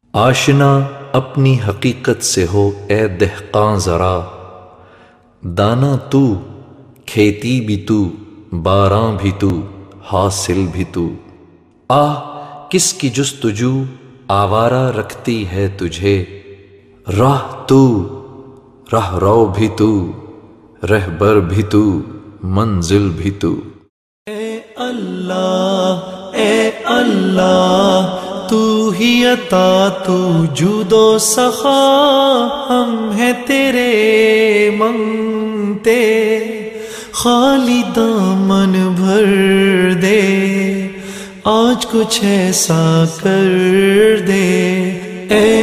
آشنا اپنی حقیقت سے ہو اے دہقاں ذرا، دانا تو، کھیتی بھی تو، باراں بھی تو، حاصل بھی تو۔ آہ کس کی جستجو آوارہ رکھتی ہے تجھے، راہ تو، راہ رو بھی تو، رہبر بھی تو، منزل بھی تو۔ اے اللہ تو ہی عطا تو جود و سخا، ہم ہیں تیرے منگتے، خالی دامن بھر دے، آج کچھ ایسا کر دے۔ اے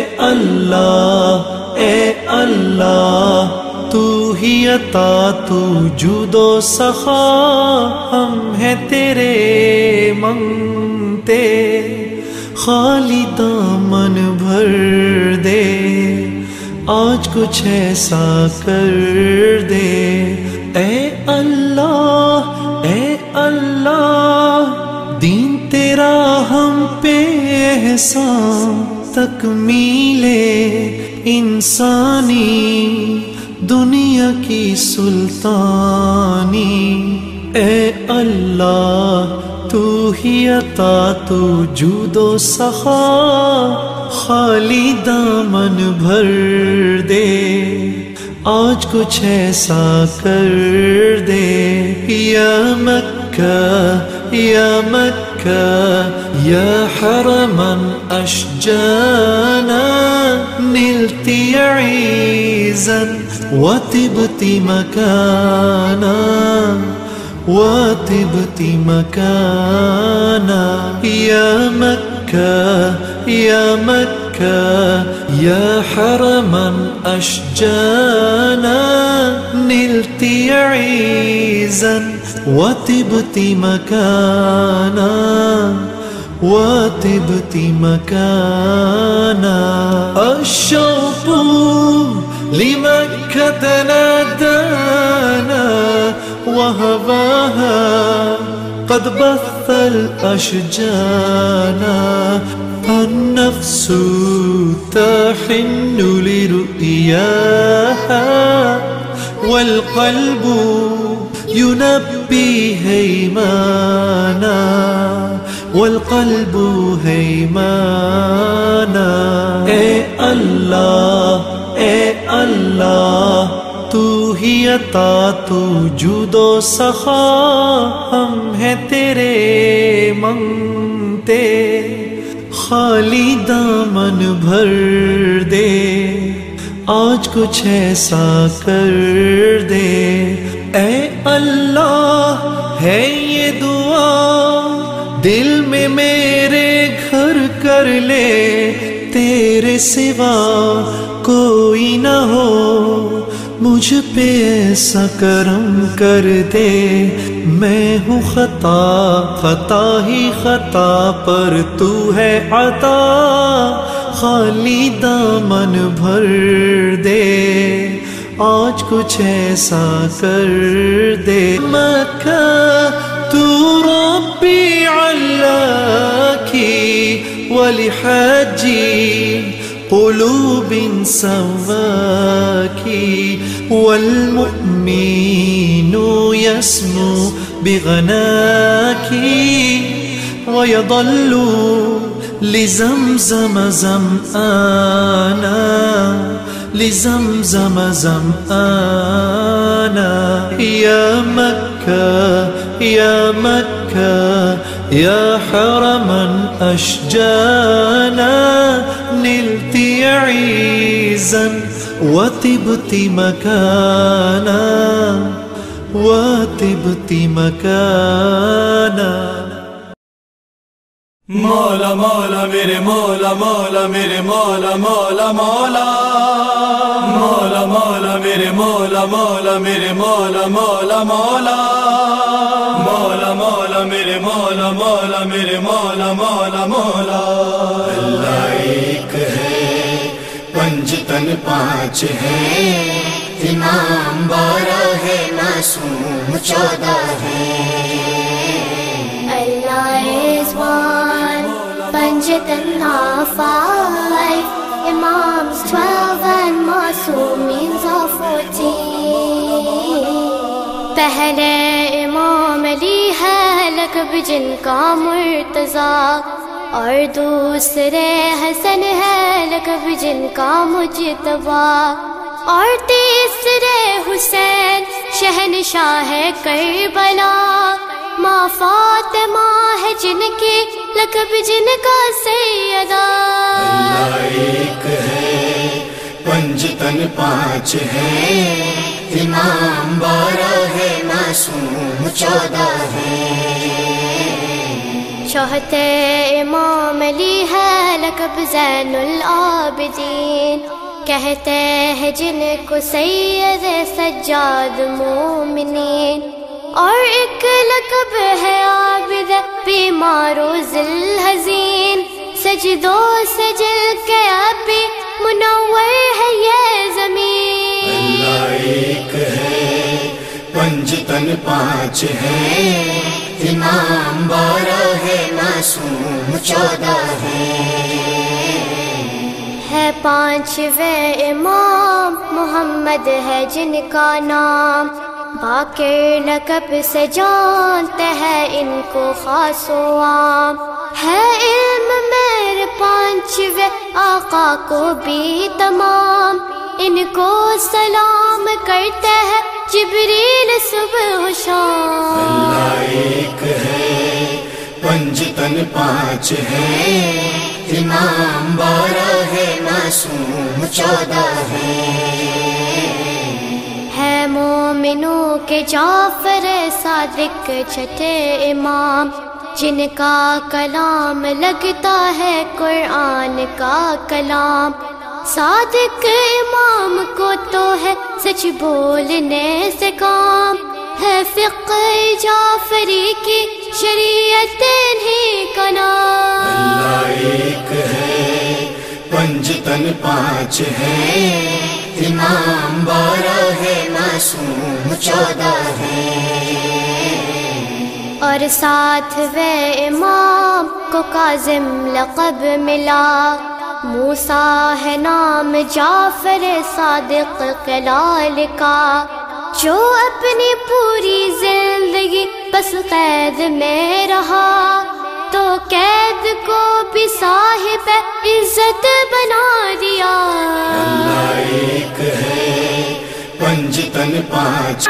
اللہ تو ہی عطا تو جود و سخا، ہم ہیں تیرے منگتے، خالی دامن بھر دے، آج کچھ ایسا کر دے۔ اے اللہ دین تیرا ہم پہ احسان، تکمیل انسانی دنیا کی سلطانی۔ اے اللہ تو ہی عطا تو جود و سخا، خالی دامن بھر دے، آج کچھ ایسا کر دے۔ یا مکہ یا حرما اشجانا، نلت عیزا وطبت مکانا، وطبت مکانا۔ یا مکہ یا حرما اشجانا، نلت عیزا وطبت مکانا، وطبت مکانا۔ الشوق لمكة نادانا، وهواها قد بث الأشجانا، النفس تحن لرؤياها، والقلب ينبي هيمانا، والقلب هيمانا۔ اے اللہ تو ہی عطا تو جود و سخا، ہم ہیں تیرے منگتے، خالی دامن بھر دے، آج کچھ ایسا کر دے۔ اے اللہ ہے یہ دعا دل میں میرے گھر کر لے، تیرے سوا کوئی نہ ہو، مجھ پہ ایسا کرم کر دے۔ میں ہوں خطا ہی خطا پر تو ہے عطا، خالی دامن بھر دے، آج کچھ ایسا کر دے۔ مکہ تو ربی علاکی ولحجی قلوب سواکی، والمؤمن يسمو بغناکی، ويظل لزمزم زمآنا، لزمزم زمآنا۔ یا مکہ یا حرما اشجانا، نلت عیزا وطبت مکانا، وطبت مکانا۔ مولا مولا میرے مولا، مولا میرے مولا، مولا مولا، مولا مولا میرے مولا، مولا میرے مولا، مولا مولا، مولا مولا میرے مولا، مولا میرے مولا، مولا مولا۔ اللہ ایک ہے، پنج تن پانچ ہے، امام 12 ہے، معصوم 14 ہے۔ Allah is one, Panjatan are 5, پہلے امام علی ہے لقب جن کا مرتضیٰ، اور دوسرے حسن ہے لقب جن کا مجتبیٰ، اور تیسرے حسین شہنشاہ کربلا، ماں فاطمہ ہے جن کی لقب جن کا سیدہ۔ اللہ ایک ہے، پنج تن پانچ ہے، امام 12 ہے، معصوم 14 ہے۔ چوتھے امام علی ہے لقب زین العابدین، کہتے ہیں جن کو سید سجاد مومنین، اور ایک لقب ہے عابد بیمار و ذل حزین، سجدوں سے جل کے ابھی منور ہے یہ زمین۔ اللہ ایک ہے، پنج تن پانچ ہے، امام 12 ہے، معصوم 14 ہے۔ پانچویں امام محمد ہے جن کا نام، باقی لقب سے جانتے ہیں ان کو خاص و عام، ہے علم میرے پانچویں آقا کو بھی تمام، ان کو سلام کرتے ہیں جبریل صبح و شام۔ اللہ ایک ہے، پنج تن پانچ ہے، امام 12 ہے، معصوم 14 ہے۔ مومنوں کے جعفر صادق چھٹے امام، جن کا کلام لگتا ہے قرآن کا کلام، صادق امام کو تو ہے سچ بولنے سے کام، ہے فقہ جعفری کی شریعت انہی کا نام۔ اللہ ایک ہے، پنج تن پانچ ہے، امام 12 ہے، معصوم 14 اور ساتویں امام کو کاظم لقب ملا، موسیٰ ہے نام جعفر صادق کلال کا، جو اپنی پوری زندگی بس قید میں رہا، تو قید کو بھی صاحب عزت بنا دیا۔ اللہ ایک ہے، پنج تن پانچ۔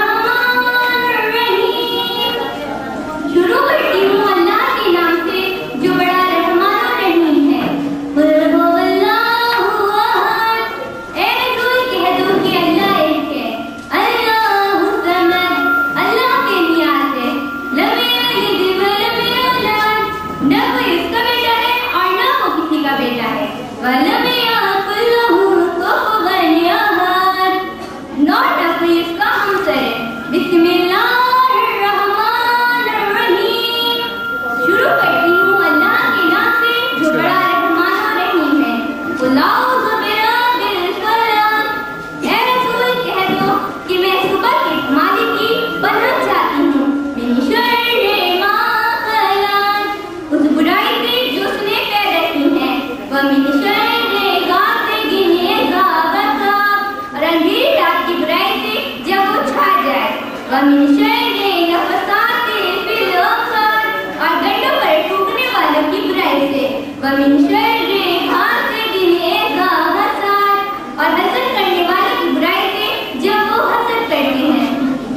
شروع کرتی ہوں اللہ کے نام سے جو بڑا رحمان و رحیم ہے۔ قل هو اللہ احد، اے رسول کہہ دو کہ اللہ ایک ہے، اللہ الصمد، اللہ بے نیاز ہے، لم یلد ولم یولد، نہ کوئی اس کا بیٹا ہے اور نہ وہ کسی کا بیٹا ہے، ولم یکن لہ کفوا احد، نہ کوئی اس کا ہمسر ہے۔ بسم اللہ الرحمن الرحیم، شروع کرتی ہوں اللہ کے نام سے جو بڑا رحمان و رحیم ہے۔ قل اعوذ برب الفلق، اے رسول کہہ دو کہ میں صبح کے مالک کی پناہ چاہتی ہوں، من شر ما خلق، اس برائی سے جو اس نے پیدا کی ہے، ومن شر غاسق اذا وقب، اور اندھیری رات کی برائی سے جب وہ چھا جائے، ومن شر نفثات فی العقد، اور گنڈوں پر ٹوکنے والوں کی برائی سے، ومن شر حاسد اذا حسد، اور حسد کرنے والوں کی برائی سے جب وہ حسد کرتے ہیں۔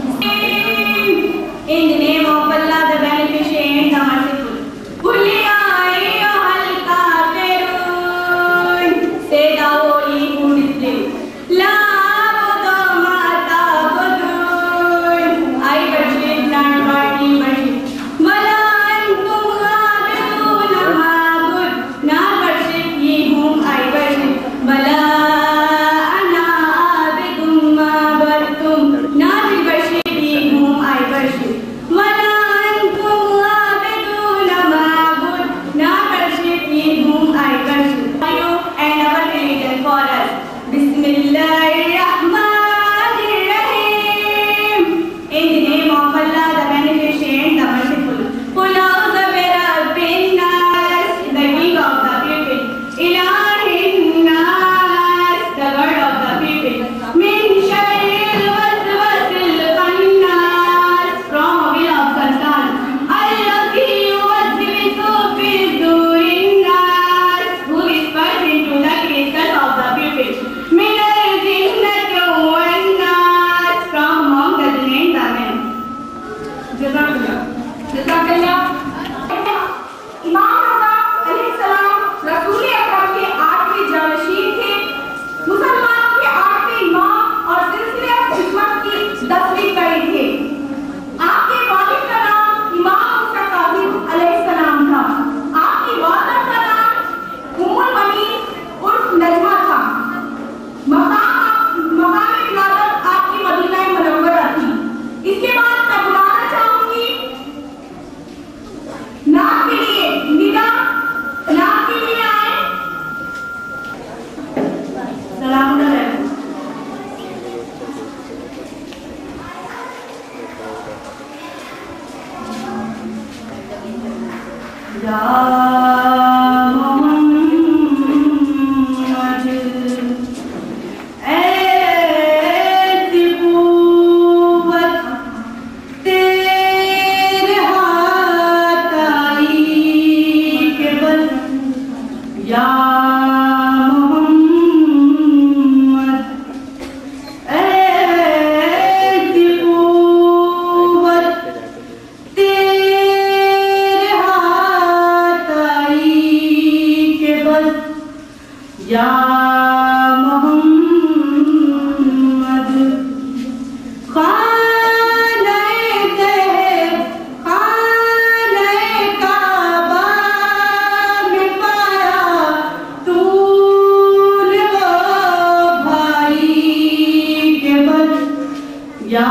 In the name of Allah, the Beneficent, the Merciful. قُلْ يَا أَيُّهَا الْكَافِرُونَ، say thou, O ye who disbelieve, لَا أَعْبُدُ مَا تَعْبُدُونَ, I worship not what ye worship, وَلَا أَنْتُمْ عَابِدُونَ مَا أَعْبُدُ, not یا محمد خانہ طیب خانہ کعبہ میں پایا طول و بھائی کے بل یا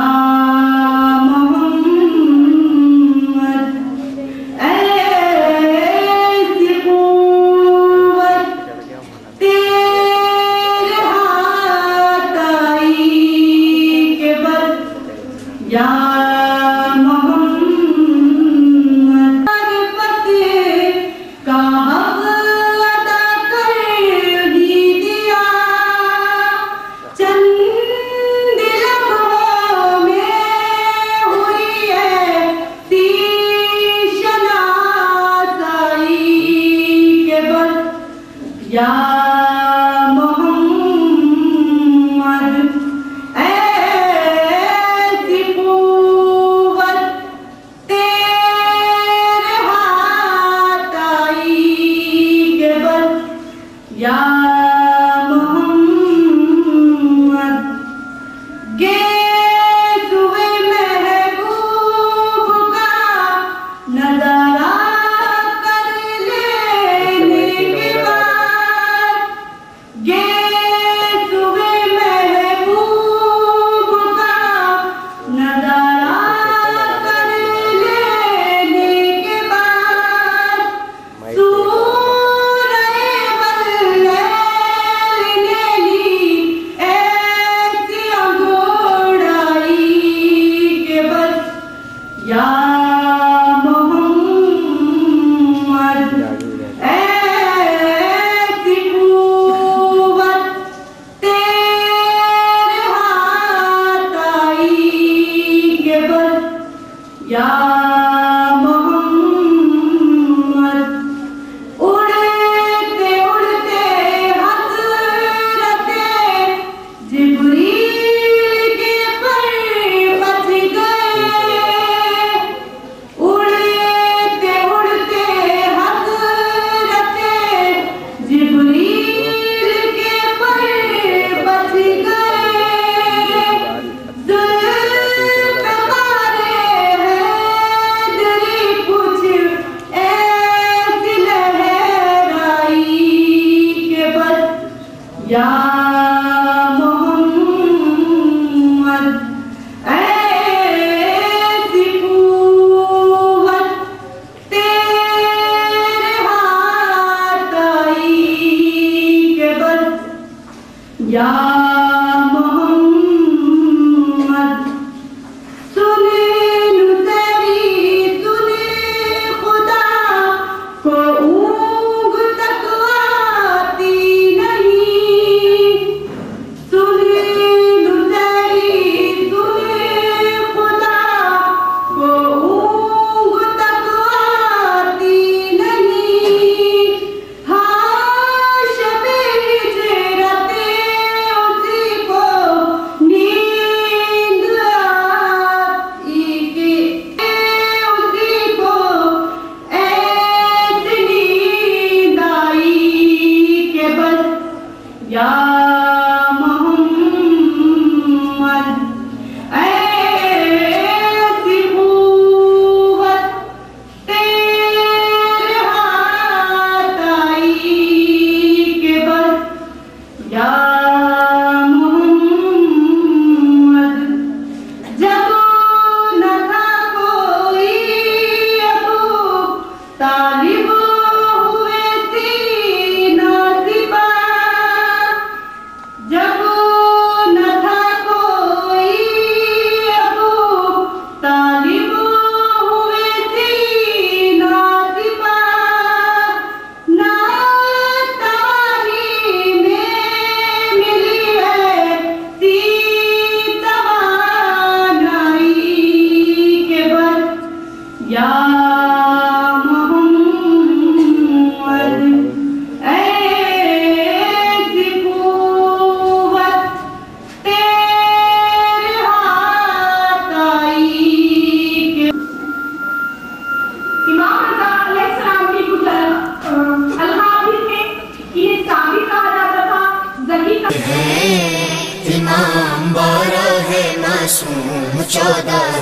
ہے امام 12 ہے معصوم 14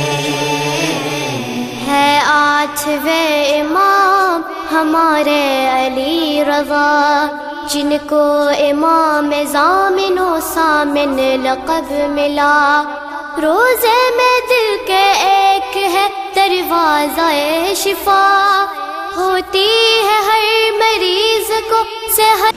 ہے 8ویں امام ہمارے علی رضا، جن کو امام ضامن و سامن لقب ملا۔ روزے میں دل کے ایک ہے دروازہ شفا، ہوتی ہے ہر مریض کو صحت۔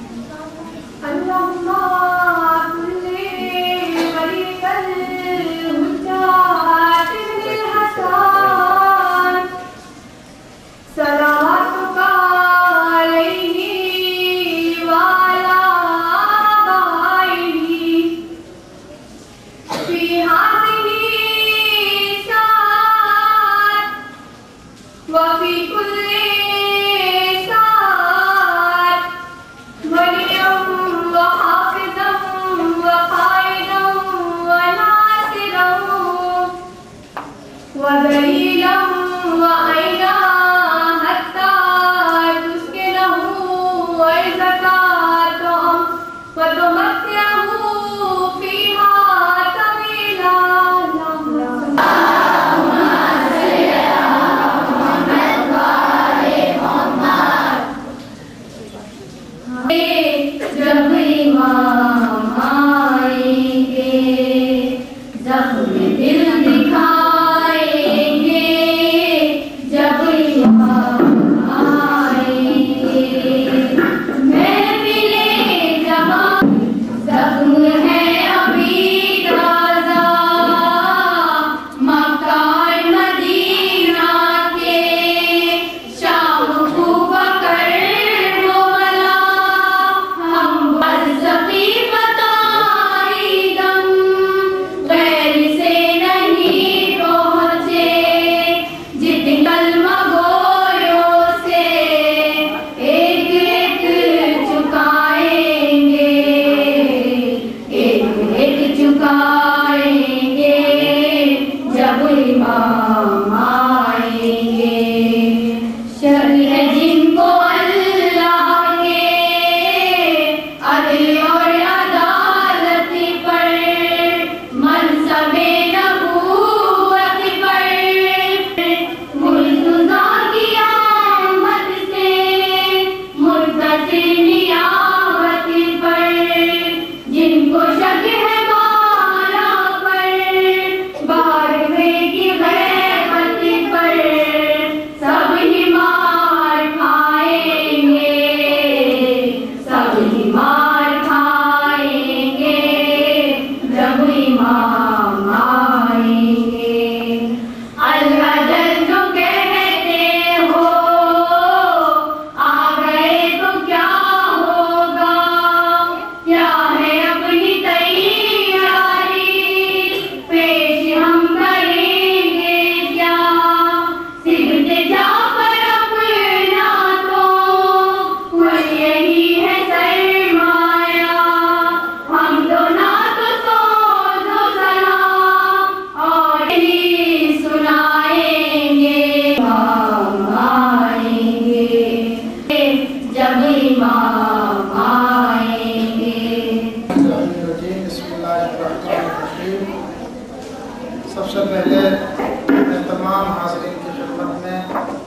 سب سے پہلے میں تمام حاضرین کی خدمت میں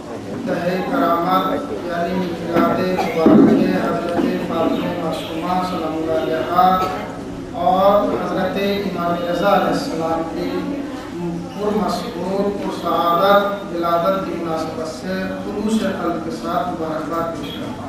دہِ کرامات یعنی میلاد مبارک حضرت فاطمہ معصومہ سلام اللہ علیہا اور حضرت امام رضا علیہ السلام کی پرمسرور پرسعادت ولادت کی مناسبت سے خلوص قلب کے ساتھ مبارکباد پیش کرتا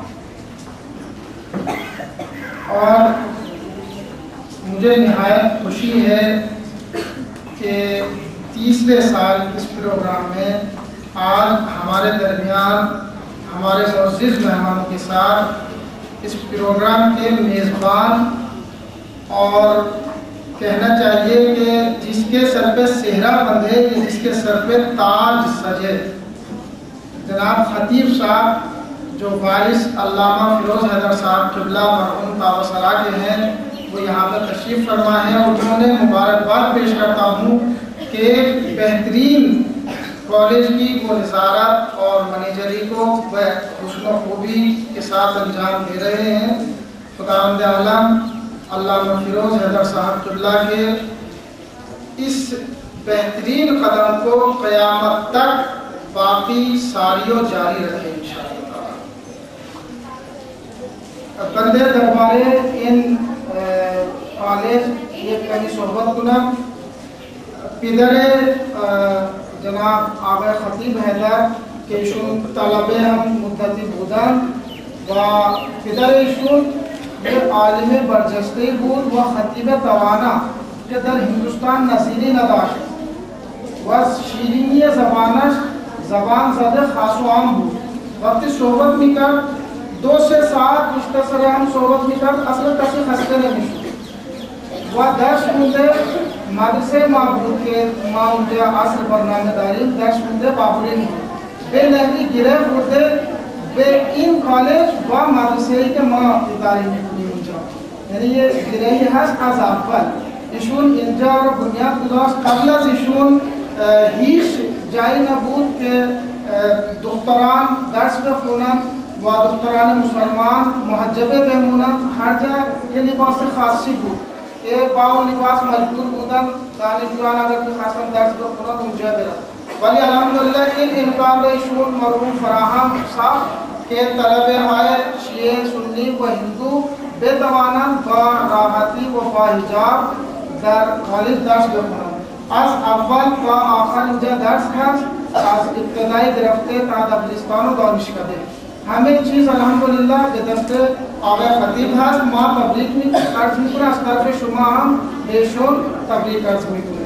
ہوں۔ اور مجھے نہایت خوشی ہے کہ 30ویں سال اس پروگرام میں آج ہمارے درمیان ہمارے معزز مہمانوں کے ساتھ اس پروگرام کے میزبان اور کہنا چاہیے کہ جس کے سر پہ صحرا بندھے یا جس کے سر پہ تاج سجے، جناب خطیب صاحب جو وارث علامہ فیروز حیدر صاحب قبلہ مرحوم تابسرا کے ہیں، وہ یہاں پر تشریف فرما ہے اور انہوں نے مبارکباد پیش کرتا ہوں کہ بہترین کالج کی وہ نظارت اور منیجری کو وہ حسن و خوبی کے ساتھ انجام دے رہے ہیں۔ خداوند عالم علامہ فیروز حیدر صاحب قبلہ کے اس بہترین قدم کو قیامت تک باقی ساری و جاری رکھے انشاءاللہ۔ بندے دربارے ان کالج یہ کہیں صحبت کنم پدر جناب آقای خطیب حیدر که ایشون طلبه هم مدتی بودن و پدر ایشون یک عالم برجسته بود و خطیب توانا که در هندوستان نظیری نداشت و شیرینی زبانش زبان زده خاص و عام بود. وقتی صحبت میکرد 2-3 ساعت مختصر هم صحبت میکرد، اصلا کسی خسته نمیشد و درس مونده مدرسه معبود که ما اونجا عصر برنامه داریم درس مونده بابری به نحوی گره خورده به این کالج و مدرسه‌ای که ما اداره میکنیم اونجا، یعنی یه گرهی هست از اول. ایشون اینجا رو بنیاد گذاشت. قبل از ایشون هیچ جایی نبود که دختران درس بخونند و دختران مسلمان محجبه بمونند. هر جا یه لباس خاصی بود که با اون لباس مجبور بودن دانشجویان اگر که خواستن درس بخونند اونجا برن. ولی الحمدلله این امکان را ایشون مرحوم فراهم ساخت که طلبه های شیعه سنی و هندو بتوانند با راحتی و با حجاب در کالج درس بخونند. از اول تا آخر اینجا درس هست، از ابتدایی گرفته تا دبیرستان و دانشکده همه چیز الحمدلله به دست آقای خطیب هست. ما تبلیغ عرض میکنیم، از طرف شما هم بهشون تبلیغ عرض میکنیم.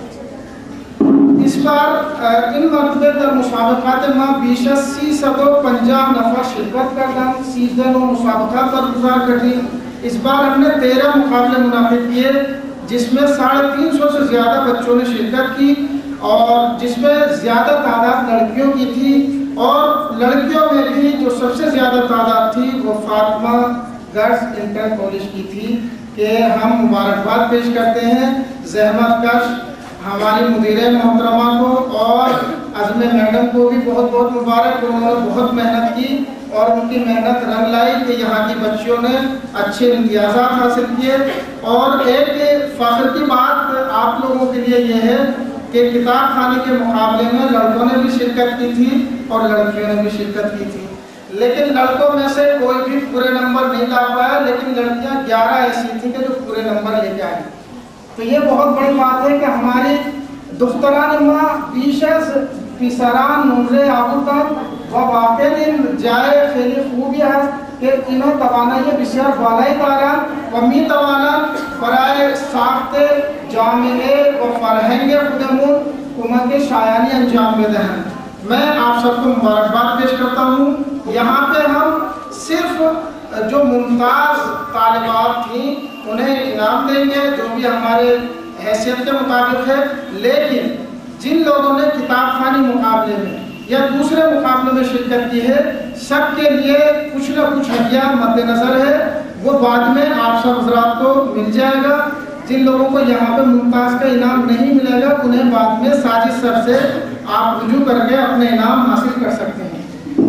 اس بار این مرتبه در مسابقات ما بیش از 350 نفر شرکت کردن. 13 نوع مسابقات برگزار کردیم. اس بار ہم نے 13 مقابلے منعقد کیے جس میں 350 سے زیادہ بچوں نے شرکت کی اور جس میں زیادہ تعداد لڑکیوں کی تھی، اور لڑکیوں میں بھی جو سب سے زیادہ تعداد تھی وہ فاطمہ گرلز انٹر کالج کی تھی. کہ ہم مبارکباد پیش کرتے ہیں زحمت کش ہماری مدیر محترمہ کو اور عزم میڈم کو بھی بہت بہت مبارک. انہوں نے بہت محنت کی اور ان کی محنت رنگ لائی کہ یہاں کی بچیوں نے اچھے امتیازات حاصل کیے. اور ایک فخر کی بات آپ لوگوں کے لیے یہ ہے کہ کتاب خانے کے مقابلے میں لڑکوں نے بھی شرکت کی تھی اور لڑکیوں نے بھی شرکت کی تھی، لیکن لڑکوں میں سے کوئی بھی پورے نمبر نہیں لا پایا، لیکن لڑکیاں 11 ایسی تھیں کہ جو پورے نمبر لے کے آئی. تو یہ بہت بڑی بات ہے کہ ہماری دختران ما بیش از پسران نمره آوردند و واقعا این جای خیلی خوبی است که اینا توانایی بسیار بالایی دارند و میتوانند برای ساخت جامعه و فرهنگ خودمون کمک شایانی انجام بدهند. میں آپ سب کو مبارکباد پیش کرتا ہوں. یہاں پہ ہم صرف جو ممتاز طالبات تھیں انہیں انعام دیں گے جو بھی ہمارے حیثیت کے مطابق ہے، لیکن جن لوگوں نے کتاب خوانی مقابلے میں یا دوسرے مقابلے میں شرکت کی ہے سب کے لیے کچھ نہ کچھ ہدیہ مد نظر ہے، وہ بعد میں آپ سب حضرات کو مل جائے گا. جن لوگوں کو یہاں پہ ممتاز کا انعام نہیں ملے گا انہیں بعد میں ساجد سر سے آپ رجوع کر کے اپنے انعام حاصل کر سکتے ہیں.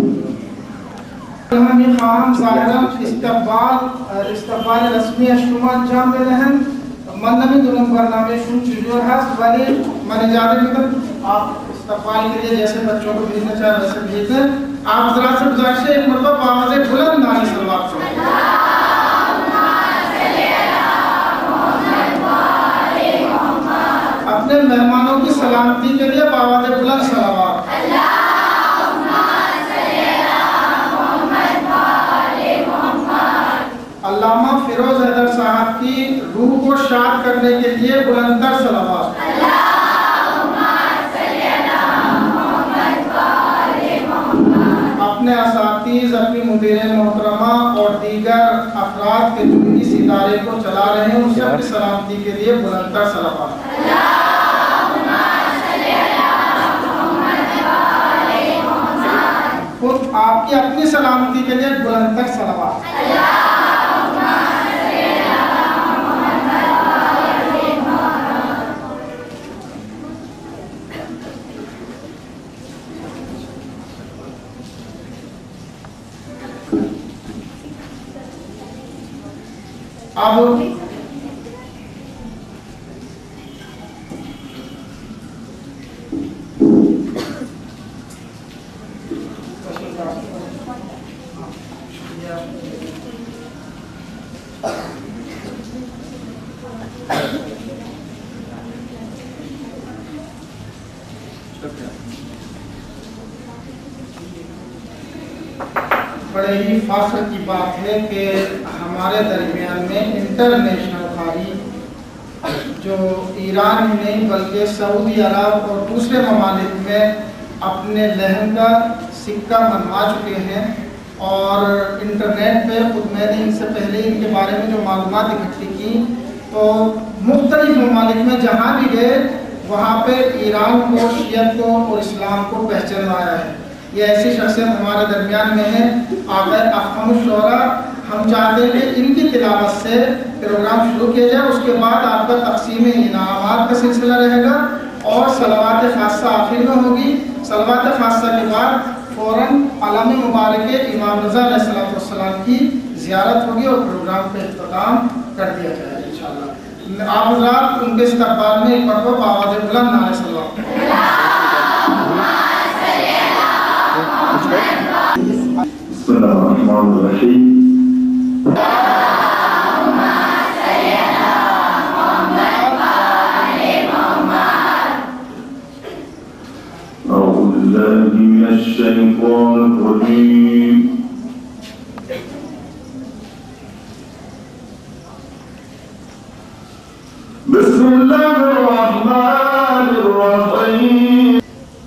ہم یہ خواہم ظاہراً استقبال رسمی اشتما انجام دے رہے ہیں. من نمی دونم برنامه شون چجور هست، ولی من اجازه میدم آپ استقبال کے لیے جیسے بچوں کو بھیجنا چاہیں ویسے بھیج دیں. آپ حضرات سے گزارش ہے ایک مرتبہ آواز بلند نعرہ صلوات سے اپنے مہمانوں کی سلامتی کے لیے آواز بلند صلوات. علامہ فیروز حیدر صاحب کی روح کو شاد کرنے کے لیے بلندتر صلوات. اپنے اساتذ، اپنی مدیر محترمہ اور دیگر افراد کے جو اس ادارے کو چلا رہے ہیں ان سے اپنی سلامتی کے لیے بلندتر صلوات. خود آپ کی اپنی سلامتی کے لیے بلندتر صلوات. اب बड़े ही फाख्र की बात है कि हमारे दरमियान में इंटरनेशनल कारी जो ईरान ही नहीं बल्कि सऊदी अरब और दूसरे ममालिक में अपने लहन का सिक्का मनवा चुके हैं। और इंटरनेट पे खुद मैंने इनसे पहले इनके बारे में जो मालूमात इकट्ठी की तो मुख्तलिफ ममालिक में जहाँ भी गए वहाँ पे ईरान को, शियत को और इस्लाम को पहचानवाया है। ये ऐसी शख्सियत हमारे दरमियान में है। आगे अफ़खामुश शोरा हम चाहते हैं कि इनकी तिलावत से प्रोग्राम शुरू किया जाए, उसके बाद आपका तक़सीम इनामात का सिलसिला रहेगा और सलवात ख़ासा आखिर में होगी। सलवात ख़ासा के बाद फ़ौरन आलम मुबारक इमाम रज़ा अलैहिस्सलाम की ज़ियारत होगी और प्रोग्राम का इख्तिताम कर दिया जाएगा इंशाअल्लाह। आप हज़रात उनके इस्तक़बाल में एक मरतबा आवाज़ बुलंद नारे सल्लल्लाहु बिस्मिल्लाहिर्रहमानिर्रहीम।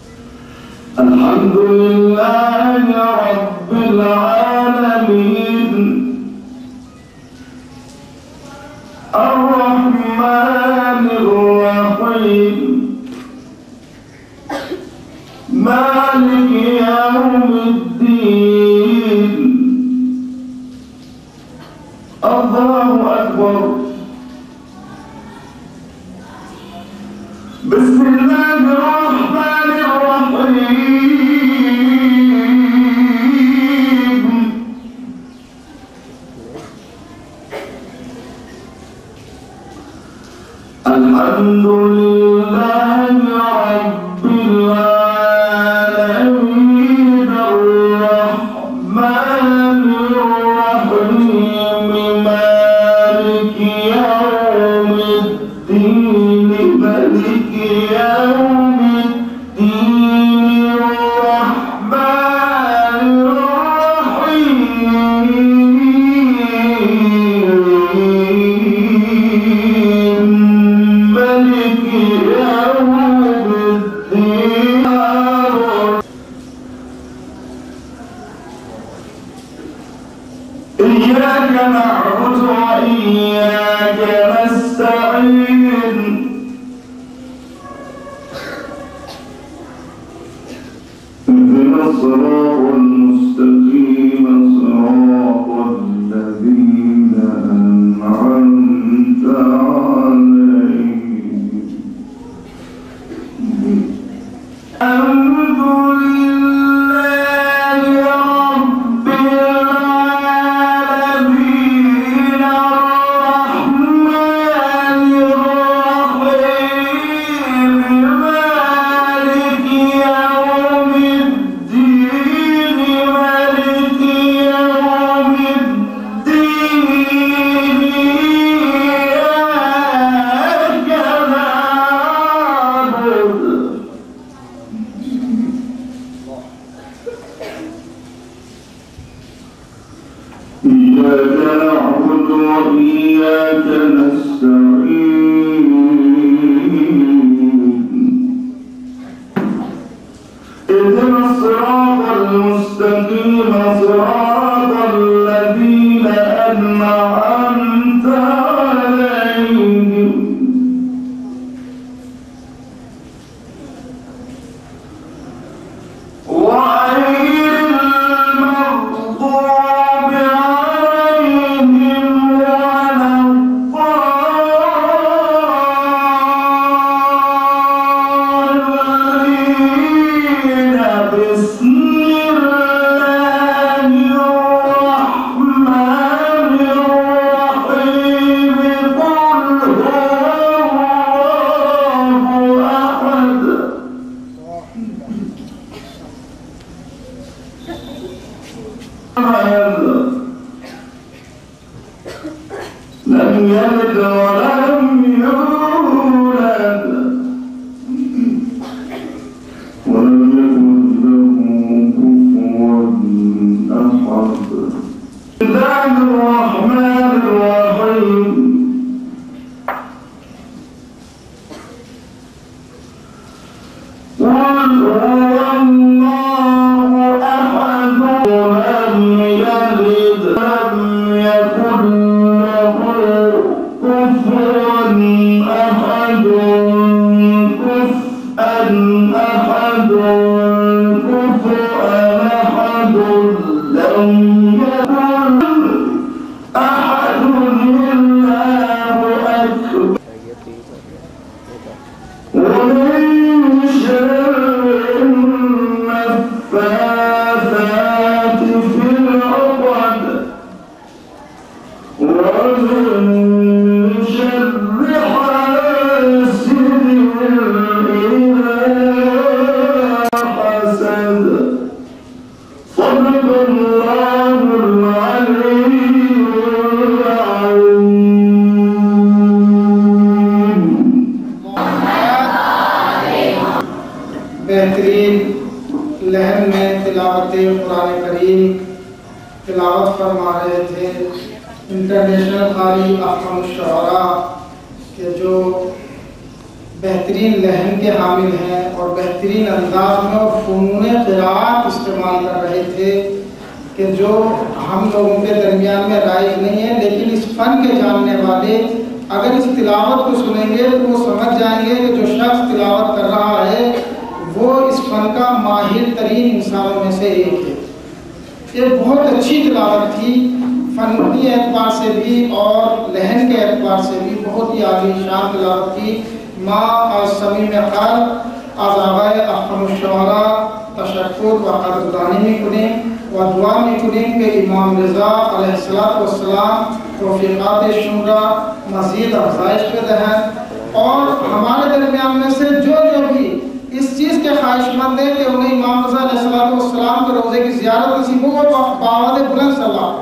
अल्हम्दुलिल्लाहि रब्बिल आलमीन अर्रहमानिर्रहीम मालिकि यौमिद्दीन। अल्लाहु अकबर। बिस्मिल्लाहिर्रहमानिर्रहीम। अल्हम्दुलिल्लाहि रब्बिल आलमीन अर्रहमानिर्रहीम मालिकि यौमिद्दीन मालिकि यौमिद्दीन अर्रहमानिर्रहीम मालिकि यौमिद्दीन। إياك نعبد وإياك نستعين اهدنا الصراط المستقيم صراط الذين أنعمت عليهم. الحمد لله رب العالمين الرحمن الرحيم مالك يوم الدين مالك يوم الدين إياك نعبد إياك نعبد وإياك نستعين اهدنا الصراط المستقيم صراط الذين أنعمت عليهم غير المغضوب عليهم ولا الضالين. بسم الله الرحمن الرحيم. قل هو الله أحد لم يلد ولم يولد ولم يكن له كفوا أحد. بہترین لہن میں تلاوت قرآن کریم تلاوت فرما رہے تھے انٹرنیشنل قاری افخم الشعراء کے جو بہترین لہن کے حامل ہیں اور بہترین انداز میں اور فنون قراءت استعمال کر رہے تھے کہ جو ہم لوگوں کے درمیان میں رائج نہیں ہے، لیکن اس فن کے جاننے والے اگر اس تلاوت کو سنیں گے تو وہ سمجھ جائیں گے کہ جو شخص تلاوت کر رہا ہے وہ اس فن کا ماہر ترین انسانوں میں سے ایک ہے۔ یہ بہت اچھی تلاوت تھی، فنی اعتبار سے بھی اور لہن کے اعتبار سے بھی بہت ہی عالی شان تلاوت تھی۔ ماں اور صمیم قلب از آقای افخم الشعراء تشکر و قدردانی میکنیم و دعا میکنیم که امام رضا علیه السلام توفیقات شما را مزید افزایش بدهند اور ہمارے درمیان میں سے جو بھی اس چیز کے خواہش مند ہے کہ انہیں امام رضا علیہ السلام کے روزے کی زیارت نصیب ہو باواد بلند صلی اللہ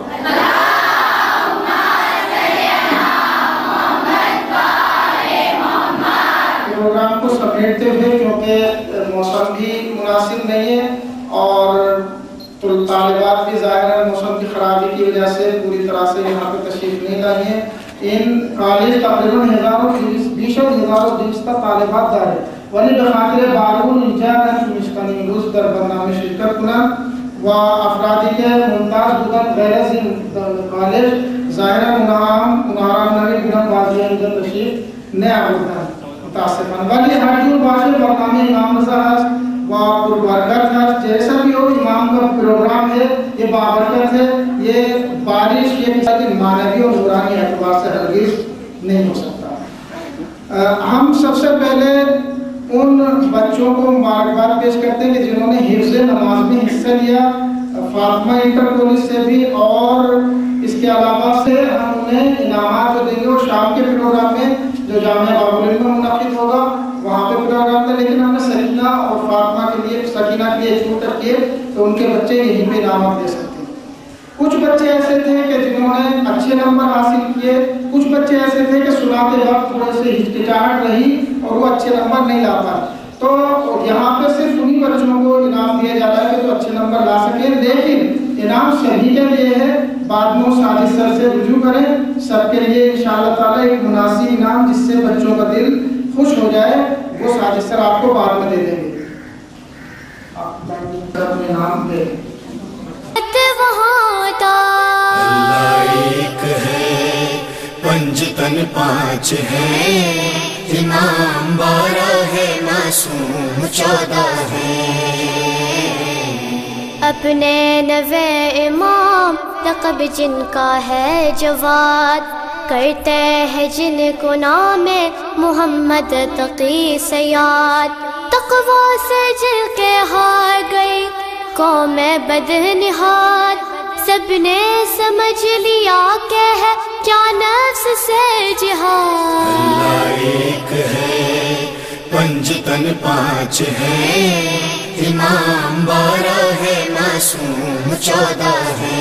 پروگرام کو سمیٹتے ہوئے کیونکہ موسم بھی مناسب نہیں ہے اور طالبات بھی ظاہر موسم کی خرابی کی وجہ سے پوری طرح سے یہاں پہ تشریف نہیں لائی ہیں۔ ان کالج تقریباً 1200 طالبات دار ہے ولی بخاطر بارون اینجا که میشکنی امروز در برنامه شرکت کنند و افرادی که ممتاز بودن غیر از این کالج ظاهرا اونها نمی بودن واضح اینجا تشریف نیاوردن متاسفانه، ولی هر جور باشه برنامه امام رضا هست و پربرکت هست، جیسا بھی ہو امام کا پروگرام ہے یہ بابرکت ہے، یہ بارش یہ کسی معنوی اور نورانی اعتبار سے ہرگز نہیں ہو سکتا۔ ہم سب سے پہلے ان بچوں کو مبارکباد پیش کرتے ہیں کہ جنہوں نے حفظ نماز میں حصہ لیا، فاطمہ انٹر کالج سے بھی، اور اس کے علاوہ سے ہم انہیں انعامات دیں گے اور شام کے پروگرام میں جو جامعہ باب العلم میں منعقد ہوگا وہاں پہ پروگرام تھا، لیکن ہم نے سکینہ اور فاطمہ کے لیے چھوٹ کر کے تو ان کے بچے یہیں پہ انعامات دے سکتے ہیں۔ کچھ بچے ایسے تھے کہ جنہوں نے اچھے نمبر حاصل کیے، کچھ بچے ایسے تھے کہ سناتے وقت تھوڑے سے ہچکچاہٹ رہی اور وہ اچھے نمبر نہیں لا پائے، تو یہاں پہ صرف انہی بچوں کو انعام دیا جا رہا ہے کہ جو اچھے نمبر لا سکیں، لیکن انعام سبھی کے لیے ہے، بعد میں ساجد سر سے رجوع کریں، سب کے لیے انشاءاللہ تعالیٰ ایک مناسب انعام جس سے بچوں کا دل خوش ہو جائے وہ ساجد سر آپ کو بعد میں دے دیں گے۔ آپ اپنے انعام دے اللہ ایک ہے، پنج تن پانچ ہے، امام 12 ہے، معصوم 14 ہے۔ اپنے نوے امام لقب جن کا ہے جواد، کرتے ہیں جن کو نام محمد تقی سے یاد، تقوی سے جن کے ہار گئی قوم بد نہاد، سب نے سمجھ لیا کہ ہے کیا نفس سے جہاد۔ اللہ ایک ہے، پنج تن پانچ ہے، امام 12 ہے، معصوم 14 ہے۔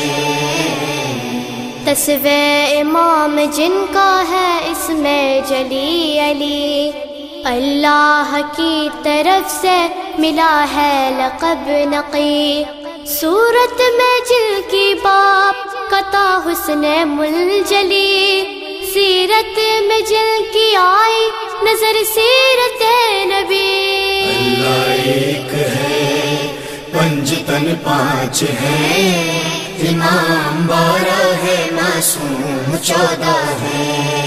تصوے امام جن کا ہے اس میں جلی علی، اللہ کی طرف سے ملا ہے لقب نقی، صورت میں جن کی باپ قطع حسن ملجلی، سیرت میں جن کی آئی نظر سیرت نبی۔ اللہ ایک ہے، پنج تن پانچ ہے، امام 12 ہے، معصوم 14 ہے۔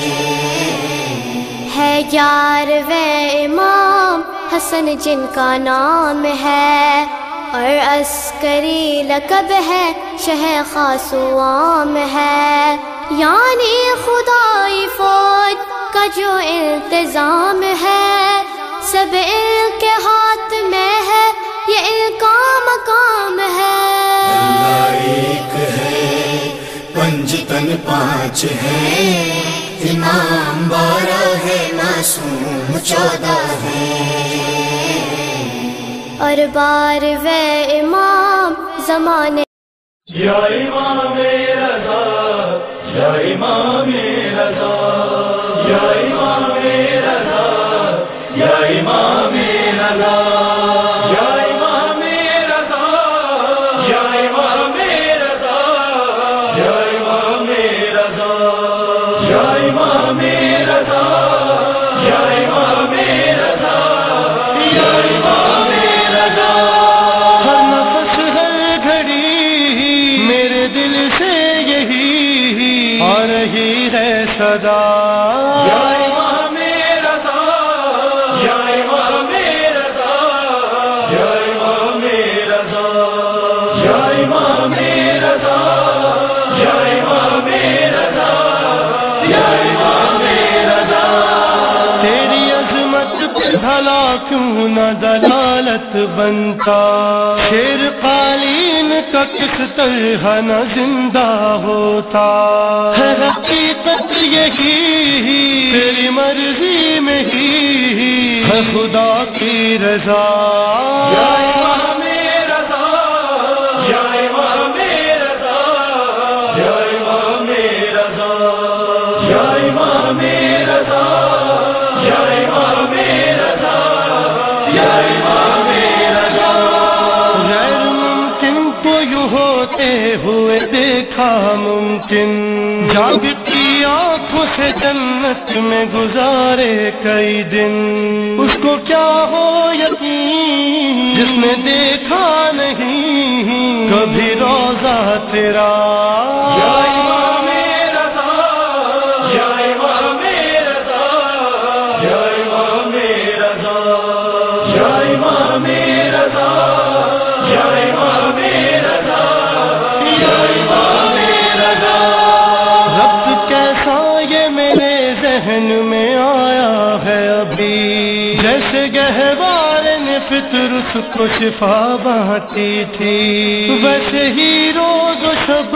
ہے 11ویں امام حسن جن کا نام ہے، اور عسکری لقب ہے، شہ خاص و عام ہے، یعنی خدائی فوج کا جو التزام ہے، سب ان کے ہاتھ میں ہے، یہ ان کا مقام ہے۔ اللہ ایک ہے، پنج تن तन पाँच है, इमाम 12 है, मासूम 14 है। اور 12ویں امام زمانے یا امام رضا، یا امام رضا، یا امام رضا، یا امام رضا، یا امام رضا، یا امام رضا، یا امام رضا، یا امام رضا، یا امام رضا، یا امام رضا۔ ہر نفس ہر گھڑی میرے دل سے یہی آ رہی ہے صدا، یا امام رضا، یا امام رضا، یا امام رضا، یا امام رضا، یا امام رضا، یا امام رضا۔ تیری عظمت پہ بھلا کیوں نہ دلالت بنتا، شیر قالین کا کس طرح نہ زندہ ہوتا، ہے حقیقت یہی تیری مرضی میں ہی ہے خدا کی رضا، یا امام رضا، یا امام رضا، یا امام رضا، یا امام رضا، یا امام رضا، یا امام رضا۔ غیر ممکن کو یوں ہوتے ہوئے دیکھا ممکن، جاگتی آنکھوں سے جنت میں گزارے کئی دن، اس کو کیا ہو یقین جس نے دیکھا نہیں کبھی روضہ تیرا، یا امام رضا، یا امام رضا، یا امام رضا، یا امام رضا، یا امام رضا، یا امام رضا۔ ربط کیسا یہ میرے ذہن میں آیا ہے ابھی، جیسے گہوار نے فطر اس کو شفا بانٹی تھی، ویسے ہی روز و شب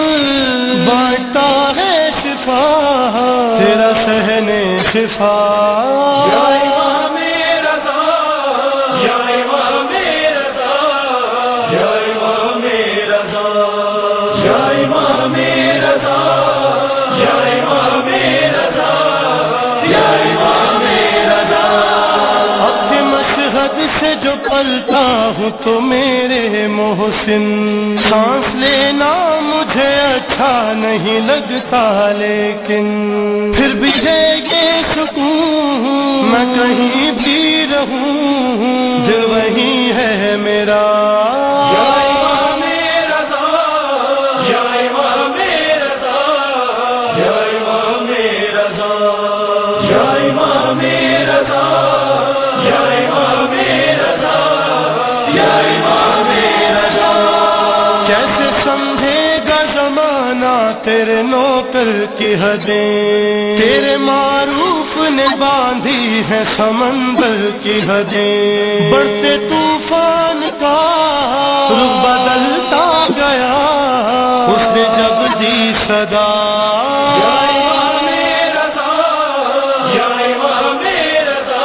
بانٹتا ہے شفا تیرا سہنے شفا، یا امام رضا، یا امام رضا، یا امام رضا، یا امام رضا، یا امام رضا، یا امام رضا۔ اپنے مشہد سے جو پلتا ہوں تو میرے محسن، سانس لینا مجھے اچھا نہیں لگتا، لیکن پھر بھی ہے یہ سکون میں کہیں بھی رہوں دل وہی ہے میرا، یا امام رضا، یا امام رضا، یا امام رضا، یا امام رضا، یا امام رضا، یا امام رضا۔ کیسے سمجھے گا زمانہ تیرے نوکر کی حدیں، تیرے معروف نے باندھی ہے سمندر کی حدیں، بڑھتے طوفان کا رخ بدلتا گیا اس نے جب دی صدا، یا امام رضا، یا امام رضا،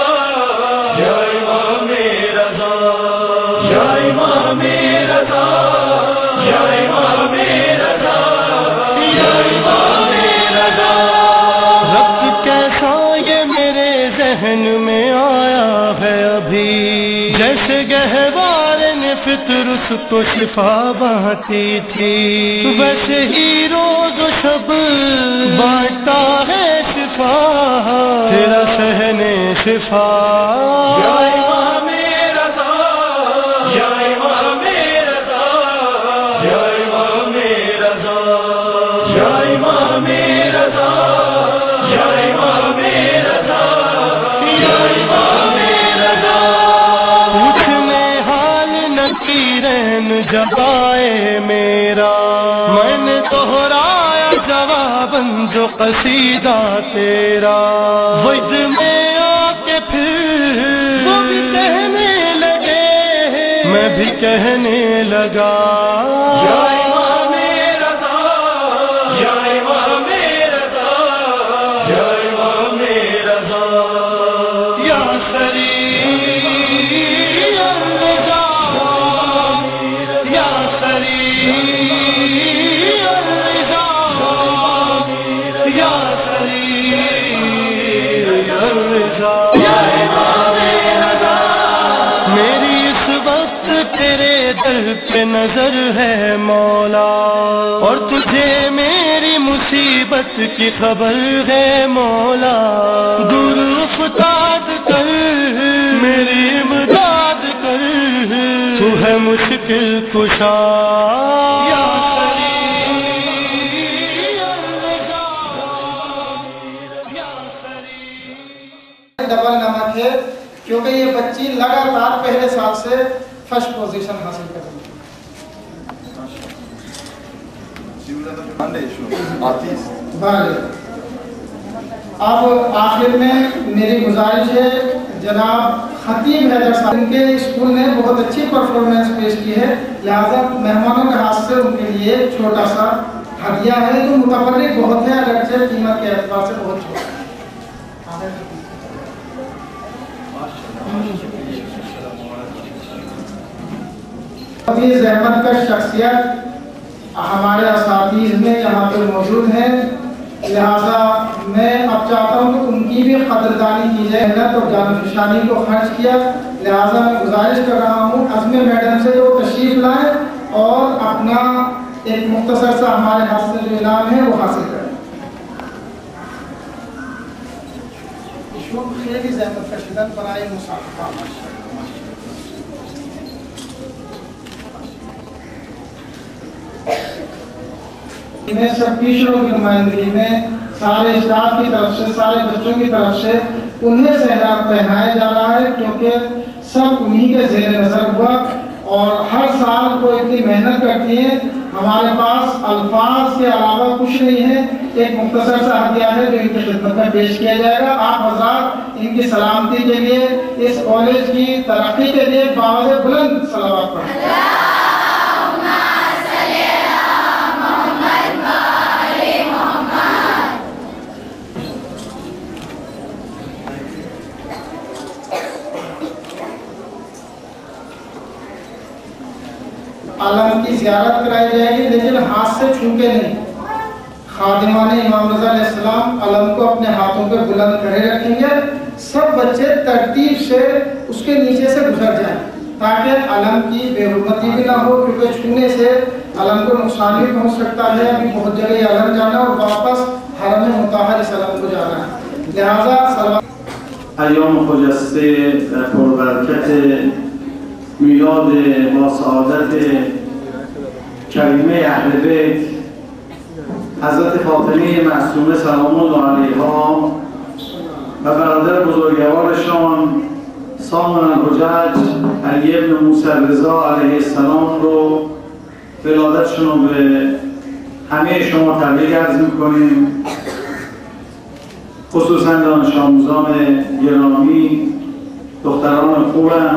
یا امام رضا، یا امام رضا، یا امام رضا، یا امام رضا۔ ربط کیسا یہ میرے ذہن میں آیا ہے ابھی، جیسے گہوار نے فطر اس کو شفا بانٹی تھی، ویسے ہی روز و شب بانٹتا ہے شفا تیرا سہنے شفا، یا امام رضا، یا امام رضا، یا امام رضا، یا امام رضا، یا امام رضا، یا امام رضا۔ پوچھنے حال نکیرین جب آئے میرا، میں نے دہرایا جواباً جو قصیدہ تیرا، وجد میں آ کے پھر وہ بھی کہنے لگے، میں بھی کہنے لگا، یا امام رضا، یا امام پہ نظر ہے مولا، اور تجھے میری مصیبت کی خبر ہے مولا، دور افتاد کر میری امداد کر، تو ہے مشکل کشا یا ڈبل نمک ہے کیونکہ یہ بچی لگاتار پہلے سال سے فرسٹ پوزیشن حاصل کر رہی ہے۔ اب آخر میں میری گزارش ہے جناب خطیب حیدر صاحب، ان کے اسکول نے بہت اچھی پرفارمنس پیش کی ہے، لہذا مہمانوں کے ہاتھ سے ان کے لیے ایک چھوٹا سا ہدیہ ہے جو متفرق بہت ہے، اگرچہ قیمت کے اعتبار سے بہت چھوٹا ہے۔ ابھی زحمت کا شخصیت ہمارے اساتذہ میں یہاں پہ موجود ہیں، لہذا میں اب چاہتا ہوں کہ ان کی بھی قدردانی کی جائے، محنت اور جانفشانی کو خرچ کیا، لہذا میں گزارش کر رہا ہوں عزم میڈم سے وہ تشریف لائیں اور اپنا ایک مختصر سا ہمارے ہاتھ سے جو انعام ہے وہ حاصل کریں۔ خیلی زحمت کا شدت برائے مسابقہ، میں سب ٹیچروں کی نمائندگی میں سارے اسٹاف کی طرف سے، سارے بچوں کی طرف سے انہیں صحرا پہنایا جا رہا ہے، کیونکہ سب انہی کے زیر نظر ہوا اور ہر سال کو اتنی محنت کرتی ہیں۔ ہمارے پاس الفاظ کے علاوہ کچھ نہیں ہے، ایک مختصر سا ہدیہ ہے جو ان کی خدمت میں پیش کیا جائے گا۔ آپ حضرات ان کی سلامتی کے لیے، اس کالج کی ترقی کے لیے باوجہ بلند صلوات پڑھیں۔ علم کی زیارت کرائی جائے گی لیکن ہاتھ سے چھو کے نہیں۔ خادمان امام رضا علیہ السلام علم کو اپنے ہاتھوں پہ بلند کرے رکھیں گے، سب بچے ترتیب سے اس کے نیچے سے گزر جائیں تاکہ علم کی بے حرمتی بھی نہ ہو، کیونکہ چھونے سے علم کو نقصان بھی پہنچ سکتا ہے۔ ابھی بہت جگہ علم جانا اور واپس حرم مطہر اس علم کو جانا ہے، لہذا ایام خجسته در پربرکت میلاد با سعادت کریمه اهل بیت حضرت فاطمه معصومه سلام الله علیها و برادر بزرگوارشان سامن الحجج علی ابن موسی رضا علیه السلام رو ولادتشون رو به همه شما تبریک عرض میکنیم، خصوصا دانش آموزان گرامی، دختران خوبم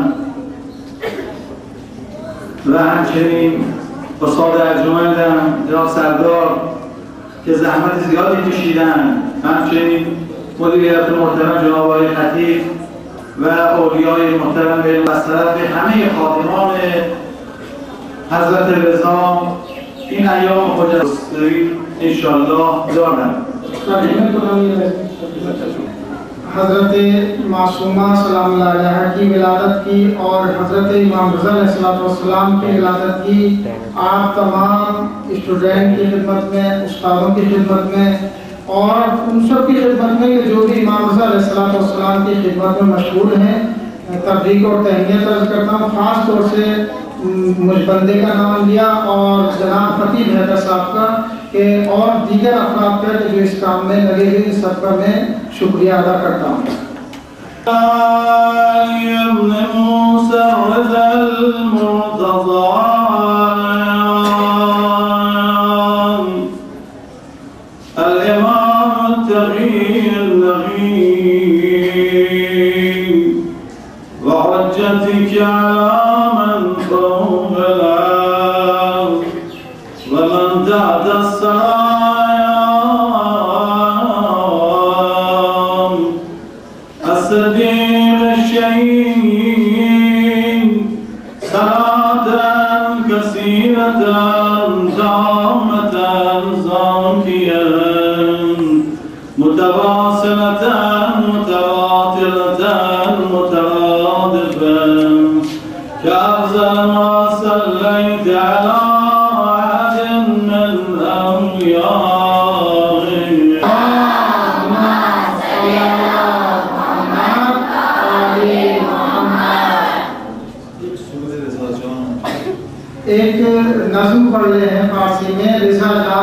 و همچنین استاد ارجمندم جناب سردار که زحمت زیادی کشیدن، همچنین مدیریت محترم جناب آقای خطیب و اولیای محترم به مسلط به همه خادمان حضرت رضا این ایام خجسته انشاءالله دارم. حضرت معصومہ سلام اللہ علیہ کی ولادت کی اور حضرت امام رضا علیہ السلام کی ولادت کی آپ تمام اسٹوڈنٹ کی خدمت میں، استادوں کی خدمت میں اور ان سب کی خدمت میں جو بھی امام رضا علیہ السلام کی خدمت میں مشغول ہیں تبریک اور تہنیت عرض کرتا ہوں۔ خاص طور سے مجھ بندے کا نام لیا اور جناب خطیب حیدر صاحب کا کہ اور دیگر افراد کا جو اس کام میں لگے ہوئے، اس سب کا میں شکریہ ادا کرتا ہوں۔ ابن موسى رضا المرتضى الإمام التقي النبي وحجتك على من فوق الأرض ومن تحت السماء الصديق الشهيد صلاة كثيرة تامة زاكية متواصلة متواترة مترادفة كأفضل ما صليت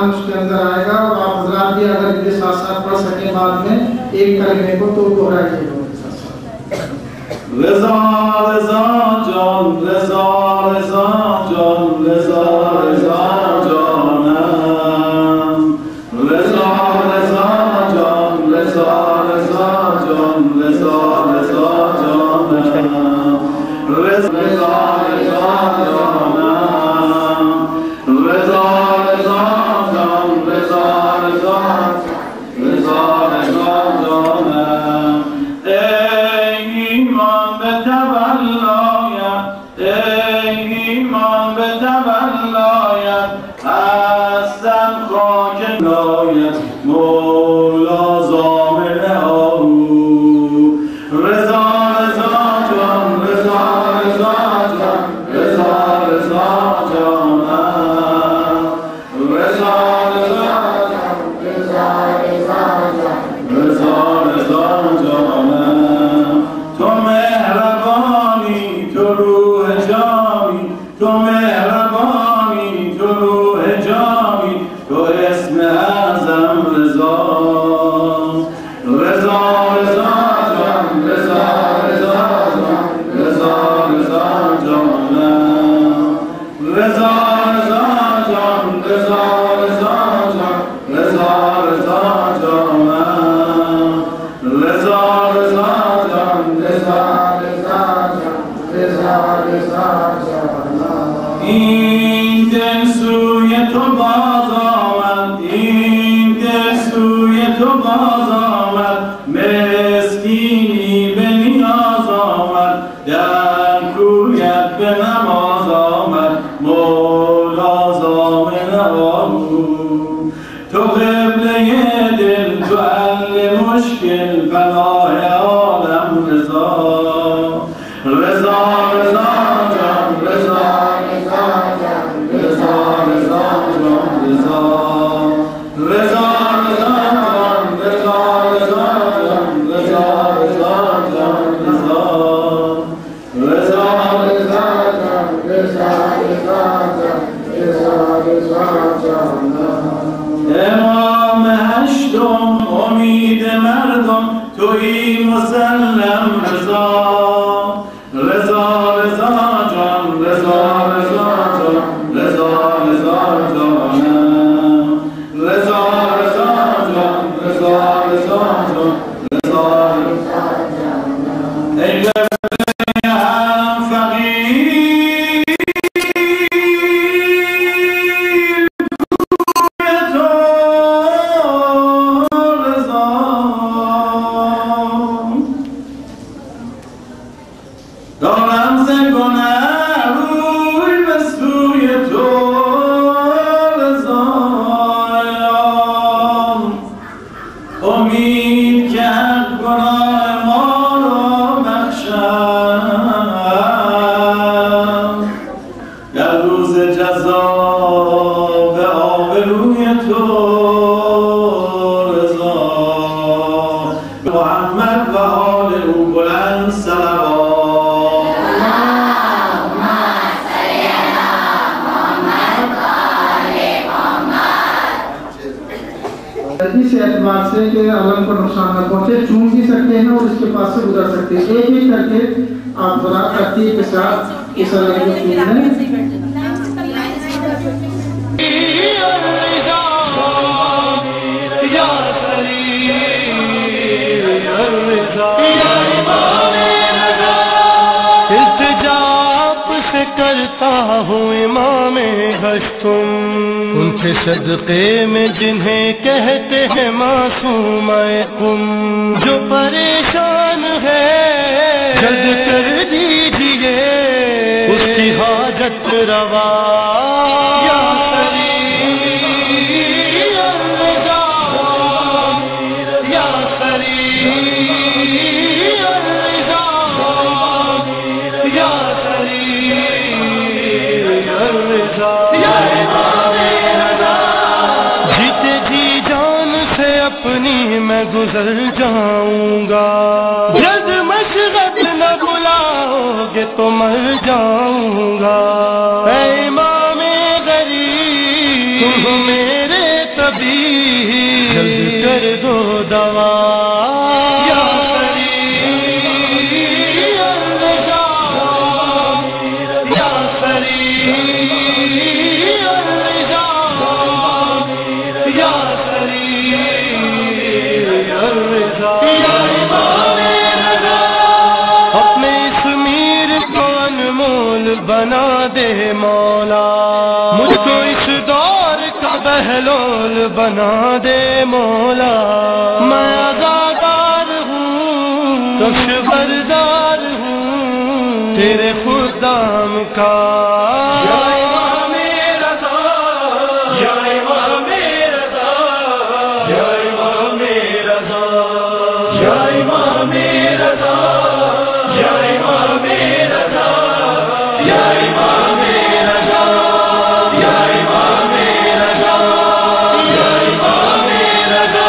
ईमान उसके अंदर आएगा। और आप हजरात भी अगर इनके साथ साथ पढ़ सके बाद में एक कलमे को तो दोहराइएगा उनके साथ साथ। रज़ा रज़ा जान रज़ा रज़ा जान रज़ा रज़ा जानम रज़ा रज़ा जान रज़ा रज़ा जान रज़ा रज़ा जानम रज़ा रज़ा जानम रज़ा रज़ा जान रज़ा रज़ा रज़ा रज़ा जानम ایمان به تولایت ایمان به تولایت هستم خاک لایت مولا زامن آهو رضا رضا جان رضا رضا جان رضا رضا جانم رضا رضا جان رضا رضا جان رضا رضا جانم تو مهربانی تو روح جامی تو مهربانی تو روح جامی تو اسم اعظم رضا رضا رضا جان رضا رضا جان رضا رضا جانم رضا رضا جان رضا رضا جان رضا رضا جانم رضا رضا جان رضا رضا جان رضا رضا جانم این دل سوی تو باز آمد این دل سوی تو باز آمد مسکینی به نیاز آمد در کویت به نماز آمد مولا زامن آهو تو قبله دل تو حل مشکل پناه عالم رضا رضا رضا جان رضا رضا جان رضا رضا جان رضا رضا رضا جان رضا رضا جان رضا رضا جان رضا رضا رضا جان رضا رضا جان رضا رضا جانم امام هشتم امید مردم تویی مسلم رضا رضا رضا جان رضا رضا جان رضا رضا جانم رضا رضا جان رضا رضا جان رضا رضا جانم ای قبله هم فقیر تو رضا دارم ز گناه روی به سوی تو رضا امید که حق گناه ما را بخشد در روز جزا به آبروی تو رضا محمد و آل او بلند صلوات इस एतबार से कि अलम को नुकसान न पहुंचे, चूम भी सकते हैं और इसके पास से गुजर सकते हैं। एक एक करके आप जरा तरतीब के साथ इस अलम को चूम लें। करता हूँ इमाम हश्तुम उनके सदक़े में जिन्हें कहते हैं मासूमाए कुम जो परेशान है जल्द कर दीजिए उसकी हाजत रवा या जीते जी जान से अपनी मैं गुजर जाऊंगा जल्द मशरक़ न बुलाओगे तो मर जाऊंगा ऐ इमाम गरीब तुम मेरे سری جلد کر دو دوا یا سری الرضا یا سری الرضا یا سری الرضا اپنے اس میر کو انمول بنا دے مولا مجھ کو اس دور کا بہلول بنا دے مولا میں عزادار ہوں کش بردار ہوں تیرے خدام کا یا امام رضا یا امام رضا یا امام رضا یا امام رضا یا امام رضا یا امام رضا یا امام رضا یا امام رضا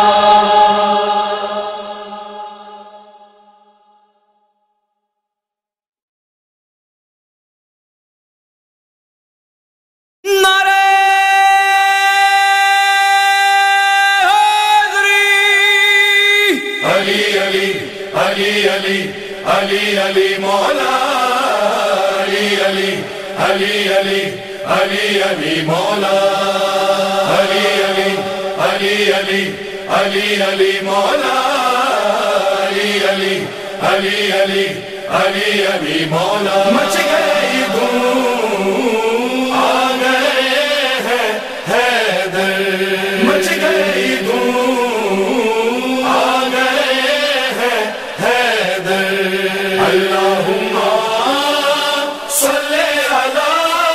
علی علی علی علی علی علی مولا علی علی علی علی علی علی مولا علی علی علی علی علی علی مولا علی علی علی علی علی علی مولا مچ گئی دھوم آ گئے ہیں حیدر مچ گئی دھوم آ گئے ہیں حیدر اللہم صلی علی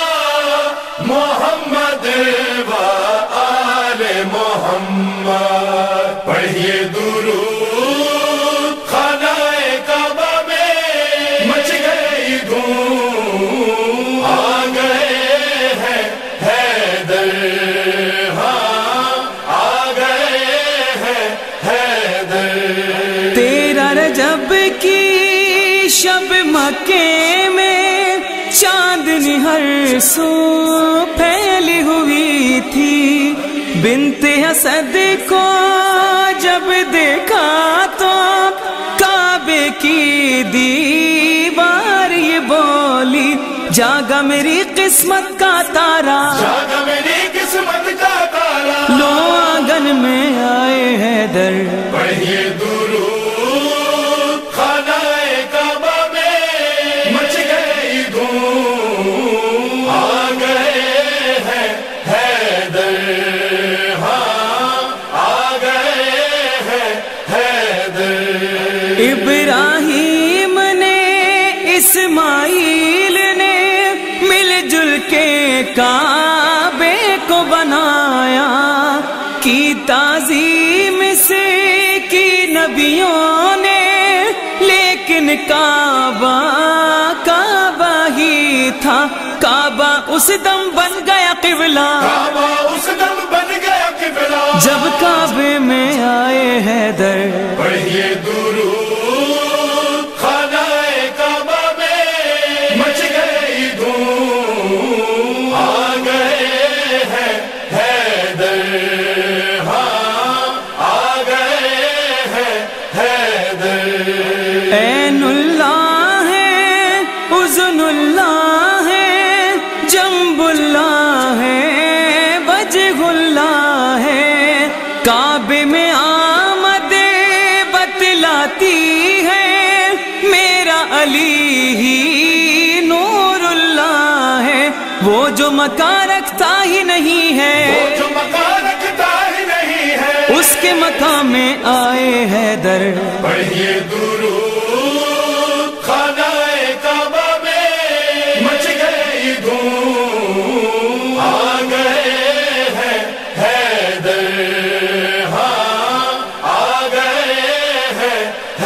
محمد و آل محمد پڑھیے درود خانہ کعبہ میں مچ گئی دھوم آ گئے ہیں حیدر ہاں آ گئے ہیں حیدر تیرا رجب کی شب مکے میں چاندنی ہر سو پھیلی ہوئی تھی بنت حسد کو جب دیکھا تو کعبے کی دیوار یہ بولی جاگا میری قسمت کا تارا جاگا میری قسمت کا تارا لو آنگن میں آئے حیدر پڑھیے درود خانہ کعبہ میں مچ گئی دھوم آ گئے ہیں حیدر ہاں آ گئے ہیں حیدر ابراہیم نے اسماعیل نے مل جل کے کعبے کو بنایا کی تعظیم سے کی نبیوں نے لیکن کعبہ کعبہ ہی تھا کعبہ اس دم بن گیا قبلہ کعبہ اس دم بن گیا قبلہ جب کعبے میں آئے حیدر پڑھیے درود خانہ کعبہ میں مچ گئی دھوم آ گئے ہیں حیدر ہاں آ گئے ہیں حیدر عین اللہ ہے اذن اللہ ہے جنب اللہ ہے وجہ اللہ ہے کعبے میں آمد بتلاتی ہے میرا علی ہی نور اللہ ہے وہ جو مکان رکھتا ہی نہیں ہے جو مکان رکھتا ہی نہیں ہے اس کے مقام میں آئے حیدر پڑھیے درود خانہ کعبہ میں مچ گئی دھوم آ گئے ہیں حیدر ہاں آ گئے ہیں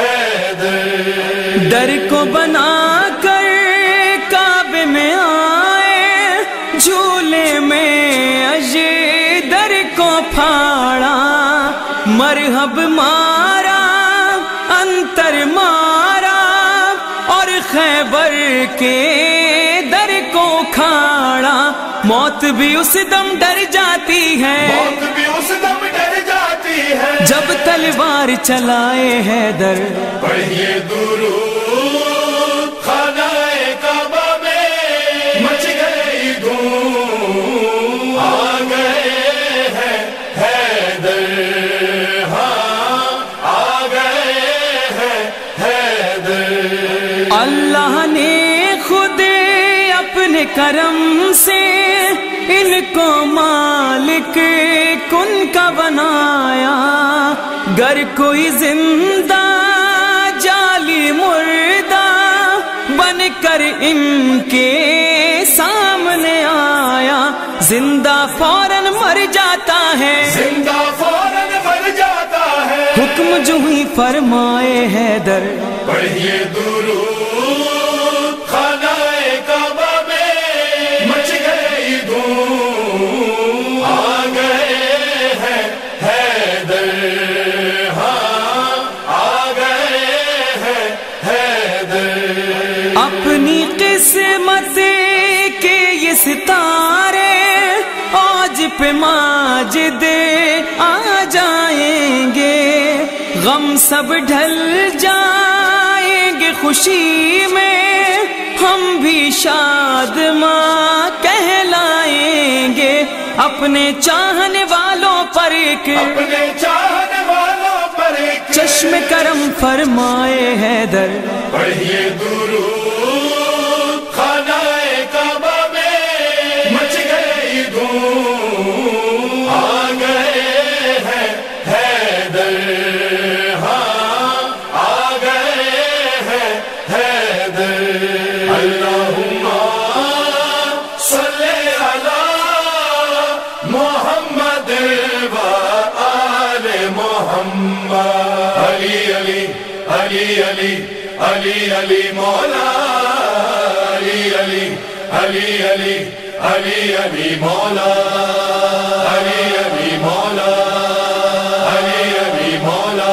حیدر در کو بنا کر کعبے میں آئے جھولے میں اجے در کو پھاڑا مرحب مارا انتر مارا اور خیبر کے در کو کھاڑا موت بھی اس دم ڈر جاتی ہے موت بھی اس है। جب تلوار چلائے حیدر پڑھیے درود خانہ کعبہ میں مچ گئی دھوم آ گئے ہیں حیدر ہاں آ گئے ہیں حیدر اللہ نے خود اپنے کرم سے ان کو مالک کن کا بنایا گر کوئی زندہ جعلی مردہ بن کر ان کے سامنے آیا زندہ فوراً مر جاتا ہے زندہ فوراً مر جاتا ہے حکم جو ہی فرمائے حیدر پڑھیے درود خانہ کعبہ میں مچ گئی دھوم آ گئے ہیں حیدر ہاں آ گئے ہیں حیدر اپنی قسمت کے یہ ستارے آج پہ ماجد آ جائیں گے غم سب ڈھل جائیں گے خوشی میں ہم بھی شادماں کہلائیں گے اپنے چاہنے والوں پر ایک اپنے چاہنے والوں پر ایک چشم کرم فرمائے حیدر پڑھیے درود خانہ کعبہ میں مچ گئی دھوم آ گئے ہیں حیدر ہاں آ گئے ہیں حیدر اللہم صلی علی محمد و آل محمد علی علی علی علی علی علی مولا علی علی علی علی علی علی مولا علی علی مولا علی علی مولا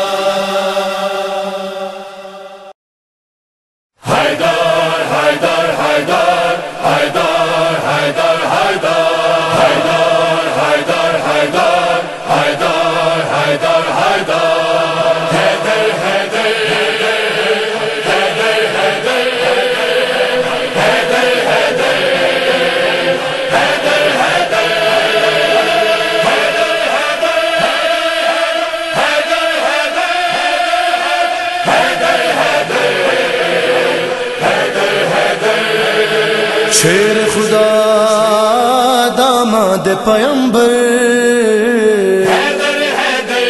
حیدر حیدر حیدر حیدر حیدر حیدر حیدر حیدر حیدر حیدر حیدر شیر خدا داماد پیمبر حیدر حیدر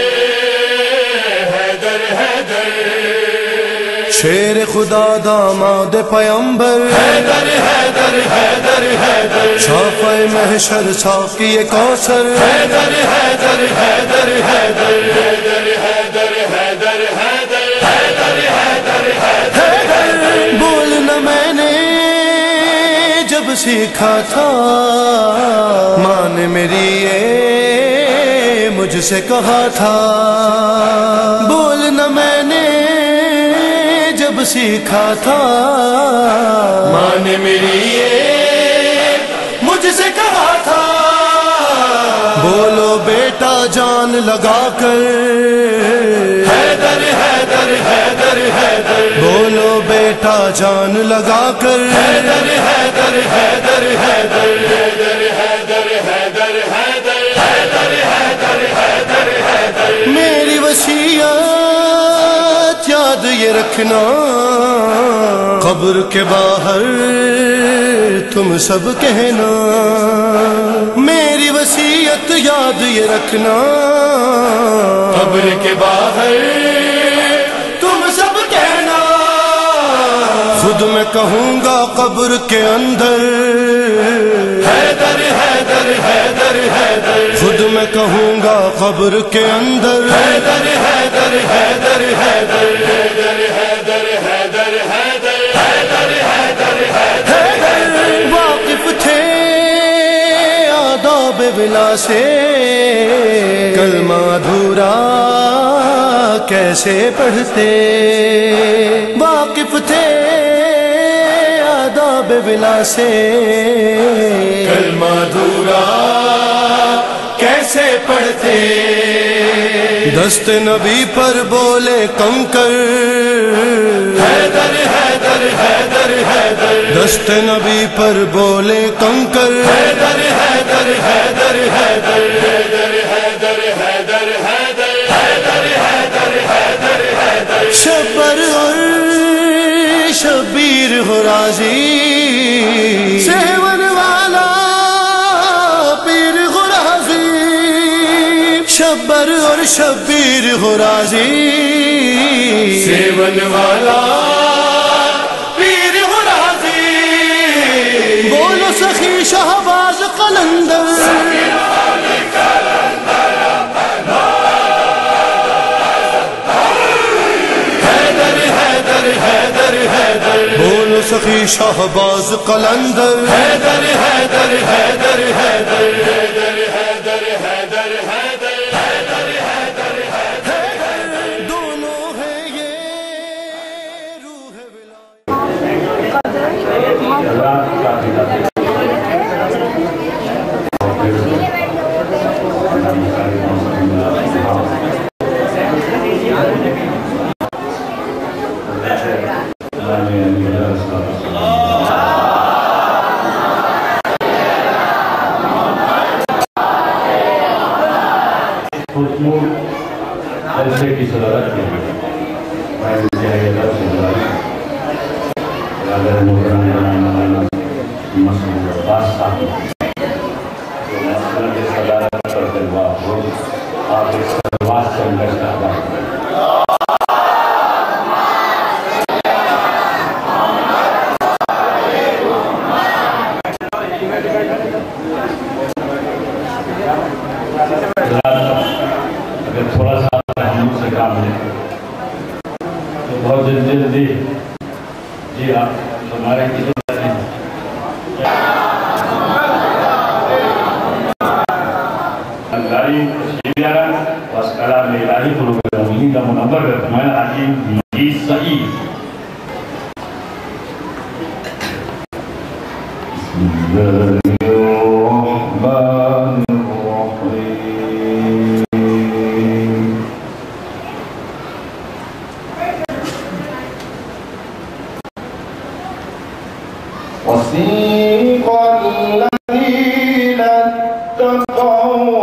حیدر حیدر شیر خدا داماد پیمبر حیدر حیدر حیدر حیدر شافع محشر ساقی کوثر حیدر حیدر حیدر حیدر حیدر حیدر حیدر حیدر حیدر حیدر حیدر بولنا میں نے جب سیکھا تھا ماں نے میری یہ مجھ سے کہا تھا بولنا میں نے جب سیکھا تھا ماں نے میری یہ مجھ سے کہا تھا بولو بیٹا جان لگا کر حیدر حیدر حیدر حیدر بولو بیٹا جان لگا کر حیدر حیدر حیدر حیدر حیدر حیدر حیدر حیدر حیدر حیدر حیدر حیدر میری وصیت یاد یہ رکھنا قبر کے باہر تم سب کہنا میری وصیت یاد یہ رکھنا قبر کے باہر تم سب کہنا خود میں کہوں گا قبر کے اندر حیدر حیدر حیدر حیدر خود میں کہوں گا قبر کے اندر حیدر حیدر حیدر حیدر حیدر حیدر حیدر حیدر حیدر حیدر حیدر واقف تھے آداب بلا سے کلمہ ادھورا کیسے پڑھتے واقف تھے آداب بلا سے کلمہ ادھورا کیسے پڑھتے. دست نبی پر بولے کنکر حیدر حیدر حیدر حیدر. دست نبی پر بولے کنکر حیدر حیدر حیدر حیدر حیدر حیدر حیدر حیدر حیدر حیدر حیدر حیدر. شبر اور شبیر ہو راضی سیون والا پیر ہو راضی. شبر اور شبیر ہو راضی سیون والا پیر ہو راضی. بولو سخی شہباز قلندر بولو سخی شہباز قلندر. حیدر حیدر حیدر حیدر حیدر حیدر حیدر حیدر حیدر حیدر حیدر. دونوں ہیں یہ روح جلسے کی صدارت کی مسئلہ عباس صاحب جو مسئلہ کی صدارت کرتے ہوا آپ اس سلوات سے اندر صاحبہ اگر تھوڑا سا ہم سے کام لیں تو بہت جلدی جی آپ ہمارے کسی واسکلام الہی قلوب المؤمنین کا منور رحمان حکیم مجید سعید. بسم اللہ الرحمن الرحیم. وسیق الذین اتقوا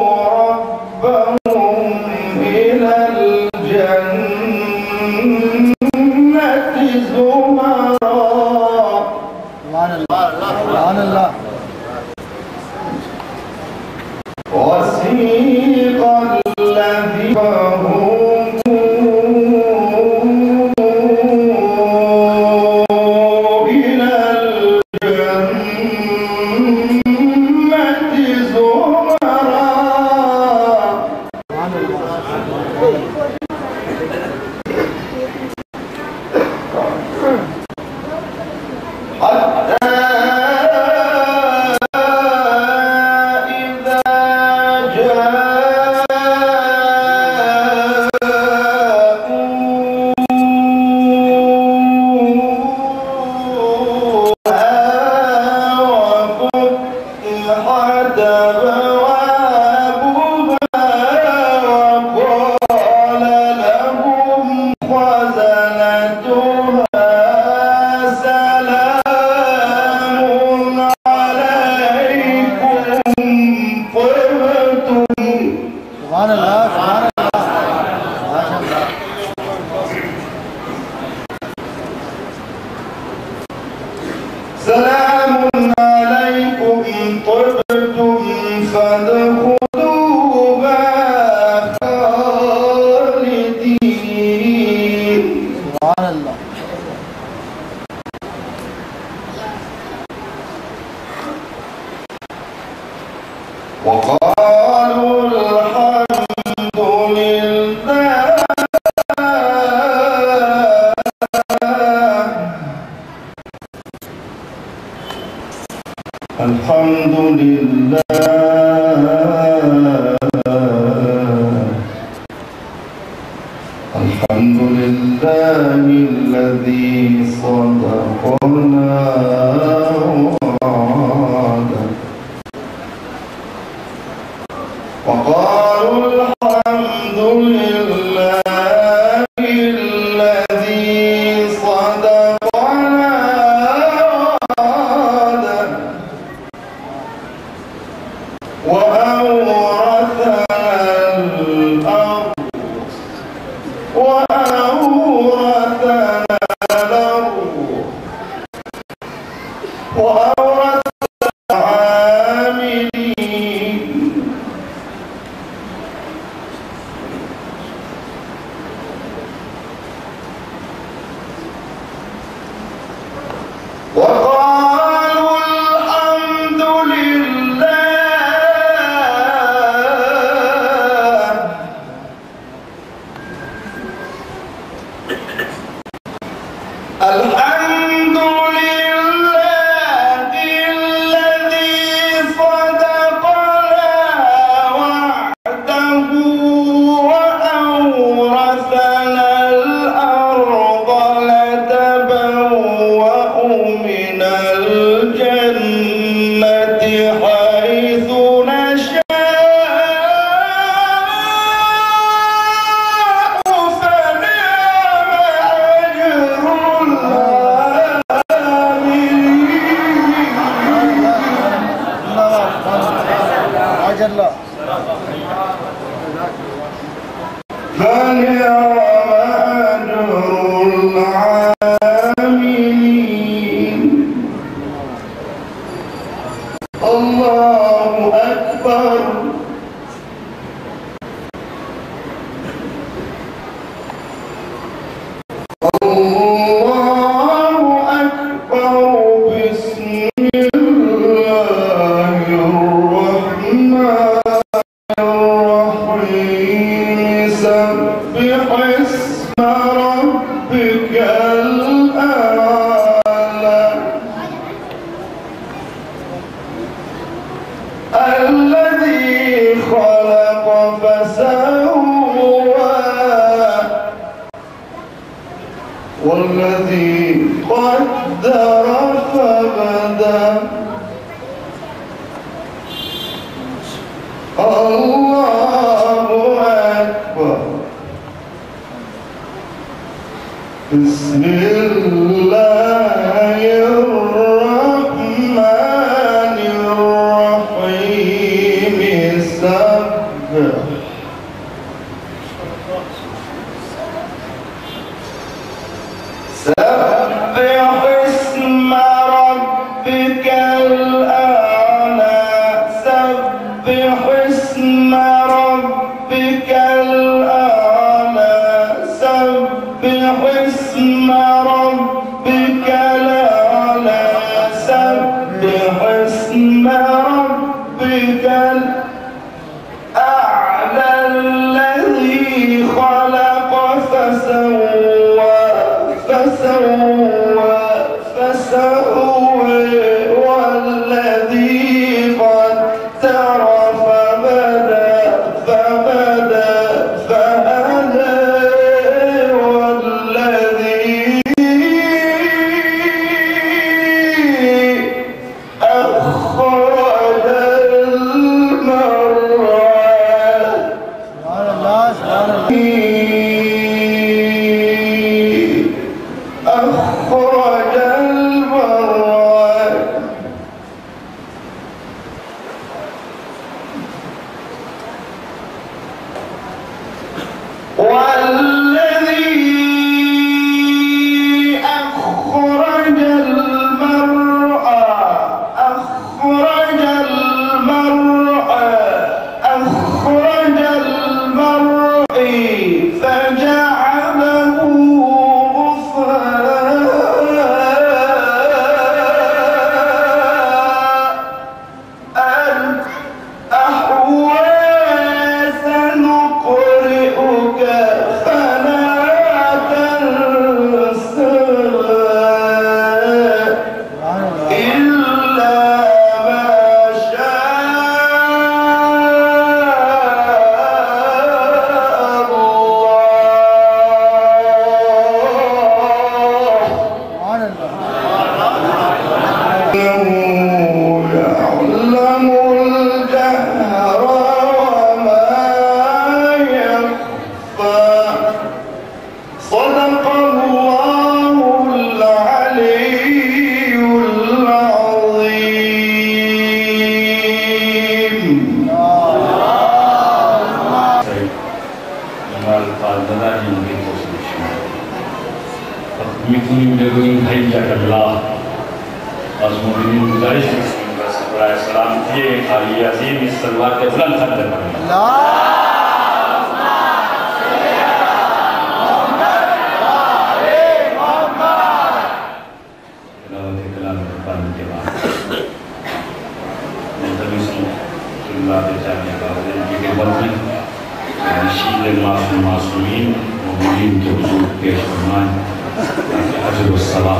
صدق اللہ العلی العظیم. گزارش سلام کیے علی عظیم اس سلوات کے بلند خط معصومین مومنین کے حضور پیش فرمائیں حضر الصلاح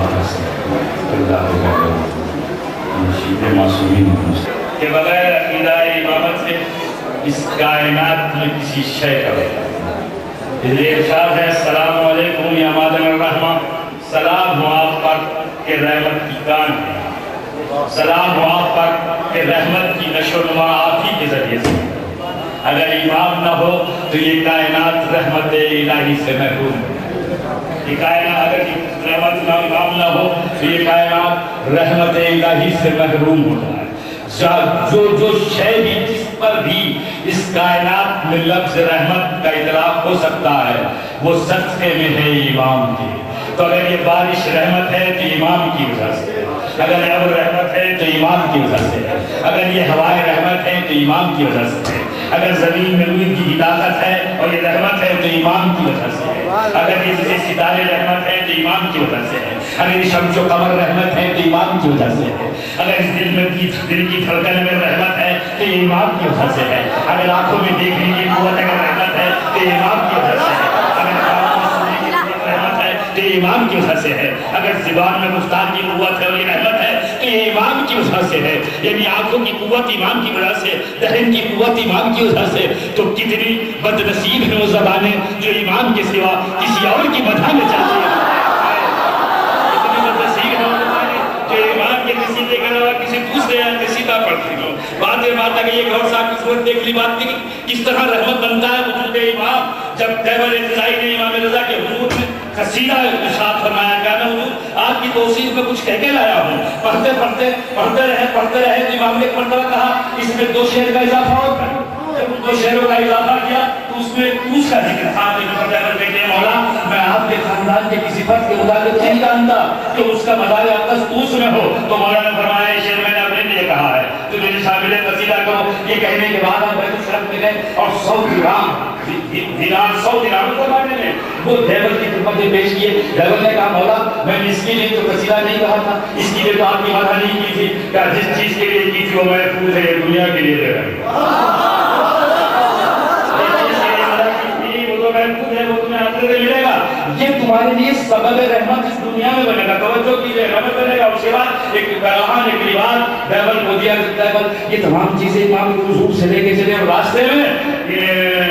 نشید معصومین کے بغیر عقیدہ امامت سے اس کائنات میں کسی شے کا اس لیے ارشاد ہے السلام علیکم یا مادن الرحمہ، سلام ہو آپ پر کہ رحمت کی کان ہے، سلام ہو آپ پر کہ رحمت کی نشو و نما آپ ہی کے ذریعے سے. اگر امام نہ ہو تو یہ کائنات رحمت الہی سے محروم ہے. یہ کائنات اگر رحمت امام نہ ہو تو یہ کائنات رحمت الہی سے محروم ہوتا ہے. جو شے بھی جس پر بھی اس کائنات میں لفظ رحمت کا اطلاق ہو سکتا ہے وہ صدقے میں ہے امام کی. تو اگر یہ بارش رحمت ہے تو امام کی وجہ سے ہے، اگر ابر رحمت ہے تو امام کی وجہ سے ہے، اگر یہ ہوائے رحمت ہے تو امام کی وجہ سے ہے، اگر زمین میں روح کی ہدایت ہے اور یہ رحمت ہے تو امام کی وجہ سے ہے، اگر یہ ستارے رحمت ہے تو امام کی وجہ سے ہے، اگر یہ شمس و قمر رحمت ہے تو امام کی وجہ سے ہے، اگر اس دل کی دھڑکن میں رحمت ہے تو یہ امام کی وجہ سے ہے، اگر آنکھوں میں دیکھنے کی قوت اگر رحمت ہے تو یہ امام کی وجہ سے ہے، اگر رحمت ہے تو یہ امام کی وجہ سے ہے، اگر زبان میں گفتار کی قوت ہے اور یہ رحمت ہے تو یہ امام کی وجہ سے ہے. یعنی آنکھوں کی قوت امام کی وجہ سے، ذہن کی قوت امام کی وجہ سے. تو کتنی بد نصیب ہیں وہ زبانیں جو امام کے سوا کسی اور کی مدح میں چاہتی ہیں. کتنی بد نصیب ہیں وہ زبانیں جو امام کے قصیدے کے علاوہ کسی دوسرے قصیدہ پڑھتی ہوں. بات اگر یہ غور صاحب کی صورت دیکھ لی بات کی کس طرح رحمت بنتا ہے وجود امام. جب دیوال انتظائی نے امام رضا کے حضور میں قصیدہ ارشاد فرمایا کہ میں حضور آپ کی توصیف میں کچھ کہہ کے لایا ہوں. پڑھتے رہے تو امام نے ایک مرتبہ کہا اس میں 2 شعر کا اضافہ اور کر. جب 2 شعروں کا اضافہ کیا تو اس میں توس کا ذکر تھا. مولا میں آپ کے خاندان کے کسی فرد کے متعلق نہیں جانتا کہ اس کا مدار اقدس توس میں ہو. تو مولا نے فرمایا یہ شعر میں نے اپنے لیے کہا ہے تو میرے شامل قصیدہ کرو. یہ کہنے کے بعد آپ بیت الشرف میں گئے اور 100 دینار کو بانٹنے میں وہ دیور کی خدمتیں پیش کیے. دیور نے کہا مولا میں نے اس کے لیے تو قصیدہ نہیں کہا تھا، اس کے لیے تو آپ کی مدح نہیں کی تھی. کہا جس چیز کے لیے کی تھی وہ محفوظ ہے دنیا کے لیے دے رہا ہے. ملے گا یہ تمہارے لیے سبب رحمت اس دنیا میں بنے گا. توجہ کیجئے رحمت بنے گا. اس کے بعد ایک پیغام ایک لباس دیور کو دیا. دیور یہ تمام چیزیں امام کے حضور سے لے کے چلے اور راستے میں یہ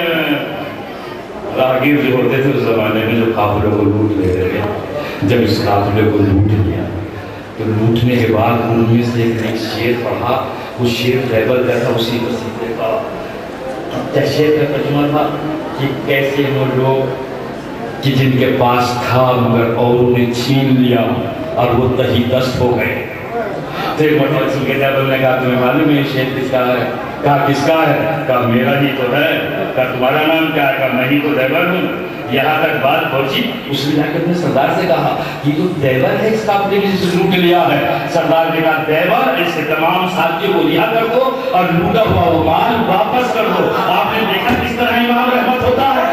راہگیر جو ہوتے تھے اس زمانے میں جو قافلے کو لوٹ لے رہے تھے. جب اس قافلے کو لوٹ لیا تو لوٹنے کے بعد ان میں سے ایک نئی شعر پڑھا. وہ شعر دیور کا تھا اسی قصیدے کا. شعر کا ترجمہ تھا کہ کیسے وہ لوگ کہ جن کے پاس تھا مگر اوروں نے چھین لیا اور وہ تہی دست ہو گئے. تو ایک مرتبہ سن کے دیور نے کہا تمہیں معلوم ہے یہ شعر کس کا ہے؟ کہا کس کا ہے؟ کہا میرا ہی تو ہے. کہا تمہارا نام کیا ہے؟ کہا میں ہی تو دیور ہوں. یہاں تک بات پہنچی. اس نے جا کے اپنے سردار سے کہا یہ جو دیور ہے اس کا اپنے کسی سے لوٹ لیا ہے. سردار نے کہا دیور اس سے تمام ساتھیوں کو رہا کر دو اور لوٹا ہوا وہ مال واپس کر دو. آپ نے دیکھا کس طرح امام رحمت ہوتا ہے.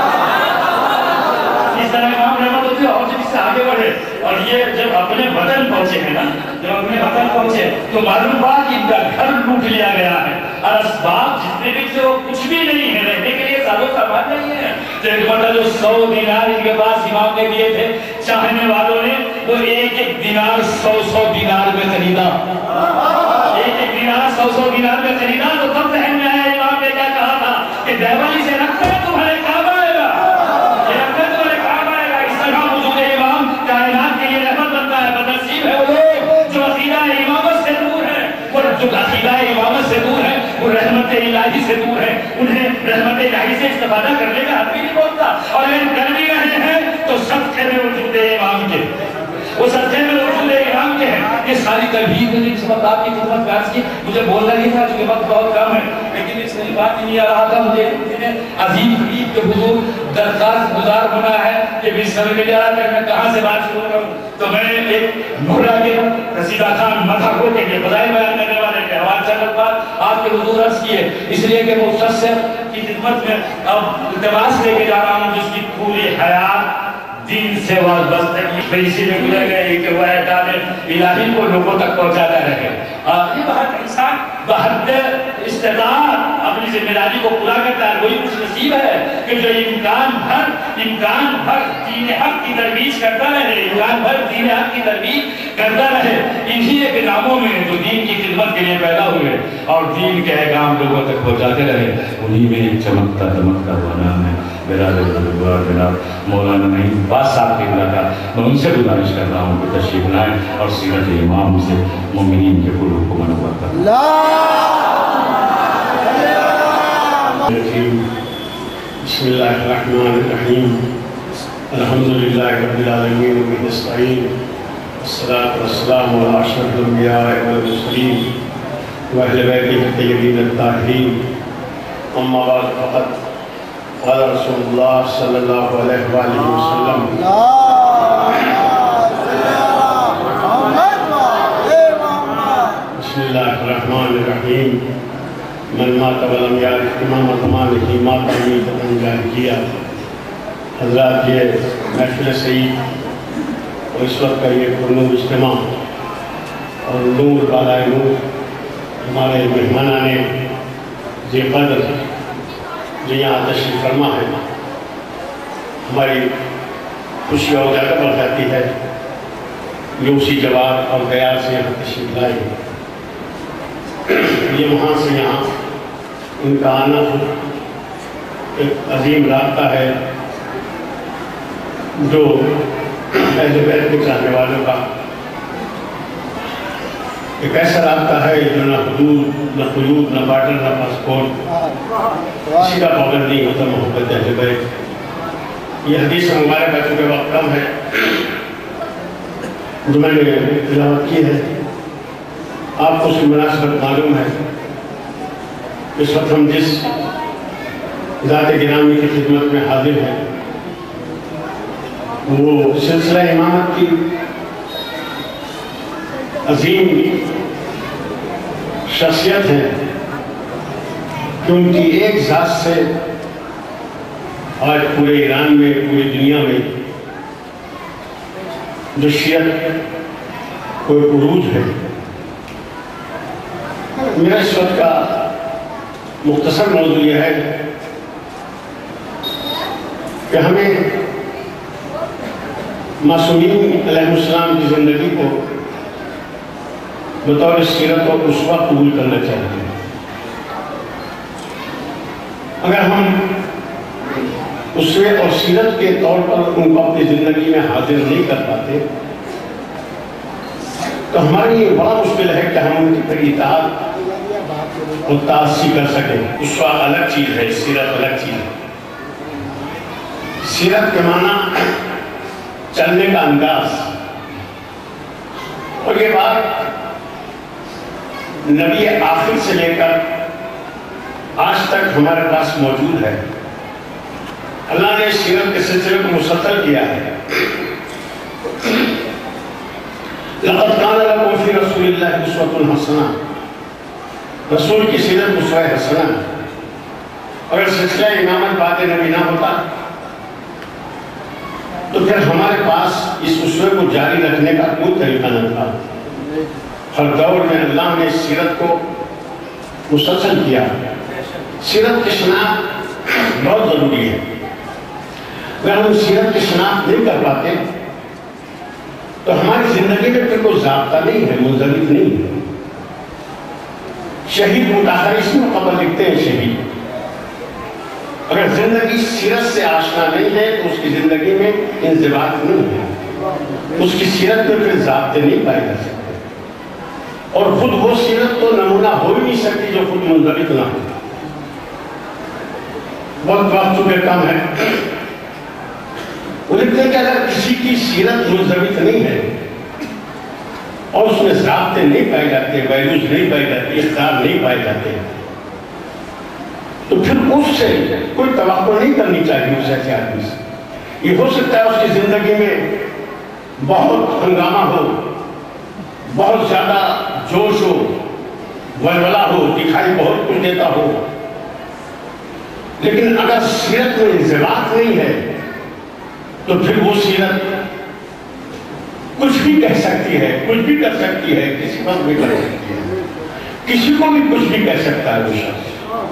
امام رحمت ہوتی ہے اور جب اس سے آگے بڑھے اور یہ جب اپنے وطن پہنچے ہیں نا جب اپنے وطن پہنچے تو معلوم بات ان کا گھر لوٹ لیا گیا ہے اور اسباب جتنے بھی سے وہ کچھ بھی نہیں ہے رہنے کے لیے سالوں سامان نہیں ہے. تو ایک مرتبہ جو 100 دینار ان کے پاس امام نے دیے تھے چاہنے والوں نے وہ ایک دینار 100 دینار میں خریدا. ایک دینار 100 دینار میں خریدا. تو تب ذہن میں آیا امام نے کیا کہا تھا کہ دیوالی سے رکھتے ہیں تمہارے کام آئے گا. کائنات کے لیے رحمت بنتا ہے. بدنصیب ہے وہ لوگ جو عقیدہ امامت سے دور ہے. اور جو عقیدہ امامت سے دور ہے وہ رحمت الہی سے دور ہے. انہیں رحمت الہی سے استفادہ کرنے کا حق بھی نہیں پہنچتا. اور اگر کر بھی رہے ہیں تو یہ ساری تلبیت میں نے اس وقت آپ کی خدمت میں عرض کی. مجھے بولنا نہیں تھا چونکہ وقت بہت کم ہے، لیکن اس میں بات نہیں آ رہا تھا. مجھے عظیم حبیب کے حضور درخواست گزار ہونا ہے کہ بھی سمجھ میں جا رہا تھا میں کہاں سے بات شروع کروں. تو میں ایک نورا کے رسیدہ خان مدھاکو کے لیے بدائے بیان کرنے والے کے حوالے سے بات آپ کے حضور عرض کیے، اس لیے کہ مفسر کی خدمت میں اب التماس لے کے جا رہا ہوں جس کی پوری حیات دین سے وابستگی اسی میں گزر گئے کہ وہ احکام الہی کو لوگوں تک پہنچاتا رہے. یہ بہت انسان بحد استطاعت اپنی ذمہ داری کو پورا کرتا ہے. وہی خوش نصیب ہے کہ جو امکان بھر دین حق کی ترویج کرتا رہے، امکان بھر دین حق کی ترویج کرتا رہے. انہی ایک ناموں میں جو دین کی خدمت کے لیے پیدا ہوئے اور دین کے احکام لوگوں تک پہنچاتے رہے، انہی میں ایک چمکتا دمکتا ہوا نام ہے جناب مولانا نعیم باز صاحب کے علاقہ. میں ان سے گزارش کر رہا ہوں کہ تشریف لائیں اور سیرت امام سے مومنین کے قلوب کو منور کریں. بسم اللہ الرحمن الرحیم. الحمدللہ رب العالمین وبہ نستعین والصلاۃ والسلام علی اشرف الانبیاء والمرسلین واہل بیتہ الطیبین الطاہرین. اما بعد فقد قال رسول اللہ صلی اللہ علیہ وآلہ وسلم بسم اللہ الرحمن الرحیم. من مات ولم یعرف امامۃ مالہ مات میتۃ جاہلیہ. حضرات، یہ محفل سعید اور اس وقت کا یہ پرنور اجتماع اور نور بالائے نور ہمارے مہمانان ذی قدر جو یہاں تشریف فرما ہے، ہماری خوشی اور زیادہ بڑھ جاتی ہے یہ اسی جواب اور خیال سے یہاں تشریف لائے. یہ وہاں سے یہاں ان کا آنا ایک عظیم رابطہ ہے جو اہل بیت کے چاہنے والوں کا ایک ایسا رابطہ ہے جو نہ حدود نہ قیود نہ بارڈر نہ پاسپورٹ کسی کا پابند نہیں ہوتا. محبت اہل بیت. یہ حدیث مبارکہ چونکہ وقت کم ہے جو میں نے تلاوت کی ہے، آپ کو اس کی مناسبت معلوم ہے. اس وقت ہم جس ذات گرامی کی خدمت میں حاضر ہیں وہ سلسلہ امامت کی عظیم شخصیت ہے کہ ان کی ایک ذات سے آج پورے ایران میں پوری دنیا میں جو شیعت کوئی عروج ہے. میرا اس وقت کا مختصر موضوع یہ ہے کہ ہمیں معصومین علیہ السلام کی زندگی کو بطور سیرت اور اسوہ قبول کرنا چاہتے ہیں. اگر ہم اسوے اور سیرت کے طور پر ان کو اپنی زندگی میں حاضر نہیں کر پاتے تو ہمارے لیے بڑا مشکل ہے کہ ہم ان کی پر اطاعت اور تعصی کر سکیں. اسوہ الگ چیز ہے، سیرت الگ چیز ہے. سیرت کے معنی چلنے کا انداز، اور یہ بات نبی آخر سے لے کر آج تک ہمارے پاس موجود ہے. اللہ نے سیرت کے سلسلے کو مسطر کیا ہے. لقد کان لکم فی رسول اللہ اسوۃ حسنہ. رسول کی سیرت اسوہ حسنہ. اگر سلسلہ امامت بعد نبی نہ ہوتا تو پھر ہمارے پاس اس اسوے کو جاری رکھنے کا کوئی طریقہ نہ تھا. ہر دور میں اللہ نے سیرت کو مسلسل کیا. سیرت کی شناخت بہت ضروری ہے. اگر ہم سیرت کی شناخت نہیں کر پاتے تو ہماری زندگی میں پھر کوئی ضابطہ نہیں ہے، منضبط نہیں ہے. شہید متاخر اس میں قبر لکھتے ہیں شہید. اگر زندگی سیرت سے آشنا نہیں ہے تو اس کی زندگی میں انضباط نہیں ہے. اس کی سیرت میں پھر ضابطے نہیں پائے جا سکتے، اور خود وہ سیرت تو نمونہ ہو ہی نہیں سکتی جو خود منضبط نہ ہو. بہت وقت چونکہ کم ہے، وہ لکھتے ہیں کہ اگر کسی کی سیرت منضبط نہیں ہے اور اس میں ضابطے نہیں پائے جاتے، ویلیوز نہیں پائے جاتے، اقدار نہیں پائے جاتے، تو پھر اس سے کوئی توقع نہیں کرنی چاہیے اس ایسے آدمی سے۔ یہ ہو سکتا ہے اس کی زندگی میں بہت ہنگامہ ہو، بہت زیادہ جوش ہو، ولولہ ہو، دکھائی بہت کچھ دیتا ہو، لیکن اگر سیرت میں انضباط نہیں ہے تو پھر وہ سیرت کچھ بھی کہہ سکتی ہے، کچھ بھی کر سکتی ہے، کسی وقت بھی کر سکتی ہے، کسی کو بھی کچھ بھی کہہ سکتا ہے وہ شخص۔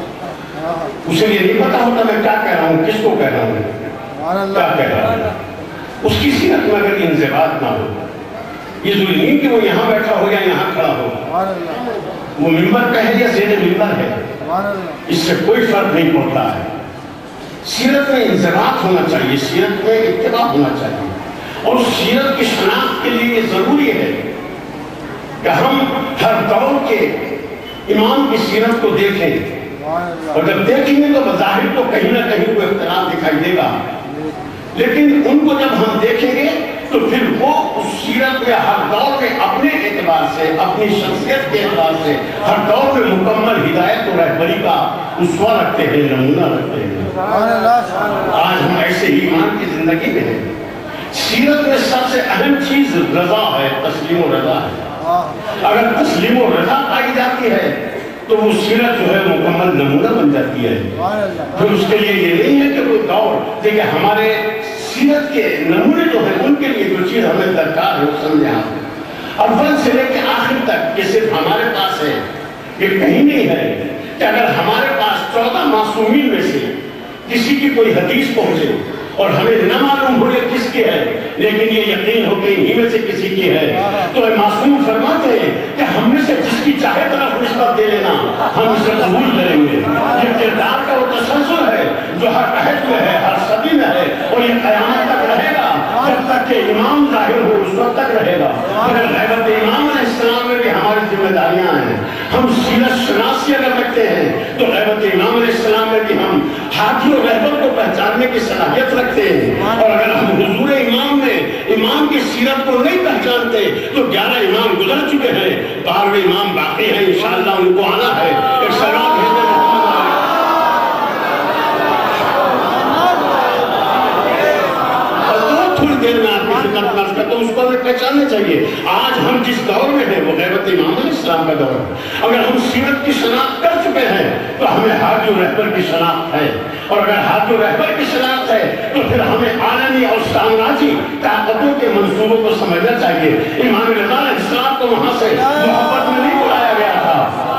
اسے یہ نہیں پتا ہوتا میں کیا کہہ رہا ہوں، کس کو کہہ رہا ہوں، کیا کہہ رہا ہوں۔ اس کی سیرت میں اگر انضباط نہ ہو، یہ ضروری نہیں کہ وہ یہاں بیٹھا ہو یا یہاں کھڑا ہو، وہ ممبر پہ ہے یا زیر ممبر ہے، اس سے کوئی فرق نہیں پڑتا ہے۔ سیرت میں انضباط ہونا چاہیے، سیرت میں اتباع ہونا چاہیے، اور سیرت کی شناخت کے لیے یہ ضروری ہے کہ ہم ہر دور کے امام کی سیرت کو دیکھیں، اور جب دیکھیں گے تو بظاہر تو کہیں نہ کہیں کوئی اختلاف دکھائی دے گا، لیکن ان کو جب ہم دیکھیں گے تو پھر وہ اس سیرت میں ہر دور میں اپنے اعتبار سے، اپنی شخصیت کے اعتبار سے ہر دور میں مکمل ہدایت و رہبری کا اسوہ رکھتے ہیں، نمونہ رکھتے ہیں۔ آج ہم ایسے ہی ایمان کی زندگی میں ہیں۔ سیرت میں سب سے اہم چیز رضا ہے، تسلیم و رضا ہے۔ اگر تسلیم و رضا پائی جاتی ہے تو وہ سیرت جو ہے مکمل نمونہ بن جاتی ہے۔ پھر اس کے لیے یہ نہیں ہے کہ کوئی دور، دیکھیں ہمارے سیرت کے نمونے جو ہیں ان کے لیے جو چیز ہمیں درکار ہے وہ سمجھیں آپ، اول سے لے کے آخر تک یہ صرف ہمارے پاس ہے، یہ کہیں نہیں ہے کہ اگر ہمارے پاس 14 معصومین میں سے کسی کی کوئی حدیث پہنچے اور ہمیں نہ معلوم ہو یہ کس کی ہے، لیکن یہ یقین ہو کہ انہی میں سے کسی کی ہے، تو اے معصوم فرماتے ہیں کہ ہم میں سے جس کی چاہے طرف نسبت دے لینا ہم اسے قبول کریں گے۔ یہ کردار کا وہ تسلسل ہے جو ہر عہد میں ہے، ہر صدی میں ہے، اور یہ قیامت تک رہے گا، جب تک کہ امام ظاہر ہو اس وقت تک رہے گا۔ اگر غیبت امام علیہ السلام میں بھی ہماری ذمہ داریاں ہیں، ہم سیرت شناسی اگر رکھتے ہیں تو غیبت امام علیہ السلام میں بھی ہم ہادی و رہبر کو پہچاننے کی صلاحیت رکھتے ہیں، اور اگر ہم حضور امام میں امام کی سیرت کو نہیں پہچانتے تو 11 امام گزر چکے ہیں، 12ویں امام باقی ہیں، انشاءاللہ ان کو آنا ہے۔ ایک سلام بھیجیں تھوڑی دیر میں آپ کی خدمت میں عرض کرتا ہوں، اس کو ہمیں پہچاننا چاہیے۔ آج ہم جس دور میں ہیں وہ غیبت امام علیہ السلام کا دور ہے۔ اگر ہم سیرت کی شناخت کر چکے ہیں تو ہمیں ہادی و رہبر کی شناخت ہے، اور اگر ہادی و رہبر کی شناخت ہے تو پھر ہمیں عالمی اور سامراجی طاقتوں کے منصوبوں کو سمجھنا چاہیے۔ امام رضا علیہ السلام کو وہاں سے محبت میں نہیں بلایا گیا تھا،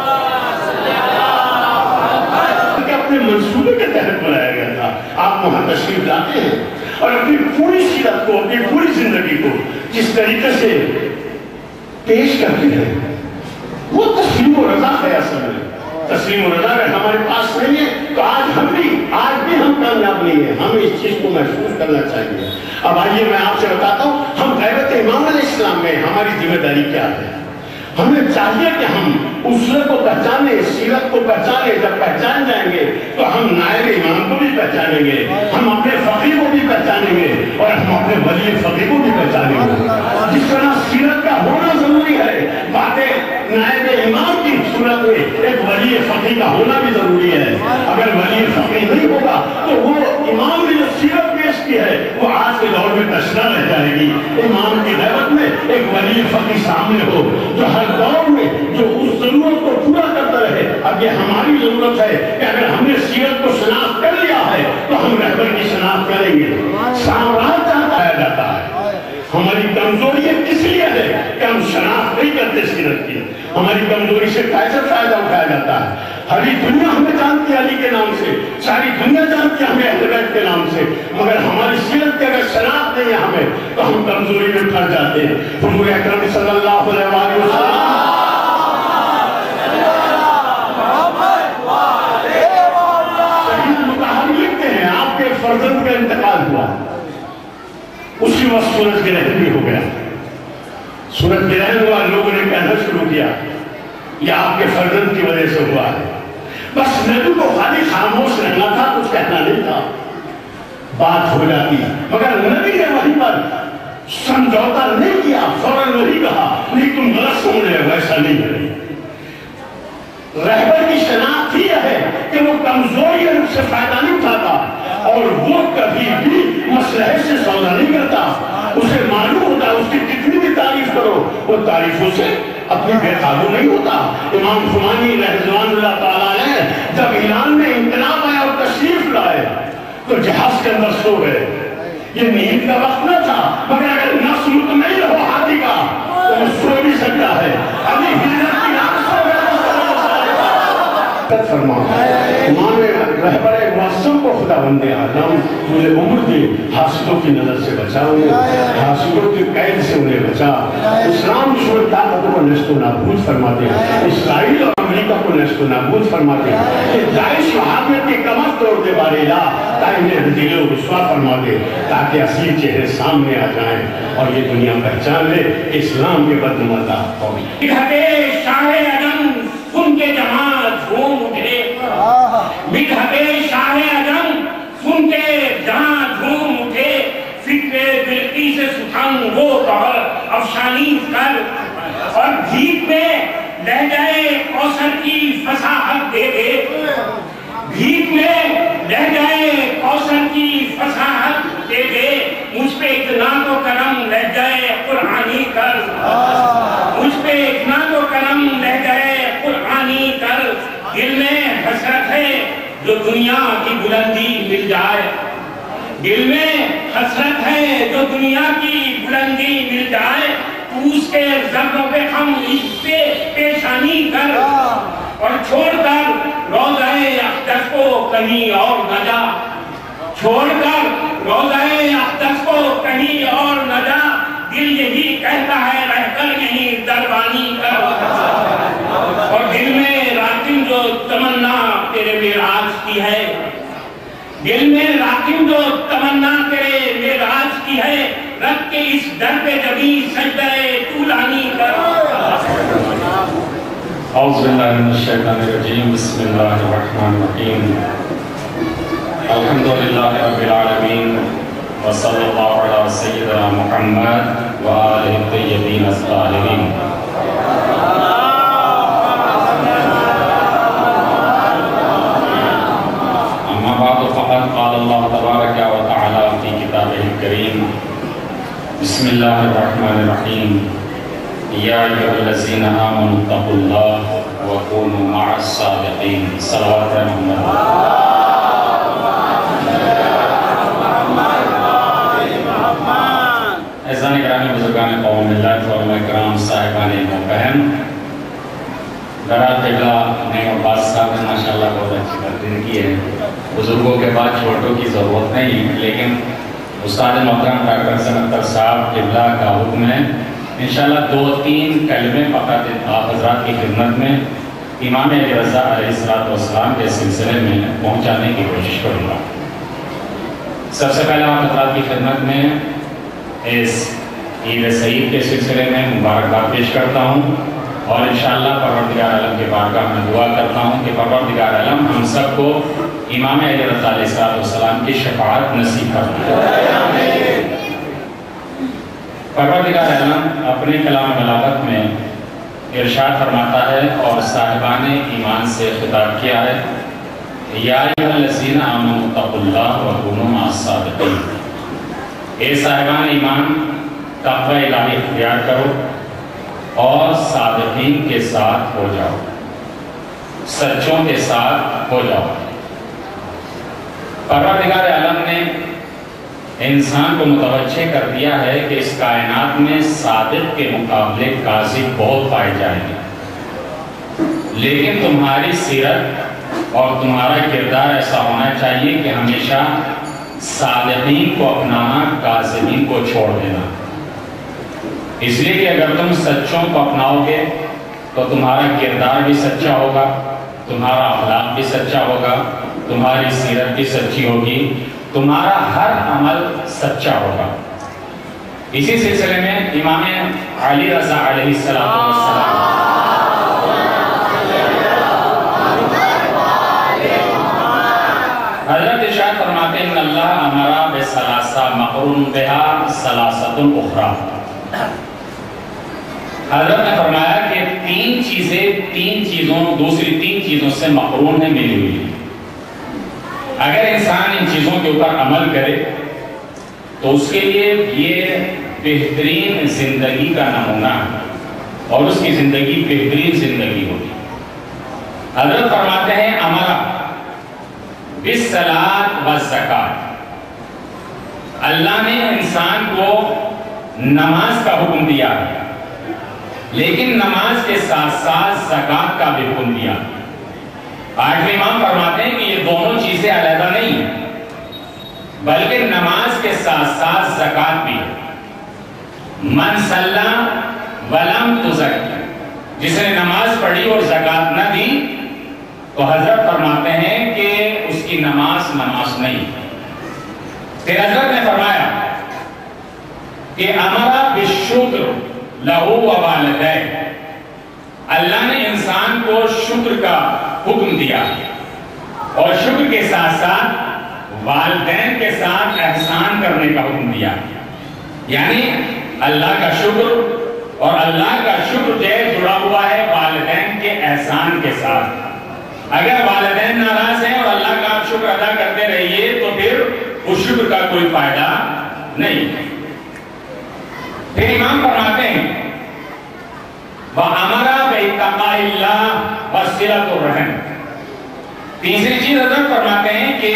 اپنے منصوبے کے تحت بلایا گیا تھا۔ آپ وہاں تشریف لاتے ہیں اور اپنی پوری سیرت کو، اپنی پوری زندگی کو جس طریقے سے پیش کرتے ہیں وہ تسلیم و رضا ہے۔ اصل میں تسلیم و رضا اگر ہمارے پاس نہیں ہے تو آج بھی ہم کامیاب نہیں ہیں۔ ہمیں اس چیز کو محسوس کرنا چاہیے۔ اب آئیے میں آپ سے بتاتا ہوں ہم غیبت امام علیہ السلام میں ہماری ذمہ داری کیا ہے۔ ہمیں چاہیے کہ ہم اسوے کو پہچانے، سیرت کو پہچانے۔ جب پہچان جائیں گے تو ہم نائب امام کو بھی پہچانیں گے، ہم اپنے فقیر کو بھی پہچانیں گے، اور ہم اپنے ولی فقیر کو بھی پہچانیں گے۔ جس طرح سیرت کا ہونا ضروری ہے، باتیں نائب امام کی صورت میں ایک ولی فقیر کا ہونا بھی ضروری ہے۔ اگر ولی فقیر نہیں ہوگا تو وہ امام نے جو سیرت پیش کی ہے وہ آج کے دور میں تشنہ رہ جائے گی۔ امام کی غیبت میں ایک ولی فقیر سامنے ہو جو ہر دور میں جو اس ضرورت کو پورا کرتا رہے۔ اب یہ ہماری ضرورت ہے کہ اگر ہم نے سیرت کو شناخت کر لیا ہے تو ہم رہبر کی شناخت کریں گے۔ سامراج چاہتا جاتا ہے، ہماری کمزوری کس لیے ہے کہ ہم شناخت نہیں کرتے سیرت کی۔ ہماری کمزوری سے کیسے فائدہ اٹھایا جاتا ہے؟ ہری دنیا ہمیں جانتی ہے علی کے نام سے، ساری دنیا جانتی ہے ہمیں اہل بیت کے نام سے، مگر ہماری سیرت کی اگر شناخت نہیں ہے ہمیں تو ہم کمزوری میں پھنس جاتے ہیں۔ حضور اکرم صلی اللہ علیہ وسلم آپ کے فرزند کا انتقال ہوا، اسی وقت سورج گرہن بھی ہو گیا۔ سورج گرہن ہوا، لوگوں نے کہنا شروع کیا یہ آپ کے فرزند کی وجہ سے ہوا ہے۔ بس نبی کو خالی خاموش رہنا تھا، کچھ کہنا نہیں تھا، بات ہو جاتی، مگر نبی نے وہیں پر سمجھوتا نہیں کیا، فوراً وہی کہا نہیں تم ویسا نہیں ہے. رہبر کی شناخت ہی ہے کہ وہ کمزوری سے فائدہ نہیں اٹھاتا اور وہ کبھی بھی مصلحت سے سودا نہیں کرتا. اسے معلوم ہوتا ہے اس کی کتنی بھی تعریف کرو وہ تعریفوں سے اپنی بے قابو نہیں ہوتا. امام خمینی رضوان اللہ تعالیٰ نے جب ایران میں انقلاب آیا اور تشریف لائے تو جہاز کے اندر سو گئے. یہ نیند کا وقت نہ تھا مگر اگر نفس مطمئن ہو ہاتھی کا تو وہ سو بھی سکتا ہے. ابھی ہجرت کی رات سو گئے فرما. امام رہبر معصوم کو خدا بندے عالم مجھے عمر دی حاسدوں کی نظر سے بچاؤ, حاسدوں کی قید سے انہیں بچا. اسلام دشمن طاقتوں کو نیست و نابود فرما دے, اسرائیل اور امریکہ کو نیست و نابود فرما دے, کہ داعش وہابیت کی کمر توڑ دے بار الہ, تاکہ انہیں ذلیل و رسوا فرما دے, تاکہ اصلی چہرے سامنے آ جائیں اور یہ دنیا پہچان لے اسلام کے بدنما قوم. شاہ عجم سن کے جماعت جھوم اٹھے, مدحت شاہ عجم سن کے جہاں جھوم اٹھے, فکر بلقی سے سخن وہ بہر افشانی کر, اور بھیک میں لہجۂ کوثر کی فصاحت دے دے, بھیک میں لہجۂ کوثر کی فصاحت دے دے, مجھ پہ اتنا تو کرم لہجۂ قرآنی کر, مجھ پہ اتنا تو کرم لہجۂ قرآنی کر. دل میں حسرت ہے جو دنیا کی بلندی مل جائے, دل میں حسرت ہے جو دنیا کی بلندی مل جائے, تو اس کے ضرب پہ ہم عشق پہ پیشانی کر, اور چھوڑ کر روضہ اقدس کو کہیں اور نہ جا, چھوڑ کر روضہ اقدس کو کہیں اور نہ جا, دل یہی کہتا ہے رہ کر یہیں دربانی کر. اور دل میں راکم جو تمنا تیرے معراج کی ہے, دل میں راکم جو تمنا تیرے معراج کی ہے, رب کے اس در پہ جبھی سجدہ طولانی کر. اعوذ باللہ من الشیطان الرجیم, بسم اللہ الرحمن الرحیم, الحمدللہ رب العالمین, وصلی اللہ علی سیدنا محمد وآلہ الطیبین الطاہرین. اما بعد فقد قال اللہ تبارک و تعالی فی کتابہ الکریم, بسم اللہ الرحمن الرحیم, یا ایھا الذین آمنوا اتقوا اللہ وکونوا مع الصادقین. صلوات محمد. اعزان اکرامی بزرگان قوم ملت, علماء کرام, صاحبان محترم, درا قبلہ نئے عباس صاحب نے ماشاءاللہ بہت اچھی تقریر کی ہے. بزرگوں کے بعد چھوٹوں کی ضرورت نہیں, لیکن استاد محترم ڈاکٹر سنتر صاحب قبلہ کا حکم ہے انشاءاللہ 2-3 کلمے فقط آپ حضرات کی خدمت میں امام علی رضا علیہ السلام کے سلسلے میں پہنچانے کی کوشش کروں گا. سب سے پہلے آپ حضرات کی خدمت میں اس عید سعید کے سلسلے میں مبارکباد پیش کرتا ہوں, اور انشاءاللہ پروردگار عالم کے بارگاہ میں دعا کرتا ہوں کہ پروردگار عالم ہم سب کو امام علی رضا علیہ السلام کی شفاعت نصیب فرمائے. پروردگار عالم اپنے کلام بلاغت میں ارشاد فرماتا ہے اور صاحبان ایمان سے خطاب کیا ہے, یا ایھا الذین آمنوا اتقوا اللہ وکونوا مع الصادقین. اے صاحبان ایمان, تقوی الہی اختیار کرو اور صادقین کے ساتھ ہو جاؤ, سچوں کے ساتھ ہو جاؤ. پروردگار عالم نے انسان کو متوجہ کر دیا ہے کہ اس کائنات میں صادق کے مقابلے کاذب بہت پائے جائیں گے, لیکن تمہاری سیرت اور تمہارا کردار ایسا ہونا چاہیے کہ ہمیشہ صادقین کو اپنانا, کاذبین کو چھوڑ دینا. اس لیے کہ اگر تم سچوں کو اپناؤ گے تو تمہارا کردار بھی سچا ہوگا, تمہارا اخلاق بھی سچا ہوگا, تمہاری سیرت بھی سچی ہوگی, تمہارا ہر عمل سچا ہوگا. اسی سلسلے میں امام علی رضا علیہ السلام حضرت ارشاد فرماتے ہیں, ان اللہ امرا بثلاثہ مقرون بہا ثلاثۃ اخری. حضرت نے فرمایا کہ دوسری تین چیزوں سے محروم ہے، ملی ہوئی ہے۔ اگر انسان ان چیزوں کے اوپر عمل کرے تو اس کے لیے یہ بہترین زندگی کا نمونہ ہے اور اس کی زندگی بہترین زندگی ہوگی۔ حضرت فرماتے ہیں امرا بالصلاۃ والزکات، اللہ نے انسان کو نماز کا حکم دیا لیکن نماز کے ساتھ ساتھ زکات کا بھی حکم دیا۔ آٹھویں امام فرماتے ہیں کہ یہ دونوں چیزیں علیحدہ نہیں ہیں بلکہ نماز کے ساتھ ساتھ زکات بھی ہے۔ من صلی ولم تزکی، جس نے نماز پڑھی اور زکات نہ دی تو حضرت فرماتے ہیں کہ اس کی نماز نہیں۔ پھر حضرت نے فرمایا کہ امرا بالشکر لہو ووالدیہ، اللہ نے انسان کو شکر کا حکم دیا اور شکر کے ساتھ ساتھ والدین کے ساتھ احسان کرنے کا حکم دیا، یعنی اللہ کا شکر، اور اللہ کا شکر جو ہے جڑا ہوا ہے والدین کے احسان کے ساتھ۔ اگر والدین ناراض ہیں اور اللہ کا آپ شکر ادا کرتے رہیے تو پھر اس شکر کا کوئی فائدہ نہیں۔ پھر امام فرماتے ہیں وَأَمَرَ بِاتَّقَاءِ اللَّهِ وَصِلَةُ الرَّحِمِ، تیسری چیز حضرت فرماتے ہیں کہ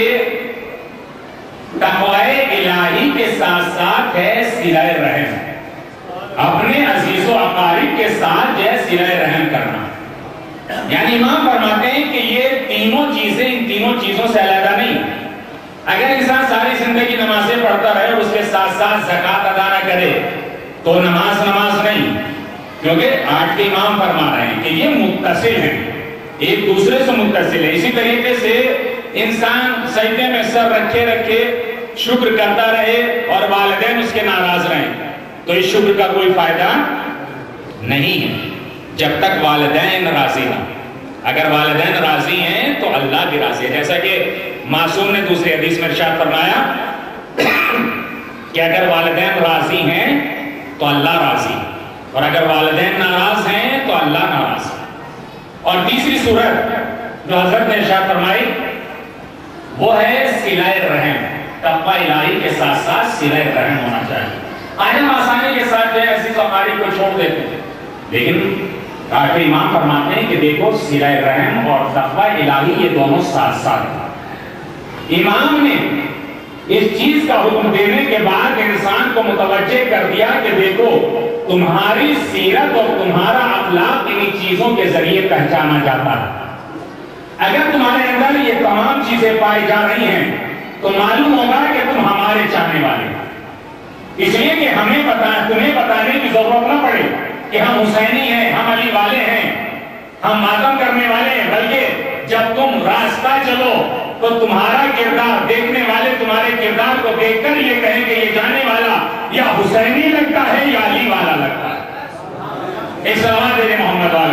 تقوی الہی کے ساتھ ساتھ ہے صلہ رحم، اپنے عزیز و اقارب کے ساتھ جو ہے صلہ رحم کرنا۔ یعنی امام فرماتے ہیں کہ یہ تینوں چیزیں ان تینوں چیزوں سے علیحدہ نہیں۔ اگر انسان ساری زندگی نمازیں پڑھتا رہے اور اس کے ساتھ ساتھ زکات ادا نہ کرے تو نماز نہیں، کیونکہ آٹھ امام فرما رہے ہیں کہ یہ متصل ہیں، ایک دوسرے سے متصل ہے۔ اسی طریقے سے انسان سجدے میں سر رکھے شکر کرتا رہے اور والدین اس کے ناراض رہیں تو اس شکر کا کوئی فائدہ نہیں ہے جب تک والدین راضی نہ۔ اگر والدین راضی ہیں تو اللہ بھی راضی ہے، جیسا کہ معصوم نے دوسری حدیث میں ارشاد فرمایا کہ اگر والدین راضی ہیں تو اللہ راضی، اور اگر والدین ناراض ہیں تو اللہ ناراض۔ اور تیسری صورت جو حضرت نے ارشاد فرمائی وہ ہے صلہ رحم، تقوی الہی کے ساتھ ساتھ صلہ رحم ہونا چاہیے۔ آج ہم آسانی کے ساتھ جو ہے عزیز و اقارب کو چھوڑ دیتے ہیں، لیکن آخر امام فرماتے ہیں کہ دیکھو صلہ رحم اور تقوی الہی یہ دونوں ساتھ ساتھ ہیں۔ امام نے اس چیز کا حکم دینے کے بعد انسان کو متوجہ کر دیا کہ دیکھو تمہاری سیرت اور تمہارا اخلاق انہی چیزوں کے ذریعے پہچانا جاتا ہے۔ اگر تمہارے اندر یہ تمام چیزیں پائی جا رہی ہیں تو معلوم ہوگا کہ تم ہمارے چاہنے والے ہیں، اس لیے کہ تمہیں بتانے کی ضرورت نہ پڑے کہ ہم حسینی ہیں، ہم علی والے ہیں، ہم ماتم کرنے والے ہیں، بلکہ جب تم راستہ چلو تو تمہارا کردار دیکھنے والے تمہارے کردار کو دیکھ کر یہ کہیں کہ یہ جانے والا یا حسینی لگتا ہے یا علی والا لگتا ہے۔ ایک سلام دے محمد والا۔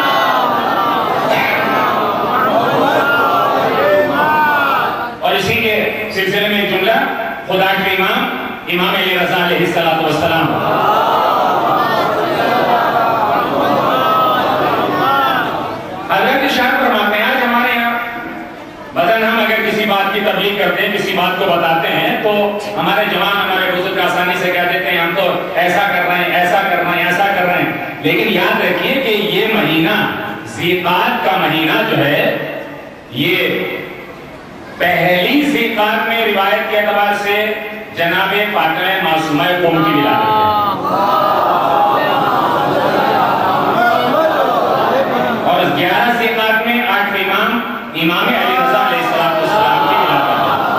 اور اسی کے سلسلے میں ایک جملہ خدا کے امام علی رضا علیہ السلام حضرت ارشاد فرماتے ہیں، آج ہمارے یہاں بدن ہم اگر کسی بات کی تبلیغ کرتے ہیں، کسی بات کو بتاتے ہیں تو ہمارے جوان ہمارے بزرگ آسانی سے کہہ دیتے ہیں ہم تو ایسا کر رہے ہیں، ایسا کر رہے ہیں، ایسا کر رہے ہیں۔ لیکن یاد رکھیے کہ یہ مہینہ ذی قعدہ کا مہینہ جو ہے یہ پہلی ذی قعدہ میں روایت کے اعتبار سے جناب فاطمہ معصومہ قوم کی ولادت ہے، اور 11 ذی قعدہ میں 8 امام علی رضا علیہ السلام کی ولادت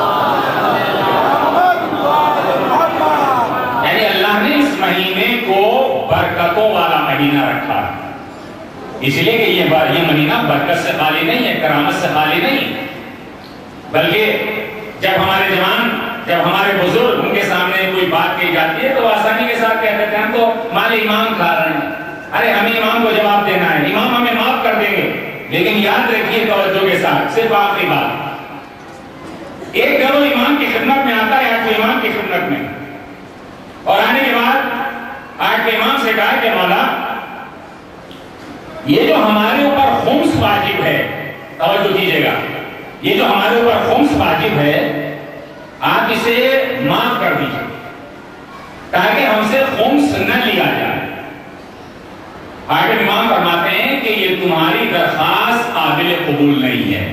ہے۔ یعنی اللہ نے اس مہینے کو برکتوں والا مہینہ رکھا، اس لیے کہ یہ مہینہ برکت سے خالی نہیں ہے، کرامت سے خالی نہیں، بلکہ جب ہمارے جوان، جب ہمارے بزرگ ان کے سامنے کوئی بات کہی جاتی ہے تو آسانی کے ساتھ کہتے ہیں ہم تو مال امام کھا رہے ہیں، ارے ہمیں امام کو جواب دینا ہے، امام ہمیں معاف کر دیں گے۔ لیکن یاد رکھیے توجہ کے ساتھ صرف آخری بات، ایک گروہ امام کی خدمت میں آتا ہے 8 امام کی خدمت میں، اور آنے کے بعد 8 امام سے کہا کہ مولا یہ جو ہمارے اوپر خمس واجب ہے، توجہ کیجئے گا، یہ جو ہمارے اوپر خمس واجب ہے آپ اسے معاف کر دیجئے تاکہ ہم سے خمس نہ لیا جائے۔ حاکم امام فرماتے ہیں کہ یہ تمہاری درخواست قابل قبول نہیں ہے،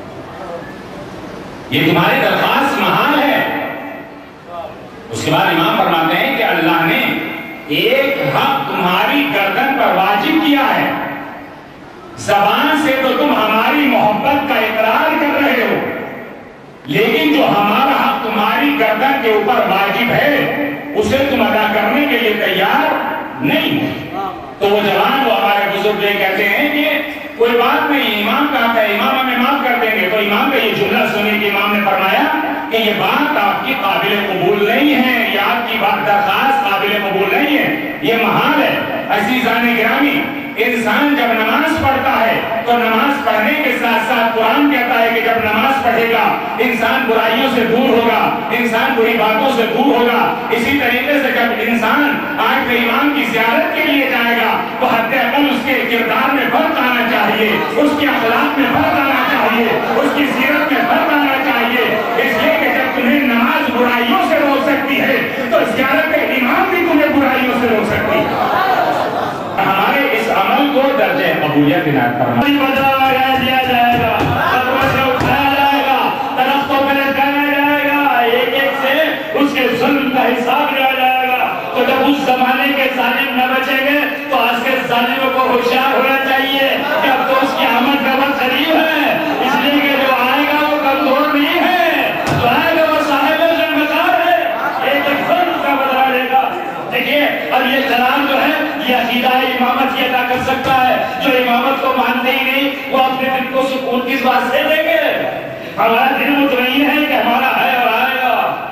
یہ تمہاری درخواست محال ہے۔ اس کے بعد امام فرماتے ہیں کہ اللہ نے ایک حق تمہاری گردن پر واجب کیا ہے، زبان سے تو تم ہماری محبت کا اقرار کر رہے ہو، لیکن جو ہمارا حق تمہاری گردن کے اوپر واجب ہے اسے تم ادا کرنے کے لیے تیار نہیں ہو۔ تو وہ جوان وہ ہمارے بزرگ یہ کہتے ہیں کہ کوئی بات نہیں، امام کہتا ہے امام ہمیں معاف کر دیں گے، تو امام کا یہ جملہ سنی کہ امام نے فرمایا کہ یہ بات آپ کی قابل قبول نہیں ہے، یہ آپ کی بات درخواست قابل قبول نہیں ہے، یہ محال ہے۔ عزیزان گرامی، انسان جب نماز پڑھتا ہے تو نماز پڑھنے کے ساتھ ساتھ قرآن کہتا ہے کہ جب نماز پڑھے گا انسان برائیوں سے دور ہوگا، انسان بری باتوں سے دور ہوگا۔ اسی طریقے سے جب انسان آج کے امام کی زیارت کے لیے جائے گا تو حد اقل اس کے کردار میں فرق آنا چاہیے، اس کے اخلاق میں فرق آنا چاہیے، اس کی سیرت میں فرق آنا چاہیے، اس لیے کہ جب تمہیں نماز برائیوں سے روک سکتی ہے تو زیارت امام بھی تمہیں برائیوں سے روک سکتی ہے۔ ہمارے اس عمل کو درجہ قبولیت عنایت فرمائے۔ دیا جائے گا، قدموں سے اٹھایا جائے گا، درختوں پہ لٹکایا جائے گا، ایک ایک سے اس کے ظلم کا حساب لیا جائے گا۔ تو جب اس زمانے کے ظالم نہ بچیں گے تو آج کے ظالموں کو ہوشیار ہونا چاہیے کہ اب تو اس کی آمد کا وقت قریب ہے، اس لیے کہ جو آئے گا وہ کمزور نہیں ہے، جو آئے گا وہ صاحب ذمہ ہے، ایک ایک فرد کا بدلا لے گا۔ دیکھیے، اور یہ کلام جو ہے یہ عقیدہ امامت یہ ادا کر سکتا ہے، جو امامت کو مانتے ہی نہیں وہ اپنے دل کو سکون کس بات سے دیں گے؟ ہمارا دل مطمئن ہے کہ ہمارا ہے اور آئے گا۔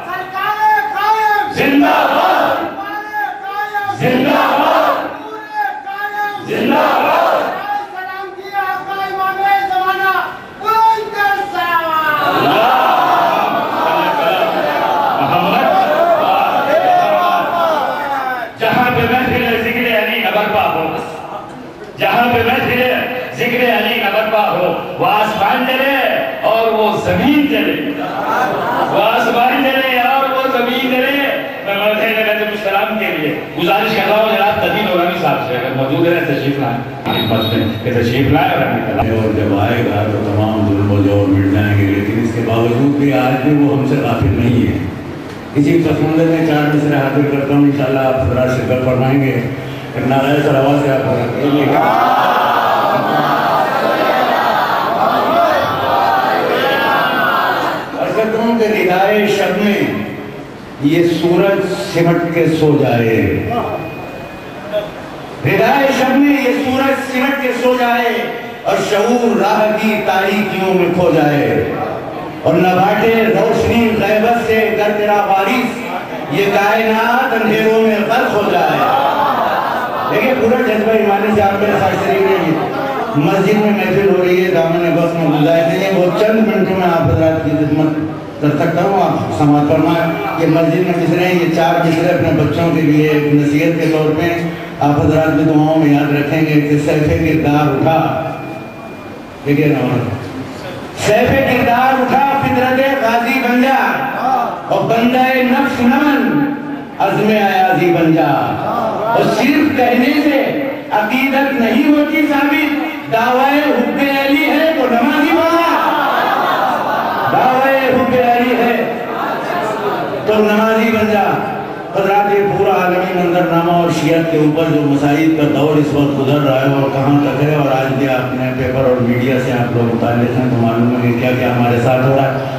زندہ باد، زندہ باد، زندہ باد۔ جہاں پہ محفل ذکر علی کا برپا ہو وہ آسمان جلے اور وہ زمین جلے، وہ آسمان جلے اور وہ زمین جلے۔ میں مرحبا نبی السلام کے لیے گزارش کر رہا ہوں جناب تدین غلامی صاحب سے، اگر موجود ہے تشریف لائیں، کہ تشریف لائیں اور جب آئے گا تو تمام ظلم و جور مٹ جائیں گے، لیکن اس کے باوجود بھی آج بھی وہ ہم سے غافل نہیں ہے۔ اسی پسمندر میں 4 مصرے حاضر کرتا ہوں، انشاءاللہ آپ حضرات شرکت فرمائیں گے۔ نعرہ صلوات سے آپ ارکت ہوں کہ ردائے شب میں یہ سورج سمٹ کے سو جائے، ردائے شب میں یہ سورج سمٹ کے سو جائے، اور شعور راہ کی تاریکیوں میں کھو جائے، اور نہ بانٹے روشنی غیبت سے گر تیرا وارث، یہ کائنات اندھیروں میں غرق ہو جائے۔ دیکھیں پورا جذبہ ایمانی سے آپ میرے ساتھ شریک رہیے، مسجد میں محفل ہو رہی ہے، دامن وقت میں گزارے نہیں ہے، وہ چند منٹوں میں آپ حضرات کی خدمت کر سکتا ہوں۔ آپ سماعت فرمائیں کہ مسجد میں مصرے ہیں، یہ 4 مصرے اپنے بچوں کے لیے ایک نصیحت کے طور پہ آپ حضرات بھی دعاؤں میں یاد رکھیں گے کہ سیف کردار اٹھا، دیکھیے نا، سیف کردار اٹھا، فطرت غازی بن جا، اور بندہ نفس نمن عزم ایازی بن جا۔ اور صرف کہنے سے عقیدت نہیں ہوتی ثابت، دعوی حب علی ہے تو نمازی بن جا، دعوی حب علی ہے تو نمازی بن جا۔ حضرات یہ پورا عالمی منظرنامہ اور شیعت کے اوپر جو مسائل کا دور اس وقت گزر رہا ہے اور کہاں تک ہے، اور آج بھی آپ نے پیپر اور میڈیا سے آپ لوگ متعلق ہیں تو معلوم ہے کہ کیا کیا ہمارے ساتھ ہو رہا ہے۔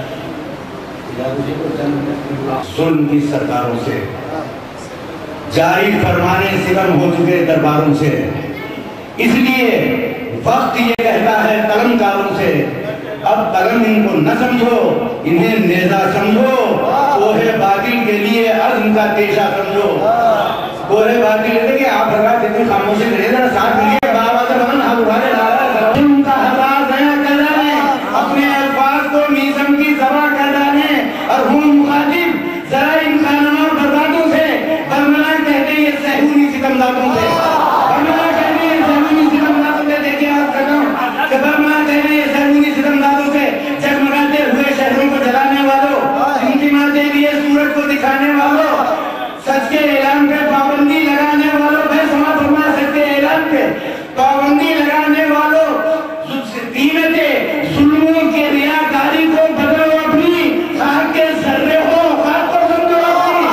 ظلم کی سرکاروں سے، جاری فرمانے سلم ہو چکے درباروں سے، اس لیے وقت یہ کہتا ہے قلم کاروں سے، اب قلم ان کو نہ سمجھو، انہیں نیزہ سمجھو، کوہ باطل کے لیے عزم کا تیشہ سمجھو۔ کوہ باطل ہے کہ آپ حضرات اتنی خاموشی کریں، ذرا ساتھ ملیے، بابا سے بغن ہاتھ اٹھا لے، ظلم کا حساس ضیاء کر ڈالیں، اپنے الفاظ کو میزم کی زبا کر ڈالیں، اور ہم مخاطب ذرا ان خانوں اور بربادوں سے برملا کہتے ہیں یہ سہونی ستمداروں سے، برملا کہتے ہیں سہونی ستمداروں سے اعلان پہ پابندی لگانے والوں پہ سماعت فرما سکتے ہیں اعلان پہ پابندی لگانے والوں قیمت ظلموں کے ریاکاری کو بدلو اپنی خاک کے ذرے ہو خاک کو سمجھو اپنی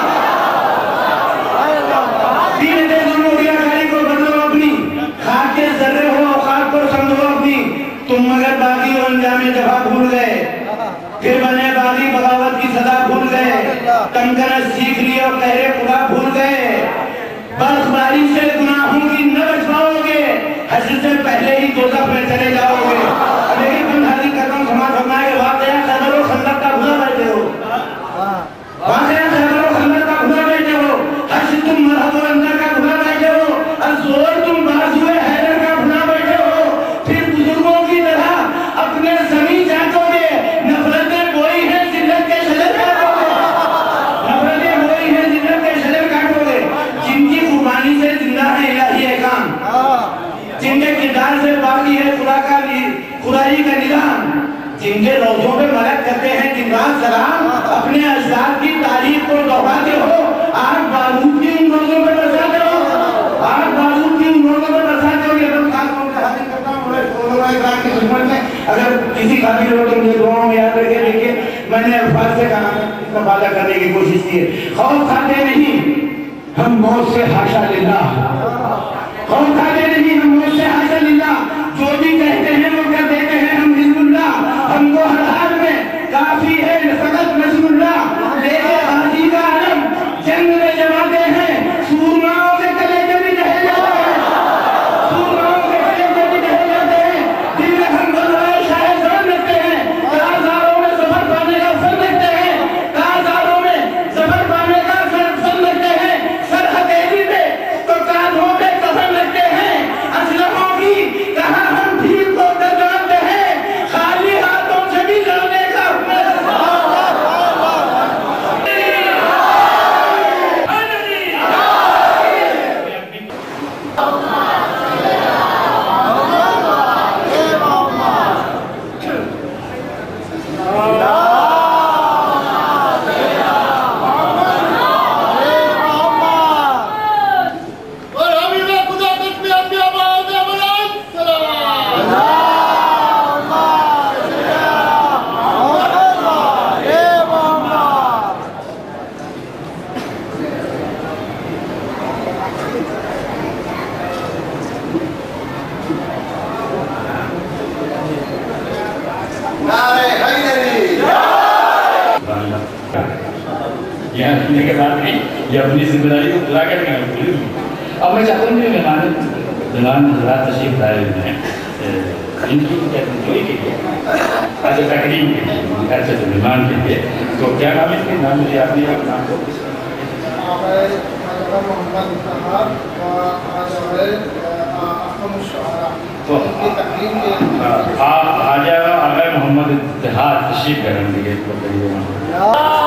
قیمت ظلموں ریاکاری کو بدلو اپنی خاک کے ذرے ہو خاک کو سمجھو اپنی تم مگر باغی و انجام جفا بھول گئے پھر بنے باغی بغاوت کی سزا بھول گئے تمکنت سیکھ لی اور قہر خدا بھول گئے برف باری سے گناہوں کی نہ بچ پاؤ گے حشر سے پہلے ہی دوزخ میں چلے جاؤ گے لیکن تم حاضر کرم سماعت فرمائے کہ واقعہ خیبر و خندق کا بھلا بیٹھے ہو واقعہ خیبر و خندق کا بھلا بیٹھے ہو حشر تم مرحب و اندر کا بھلا بیٹھے ہو الزور تم بازوئے حیدر کا بھلا بیٹھے ہو پھر بزرگوں کی طرح اپنے زمین چاہتو گے نفرتیں وہی ہیں ذلت کے شجر کاٹو گے نفرتیں وہی ہیں ذلت کے شجر کاٹو گے جن کی قربانی سے زندہ ہے الہی احکام جن کے کردار سے باقی ہے خدائی کا نظام جن کے روزوں پہ ملک کرتے ہیں دن رات سلام اپنے اجداد کی تاریخ کو دوہراتے ہو آگ بارود کی ان روزوں پہ برساتے ہو آگ بارود کی ان روزوں پہ برساتے ہو یہ خاص طور پہ حاضر کرتا ہوں علماء اکرام کی خدمت میں اگر کسی قابل ہو تو مجھے دعاؤں میں یاد رکھے دیکھیے میں نے الفاظ سے کہا اس کا فائدہ کرنے کی کوشش کی ہے خوف کھاتے نہیں ہم موت سے حاشا للہ خوف کھاتے نہیں ہم موت سے حاشا للہ جو بھی کہتے ہیں وہ کر دیتے ہیں ہم حزب اللہ ہم کو ہر حال میں کافی ہے فقط نصر اللہ لے کے غازی کا علم جنگ میں جماتے ہیں سورماؤں کے کلیجے بھی رہ جاتے ہیں سورماؤں کے کلیجے بھی رہ جاتے ہیں دل میں ہم بلوائے شاید زن رکھتے ہیں کارزاروں میں سفر پانے کا فن رکھتے ہیں کارزاروں میں سفر پانے کا فن رکھتے ہیں سر ہتھیلی پہ تو کاندھوں پہ کفن رکھتے ہیں اسلحوں کی کہاں ہم بھیڑ کو درجانتے ہیں خالی ہاتھوں سے بھی لڑنے کا یہاں رکھنے کے بعد نہیں یہ اپنی ذمہ داری کو پورا کرنے کا بھول گئی اب میں چاہتا ہوں کہ مہمان حضرات تشریف لائے ہوئے ہیں ان کی جوئی کے لیے اچھا تقریب کے لیے اچھا تو مہمان کے لیے تو کیا نام ہے اس کے نام مجھے آپ نے نام کو تو خواجہ آغا محمد اتحاد تشریف کریں گے اس کو قریب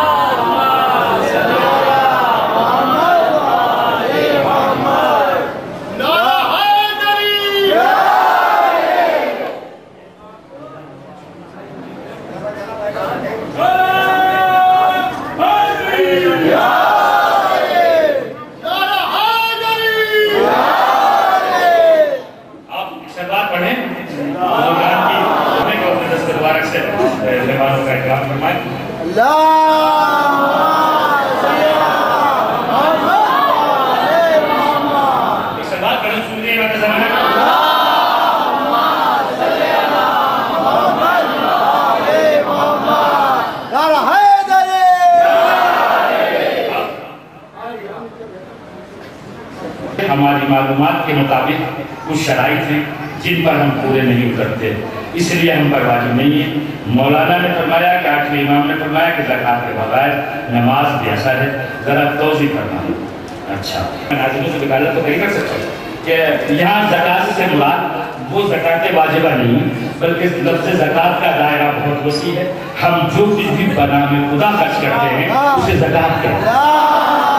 ہماری معلومات کے مطابق کچھ شرائط ہیں جن پر ہم پورے نہیں اترتے اس لیے ہم پر واجب نہیں ہے مولانا نے فرمایا کہ آٹھویں امام نے فرمایا کہ زکوٰۃ کے بغیر نماز بھی اثر ہے ذرا توضیح فرمائیں اچھا ناظرین سے وکالت تو نہیں کر سکتے کہ یہاں زکوٰۃ سے مراد وہ زکوٰۃ واجبہ نہیں بلکہ لفظ زکوٰۃ کا دائرہ بہت وسیع ہے ہم جو کچھ بھی بنام خدا خرچ کرتے ہیں اسے زکوٰۃ کہتے ہیں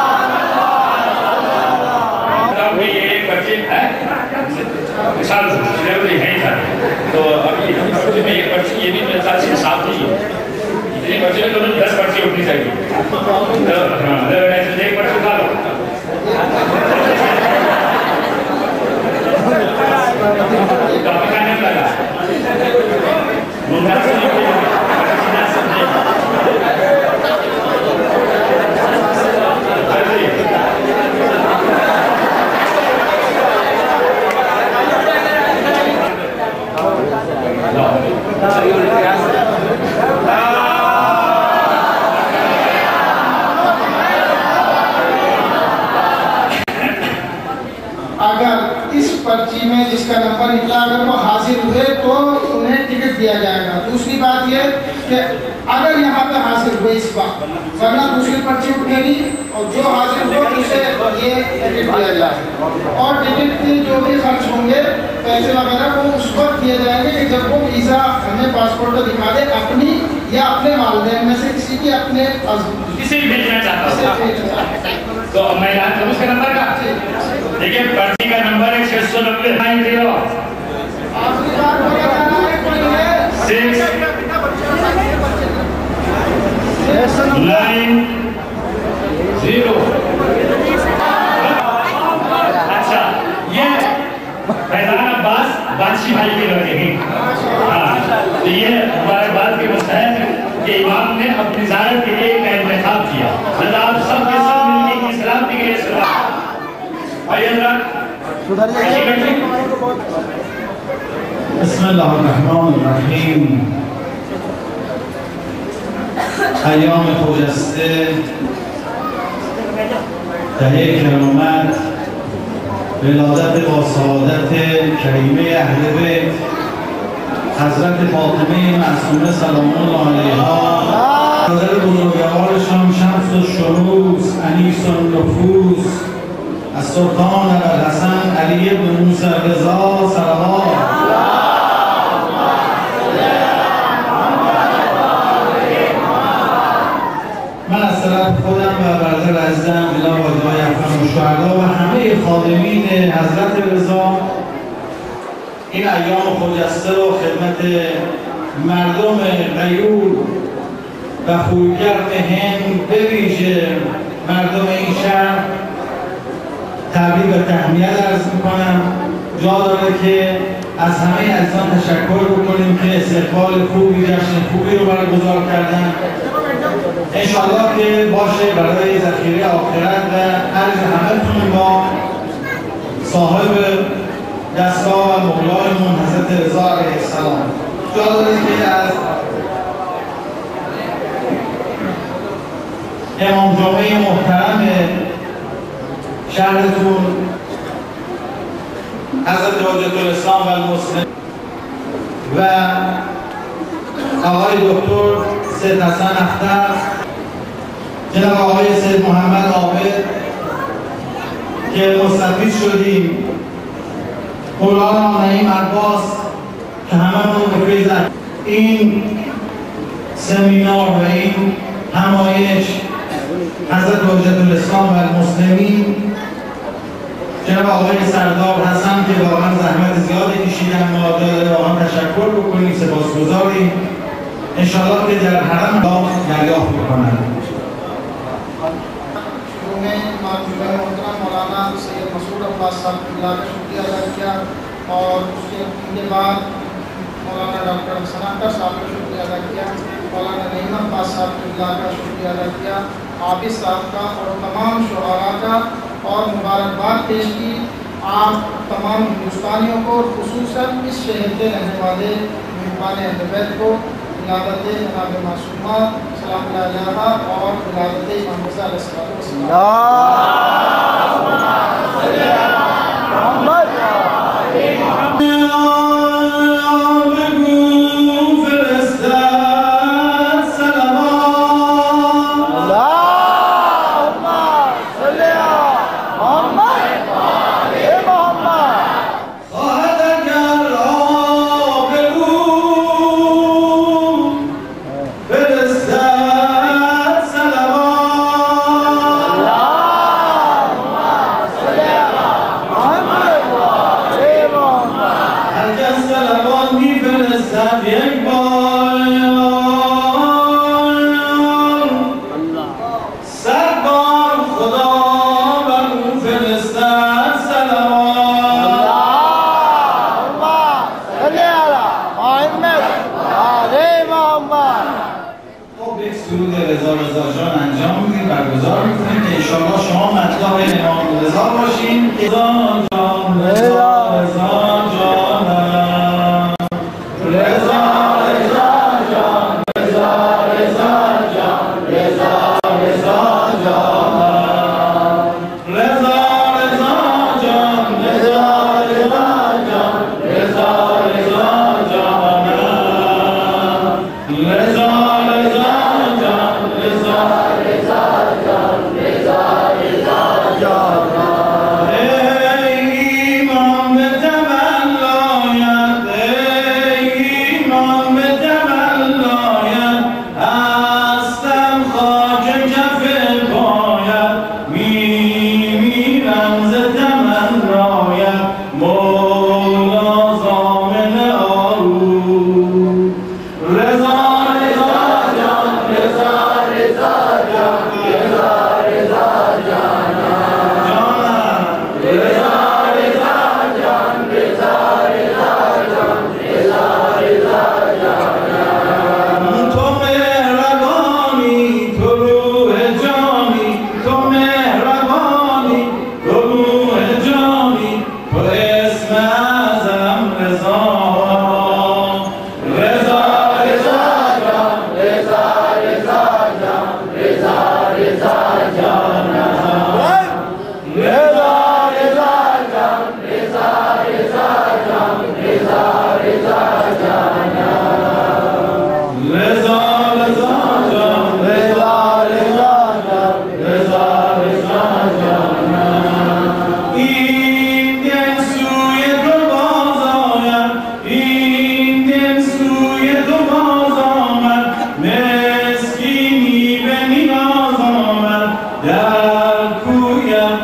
مثال ڈلیوری ہے ہی تھا تو ابھی پرچے میں ایک پرچی یہ بھی میرے ساتھ سے صاف نہیں ہے اتنی پرچے میں تو 10 پرچی اٹھنی چاہیے ایک پرچی اٹھا لو में जिसका नंबर निकला अगर वो हाजिर हुए तो उन्हें टिकट दिया जाएगा। दूसरी बात ये कि अगर यहाँ पे हाजिर हुए इस वक्त, वरना दूसरी पर्ची उठेगी और जो हाजिर हो उसे ये टिकट दिया जाएगा। और टिकट के जो भी खर्च होंगे पैसे वगैरह वो उस वक्त दिए जाएंगे कि जब वो वीज़ा हमें पासपोर्ट तो दिखा दे अपनी या अपने वालिदैन में से किसी की अपने किसी भी भेजना चाहता हूँ तो मैं याद करूँ उसका नंबर का। देखिए पर्ची का नंबर है 690 अच्छा ये फैजान अब्बास बादशाह भाई के लड़के हैं। हाँ तो ये हमारे बात के मुस्तहक है कि इमाम ने अपनी ज़ारत के लिए एक इंतखाब किया। आप सब के सब मिलकर की सलामती के लिए सलाम। आइए बिस्मिल्लाहिर्रहमानिर्रहीम। ایام خجسته دهه کرامت ولادت با سعادت کریمه اهل بیت حضرت فاطمه معصومه سلام الله علیها، حضرت بزرگوارشان شمس الشموس انیس النفوس السلطان ابوالحسن علی بن موسی رضا صلوات. من از طرف خودم و برادر عزیزم جناب آقای افغان الشهدا و همه خادمین حضرت رضا این ایام خجسته رو خدمت مردم غیور و خویگرد هند به ویژه مردم این شهر تبریک و تهنیت عرض میکنم. جا داره که از همه عزیزان تشکر بکنیم که استقبال خوبی، جشن خوبی رو برگزار کردن. انشاءالله که باشه برای ذخیره آخرت و عرض همه‌تون با صاحب دستگاه و مولایمون حضرت رضا علیه السلام. جا داره که از امام جمعه محترم شهرتون حضرت حجة الاسلام و المسلم و آقای دکتر سید حسن اختر، جناب آقای سید محمد عابد که مستفید شدیم، مولانا نعیم عباس که هممون به فیض این سمینار و این همایش حضرت حجة الاسلام و المسلمین، جناب آقای سردار حسن که واقعا زحمت زیادی کشیدن، ما واقعا تشکر بکنیم، سپاسگزاریم. انشاءالله که در حرم دریافت میکنند. शुरू में मौलाना सैयद मसूद अब्बास साहब का शुक्रिया अदा किया और उनके बाद मौलाना डॉक्टर हसन अख्तर साहब का शुक्रिया अदा किया, मौलाना नईम अब्बास साहब का शुक्रिया अदा किया, आबिद साहब का और तमाम शुअरा का, और मुबारकबाद पेश की आप तमाम हिंदुस्तानियों को, खुसूसन इस शहर के रहने वाले मेहमान अहले बैत को विलादत जनाब मासूमा सलामुल्लाह अलैहा और विलादत इमाम रज़ा अलैहिस्सलाम।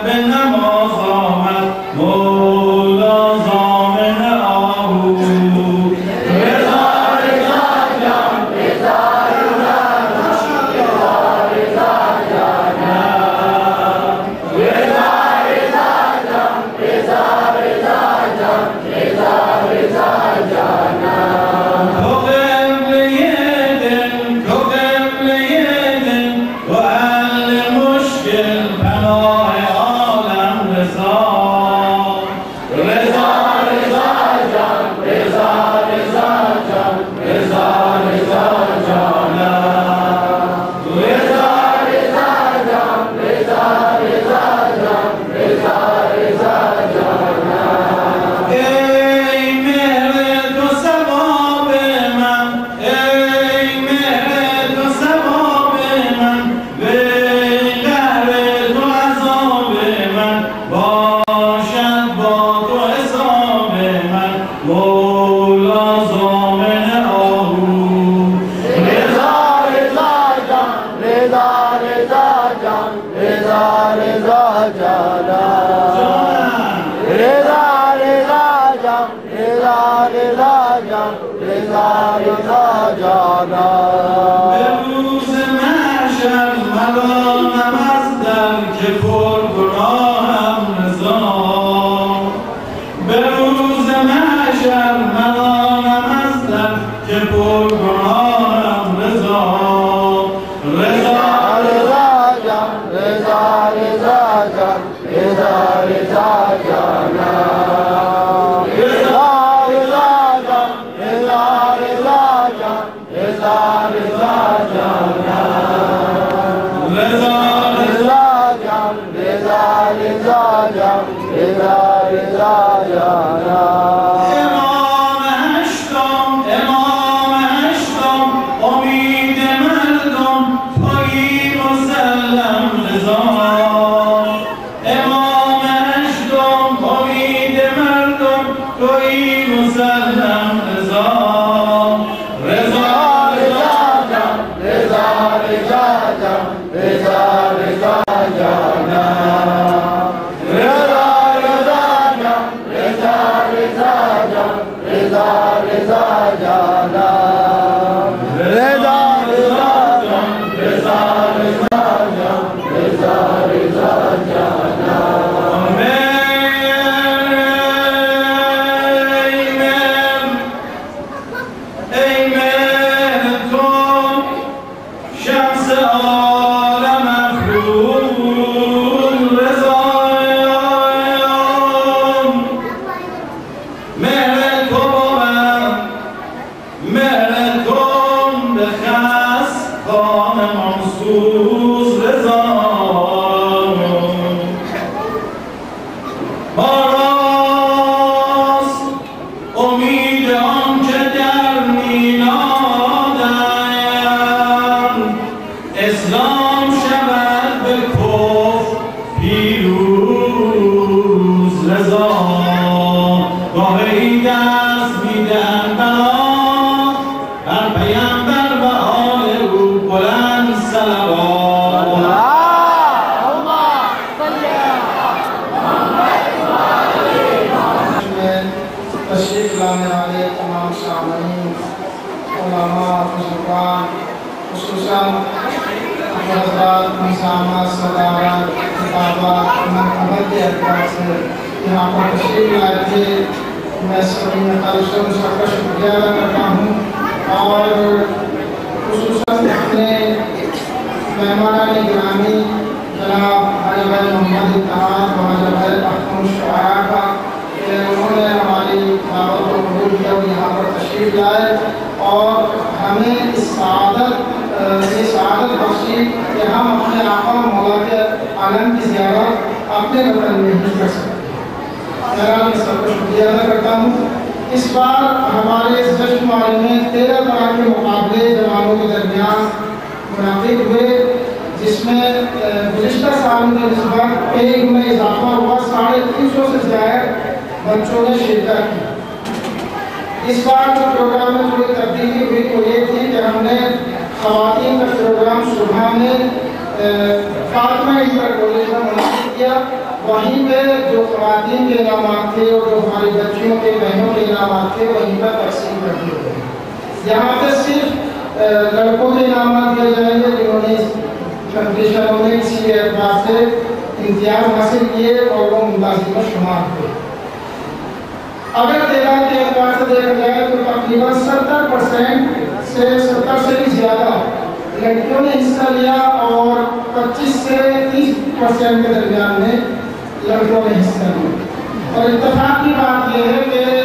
به نماز آمد مولا ضامن آهو رضا رضا جان رضا رضا رضا جانم رضا رضا جان رضا رضا جان رضا رضا جانم تو قبله دل تو قبله دل و اهل مشکل پناه عالم رضا رضا رضا جان رضا رضا جان رضا رضا جانم رضا رضا جان رضا رضا جان رضا رضا جانم ای مهر تو ثواب من ای مهر تو ثواب من وی قهر تو عذاب من باشد با تو حساب من مولا ضامن آهو رضا رضا جان رضا رضا جان رضا رضا جانم رضا رضا جان رضا رضا جان رضا رضا جانم به روز محشر ملامم از در که پر گناهم رضا به روز محشر ملامم از در که پر گناهم رضا رضا رضا جان رضا رضا جان رضا رضا جانم رضا رضا جان رضا رضا جان رضا رضا جانم رضا رضا جان رضا رضا جان رضا رضا جانم امام هشتم امید مردم تویی مسلم رضا امام هشتم امید مردم تویی مسلم رضا رضا رضا جان رضا رضا جان رضا رضا جانم رضا رضا جان رضا رضا جان رضا رضا جانم رضا رضا جان رضا رضا جان رضا رضا جانم ای مهر تو شمس عالم افروز رضایم مهر تو بود مهر تو به خس خام منصوص رضایم ما راست امید آنچه در میلادند اسلام شود به کفر پیروز رضا گاهی دست میدن بلا بر پیامبر و آل او بلند صلوات तशरीफ लाने वाले तमाम सामईन उलमा बुजुर्गान खुसूसन हज़रात निज़ामात सदारत किताबात मनक़बत के अतबार से यहाँ पर तशरीफ लाए थे मैं सभी खालिश सबका शुक्रिया अदा करता हूँ और खुसूसन अपने मेहमान गिरामी जनाब हाजी भाई मोहम्मद इत्तेहाद व हाजी भाई अख्तम शुआरा का उन्होंने हमारी दावत को कबूल किया और यहाँ पर तशरीफ लाए और हमें इस सआदत बख्शी कि हम अपने आका मौला के आलम की ज़ियारत अपने वतन में ही कर सकते हैं। मैं सबको शुक्रिया अदा करता हूँ। इस बार हमारे इस जश्न माली में 13 तरह के मुकाबले जवानों के दरमियान मुनाफिक हुए, जिसमें गुज़िश्ता साल के निस्बत एक में इजाफा हुआ, 350 से ज़्यादा बच्चों ने शिरकत की। इस बार जो प्रोग्राम में थोड़ी तब्दीली हुई वो ये थी कि हमने ख़वातीन का प्रोग्राम सुबह में फातिमा इंटर कॉलेज में मुनक़िद किया वहीं पे जो ख़वातीन के इनामात थे और जो हमारी बच्चियों के बहनों के इनामात थे वहीं पर तकसीम कर दिए गए। यहाँ पे सिर्फ लड़कों के इनामात दिए जाएंगे जिन्होंने कंपटीशनों में इसी एतबार से इम्तियाज हासिल किए और वो मुंताज़िम में शुमार हुए। अगर तादाद के एतबार से देखा जाए तो तकरीबन 70% से 70 से भी ज़्यादा लड़कियों ने हिस्सा लिया और 25 से 30% के दरमियान में लड़कों ने हिस्सा लिया। और इत्तेफाक की बात यह है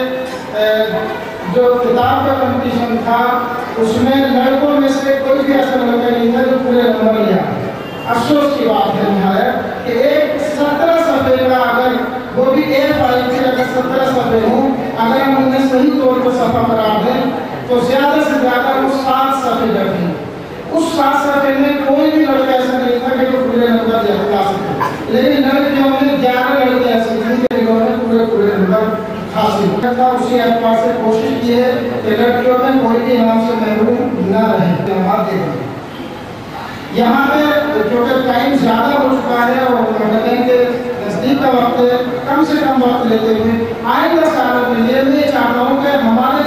कि जो किताब का कंपटीशन था उसमें लड़कों में से कोई भी ऐसा लड़का नहीं था जो पूरे नंबर लिया। अफसोस की बात है निहायत कि एक 17 सफ़े का अगर वो भी A5 से अगर 17 सफ़े हों अगर हम उन्हें सही तौर पर सफ़ा करार दें तो ज़्यादा से ज़्यादा वो 7 सफ़े रखें। उस 7 सफ़े में कोई भी लड़का ऐसा नहीं था कि जो पूरे नंबर ला सके, लेकिन लड़कियों में 11 लड़के ऐसे थे कि जिन्होंने पूरे नंबर हासिल किया। उसी एतबार से कोशिश की है कि लड़कियों में कोई भी इनाम से महरूम न रहे। यहाँ पे क्योंकि टाइम ज़्यादा हो चुका है और मंडलिंग के नज़दीक का वक्त है, कम से कम वक्त लेते हुए आइंदा सालों के लिए मैं चाहता हूँ कि हमारे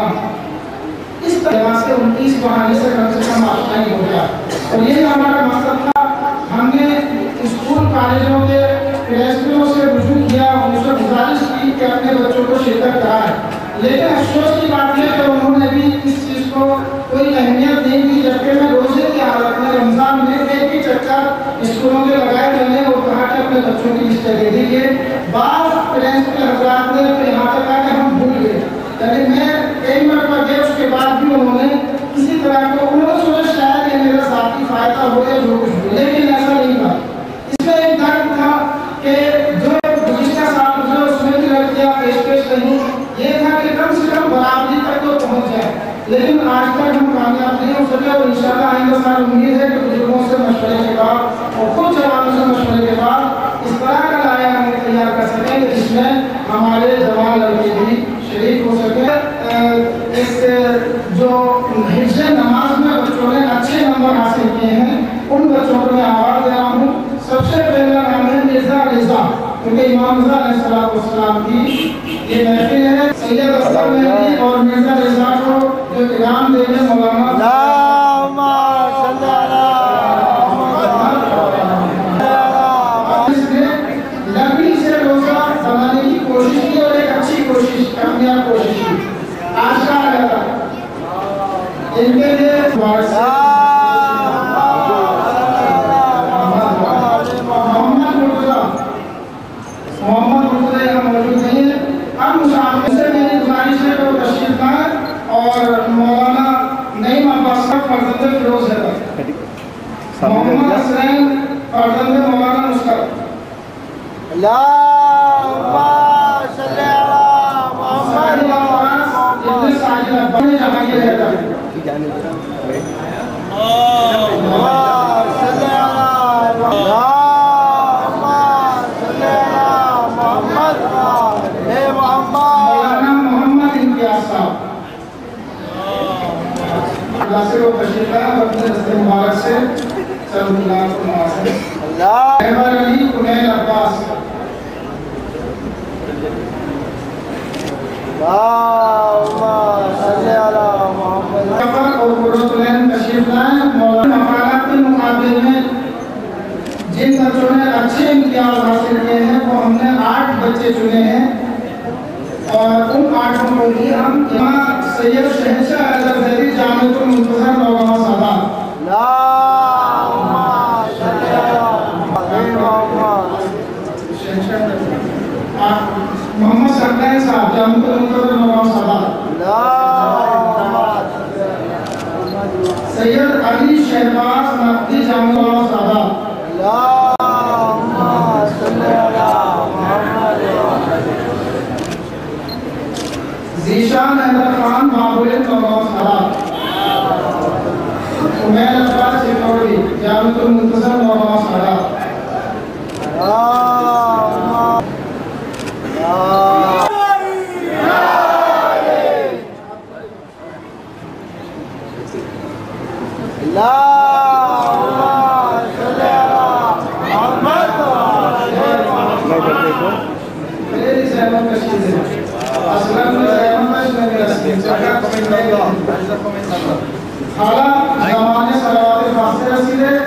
जवान इस तरह से उनकी इस बहाने से कम आसानी हो गया। और ये हमारा मकसद था। हमने स्कूल कॉलेजों के प्रिंसिपलों से रुजू किया, उनसे गुजारिश की कि अपने बच्चों को शिरकत कराएं, लेकिन अफसोस की बात है कि उन्होंने भी इस चीज़ को कोई अहमियत नहीं दी। जबकि मैं रोजे की हालत में रमज़ान में एक ही चक्कर स्कूलों के लगाए मैंने और कहा कि अपने बच्चों की लिस्ट दे दीजिए। बाद प्रिंसिपल हज़रात ने तो यहाँ तक कहा कि हम भूल गए, यानी मैं कई मरतबा गया उसके बाद भी उन्होंने किसी तरह को उन्होंने सोचा शायद ये मेरा ज़ाती फ़ायदा हो या जो कुछ हो, लेकिन ऐसा नहीं था। इसमें एक दर्द था कि जो गुज़िश्ता साल गुजरा उसमें भी लड़कियाँ पेश नहीं, ये था कि कम से कम बराबरी तक तो पहुँच जाए, लेकिन आज तक हम कामयाब नहीं हो सके। और इंशाअल्लाह आइंदा साल उम्मीद है कि बुजुर्गों से मशवरे के बाद और खुद जवानों से मशवरे के बाद इस तरह का लाया हम तैयार कर सकें जिसमें हमारे जवान लड़के भी शरीक हो सके। एक जो हिफ्ज़ नमाज में बच्चों ने अच्छे नंबर हासिल किए हैं उन बच्चों को मैं आवाज़ दे रहा हूँ। सबसे पहला नाम है मिर्ज़ा रिज़ा, क्योंकि इमाम रज़ा अलैहिस्सलाम की ये महफिल है। सैयद अस्गर मेहदी और मिर्ज़ा रिज़ा को जो इनाम देंगे मौलाना लकड़ी से रोज़ा बनाने की कोशिश की और एक अच्छी कोशिश कामयाब कोशिश की। आशा है इनके लिए मोहम्मद मुर्तज़ा यहाँ मौजूद नहीं है। अब मुसाफिर से मेरी गुजारिश है कि तशरीफ लाएं और मौलाना नईम अब्बास का फर्जंद फिरोज है मोहम्मद हसनैन फर्जंद मौलाना मुस्ताफ़ा मुबारक से अली कुनैल अब्बास और कुर्रतुलैन तशरीफ लाएं। मौलाना मकालात के मुकाबले में जिन बच्चों ने अच्छे इम्तियाज हासिल किए हैं वो हमने 8 बच्चे चुने हैं और उन 8 को भी हम यहाँ सैयद शहंशाह अहमद ज़ैदी जामिअतुल मुंतज़र नौगांव सादात मोहम्मद सरदार साहब जामिअतुल मुंतज़र नौगांव सादात सैयद अली शहबाज नकवी जामिअतुल सादात ज़ीशान अहमद खान बाबुल नौगांव सादात उमैर अब्बास सिकौड़ी जामिअतुल मुंतज़र नौगांव सादात میری زحمت کشی ہے اصلا میں زحمت میں میرا سکین حالا زمانے صلوات فاصل رسیدے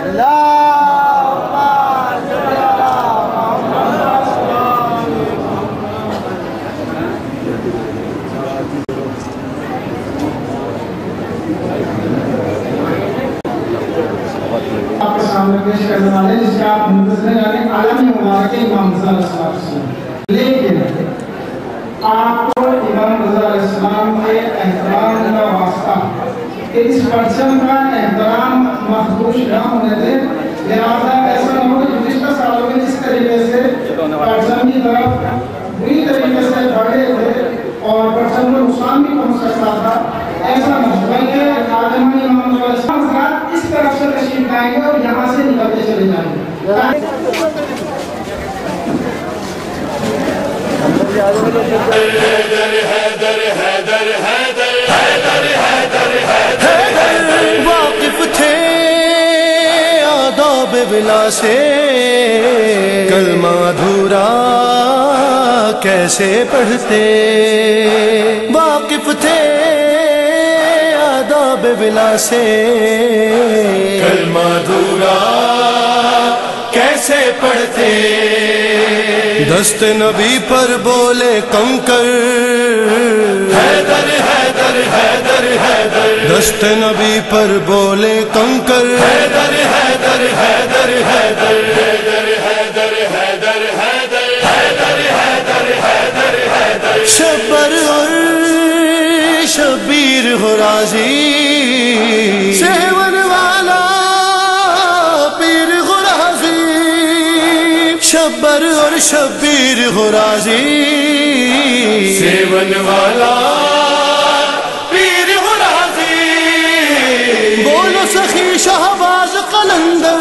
آپ کے سامنے پیش کرنے والے جس کا آپ منتظر یعنی عالمی مبارک امام رضا علیہ السلام. لیکن آپ کو امام رضا علیہ السلام کے احترام کا واسطہ کہ اس پرچم کا احترام مخدوش نہ ہونے دے، لہذا ایسا نہ ہو کہ گزشتہ سالوں میں جس طریقے سے پرچم کی طرف بری طریقے سے بڑھے تھے اور پرچم کو نقصان بھی پہنچ سکتا تھا، ایسا نہ ہو بلکہ عالمی امام رضا علیہ السلام اس طرف سے تشریف لائیں گے اور یہاں سے نکلتے چلے جائیں گے. واقف تھے آداب بلا سے، کلمہ ادھورا کیسے پڑھتے. واقف تھے آداب بلا سے، کلمہ ادھورا کیسے پڑھتے. دست نبی پر بولے کنکر، حیدر حیدر حیدر حیدر. دست نبی پر بولے کنکر، حیدر حیدر حیدر حیدر حیدر حیدر حیدر حیدر حیدر حیدر حیدر حیدر. شبر اور شبیر ہو راضی، سیون والا پیر ہو راضی. شبر اور شبیر ہو راضی، سیون والا پیر ہو راضی. بولو سخی شہباز قلندر،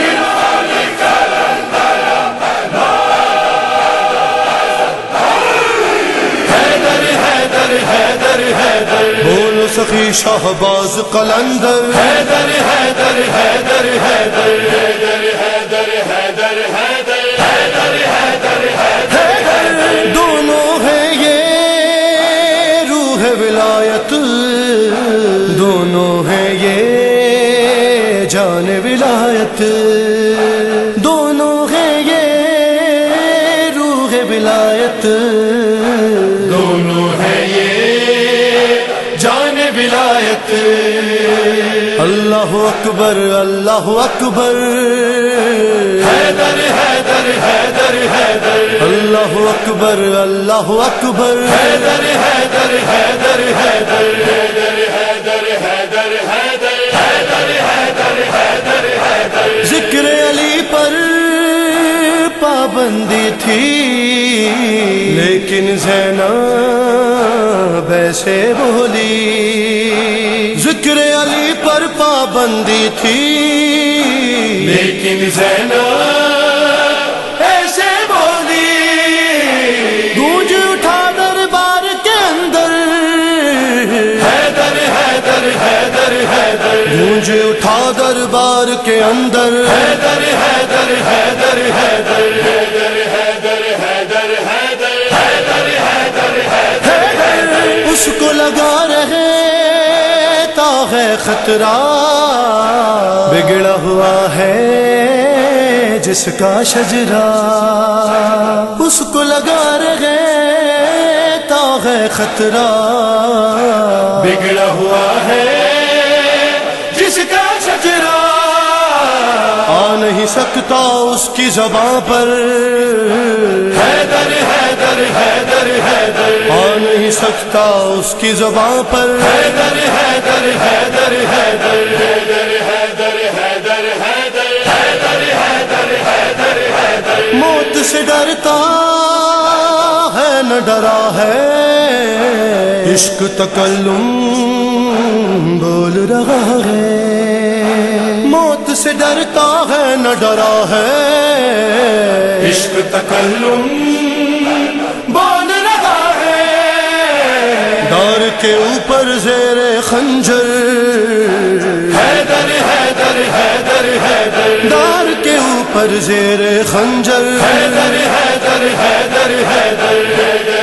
حیدر حیدر حیدر حیدر. بولو سخی شہباز قلندر، حیدر حیدر حیدر حیدر حیدر حیدر حیدر حیدر حیدر حیدر حیدر. دونوں ہیں یہ روح ولایت، دونوں ہیں یہ جان ولایت. دونوں ہیں یہ روح ولایت، دونوں ہیں یہ جان ولایت. اللہ اکبر اللہ اکبر، حیدر حیدر حیدر حیدر. اللہ اکبر اللہ اکبر، حیدر حیدر حیدر حیدر حیدر حیدر حیدر حیدر حیدر حیدر حیدر حیدر. ذکر علی پر پابندی تھی لیکن زینب ایسے بولی. ذکر علی پر پابندی تھی لیکن زینب ایسے بولی. گونج اٹھا دربار کے اندر، حیدر حیدر حیدر حیدر. گونج اٹھا دربار کے اندر، حیدر حیدر حیدر حیدر حیدر حیدر حیدر حیدر حیدر حیدر حیدر. اس کو لگا رہے تا ہے خطرہ، بگڑا ہوا ہے جس کا شجرہ. اس کو لگا رہے تا ہے خطرہ، بگڑا ہوا ہے جس کا شجرہ. آ نہیں سکتا اس کی زبان پر، حیدر حیدر حیدر حیدر. آ نہیں سکتا اس کی زبان پر، حیدر حیدر حیدر حیدر حیدر حیدر حیدر حیدر حیدر حیدر حیدر حیدر. موت سے ڈرتا ہے نہ ڈرا ہے، عشق تکلم بول رہا ہے. موت سے ڈرتا ہے نہ ڈرا ہے، عشق تکلم بول رہا ہے. دار کے اوپر زیر خنجر، حیدر حیدر حیدر حیدر. دار کے اوپر زیر خنجر، حیدر حیدر हैदर हैदर हैदर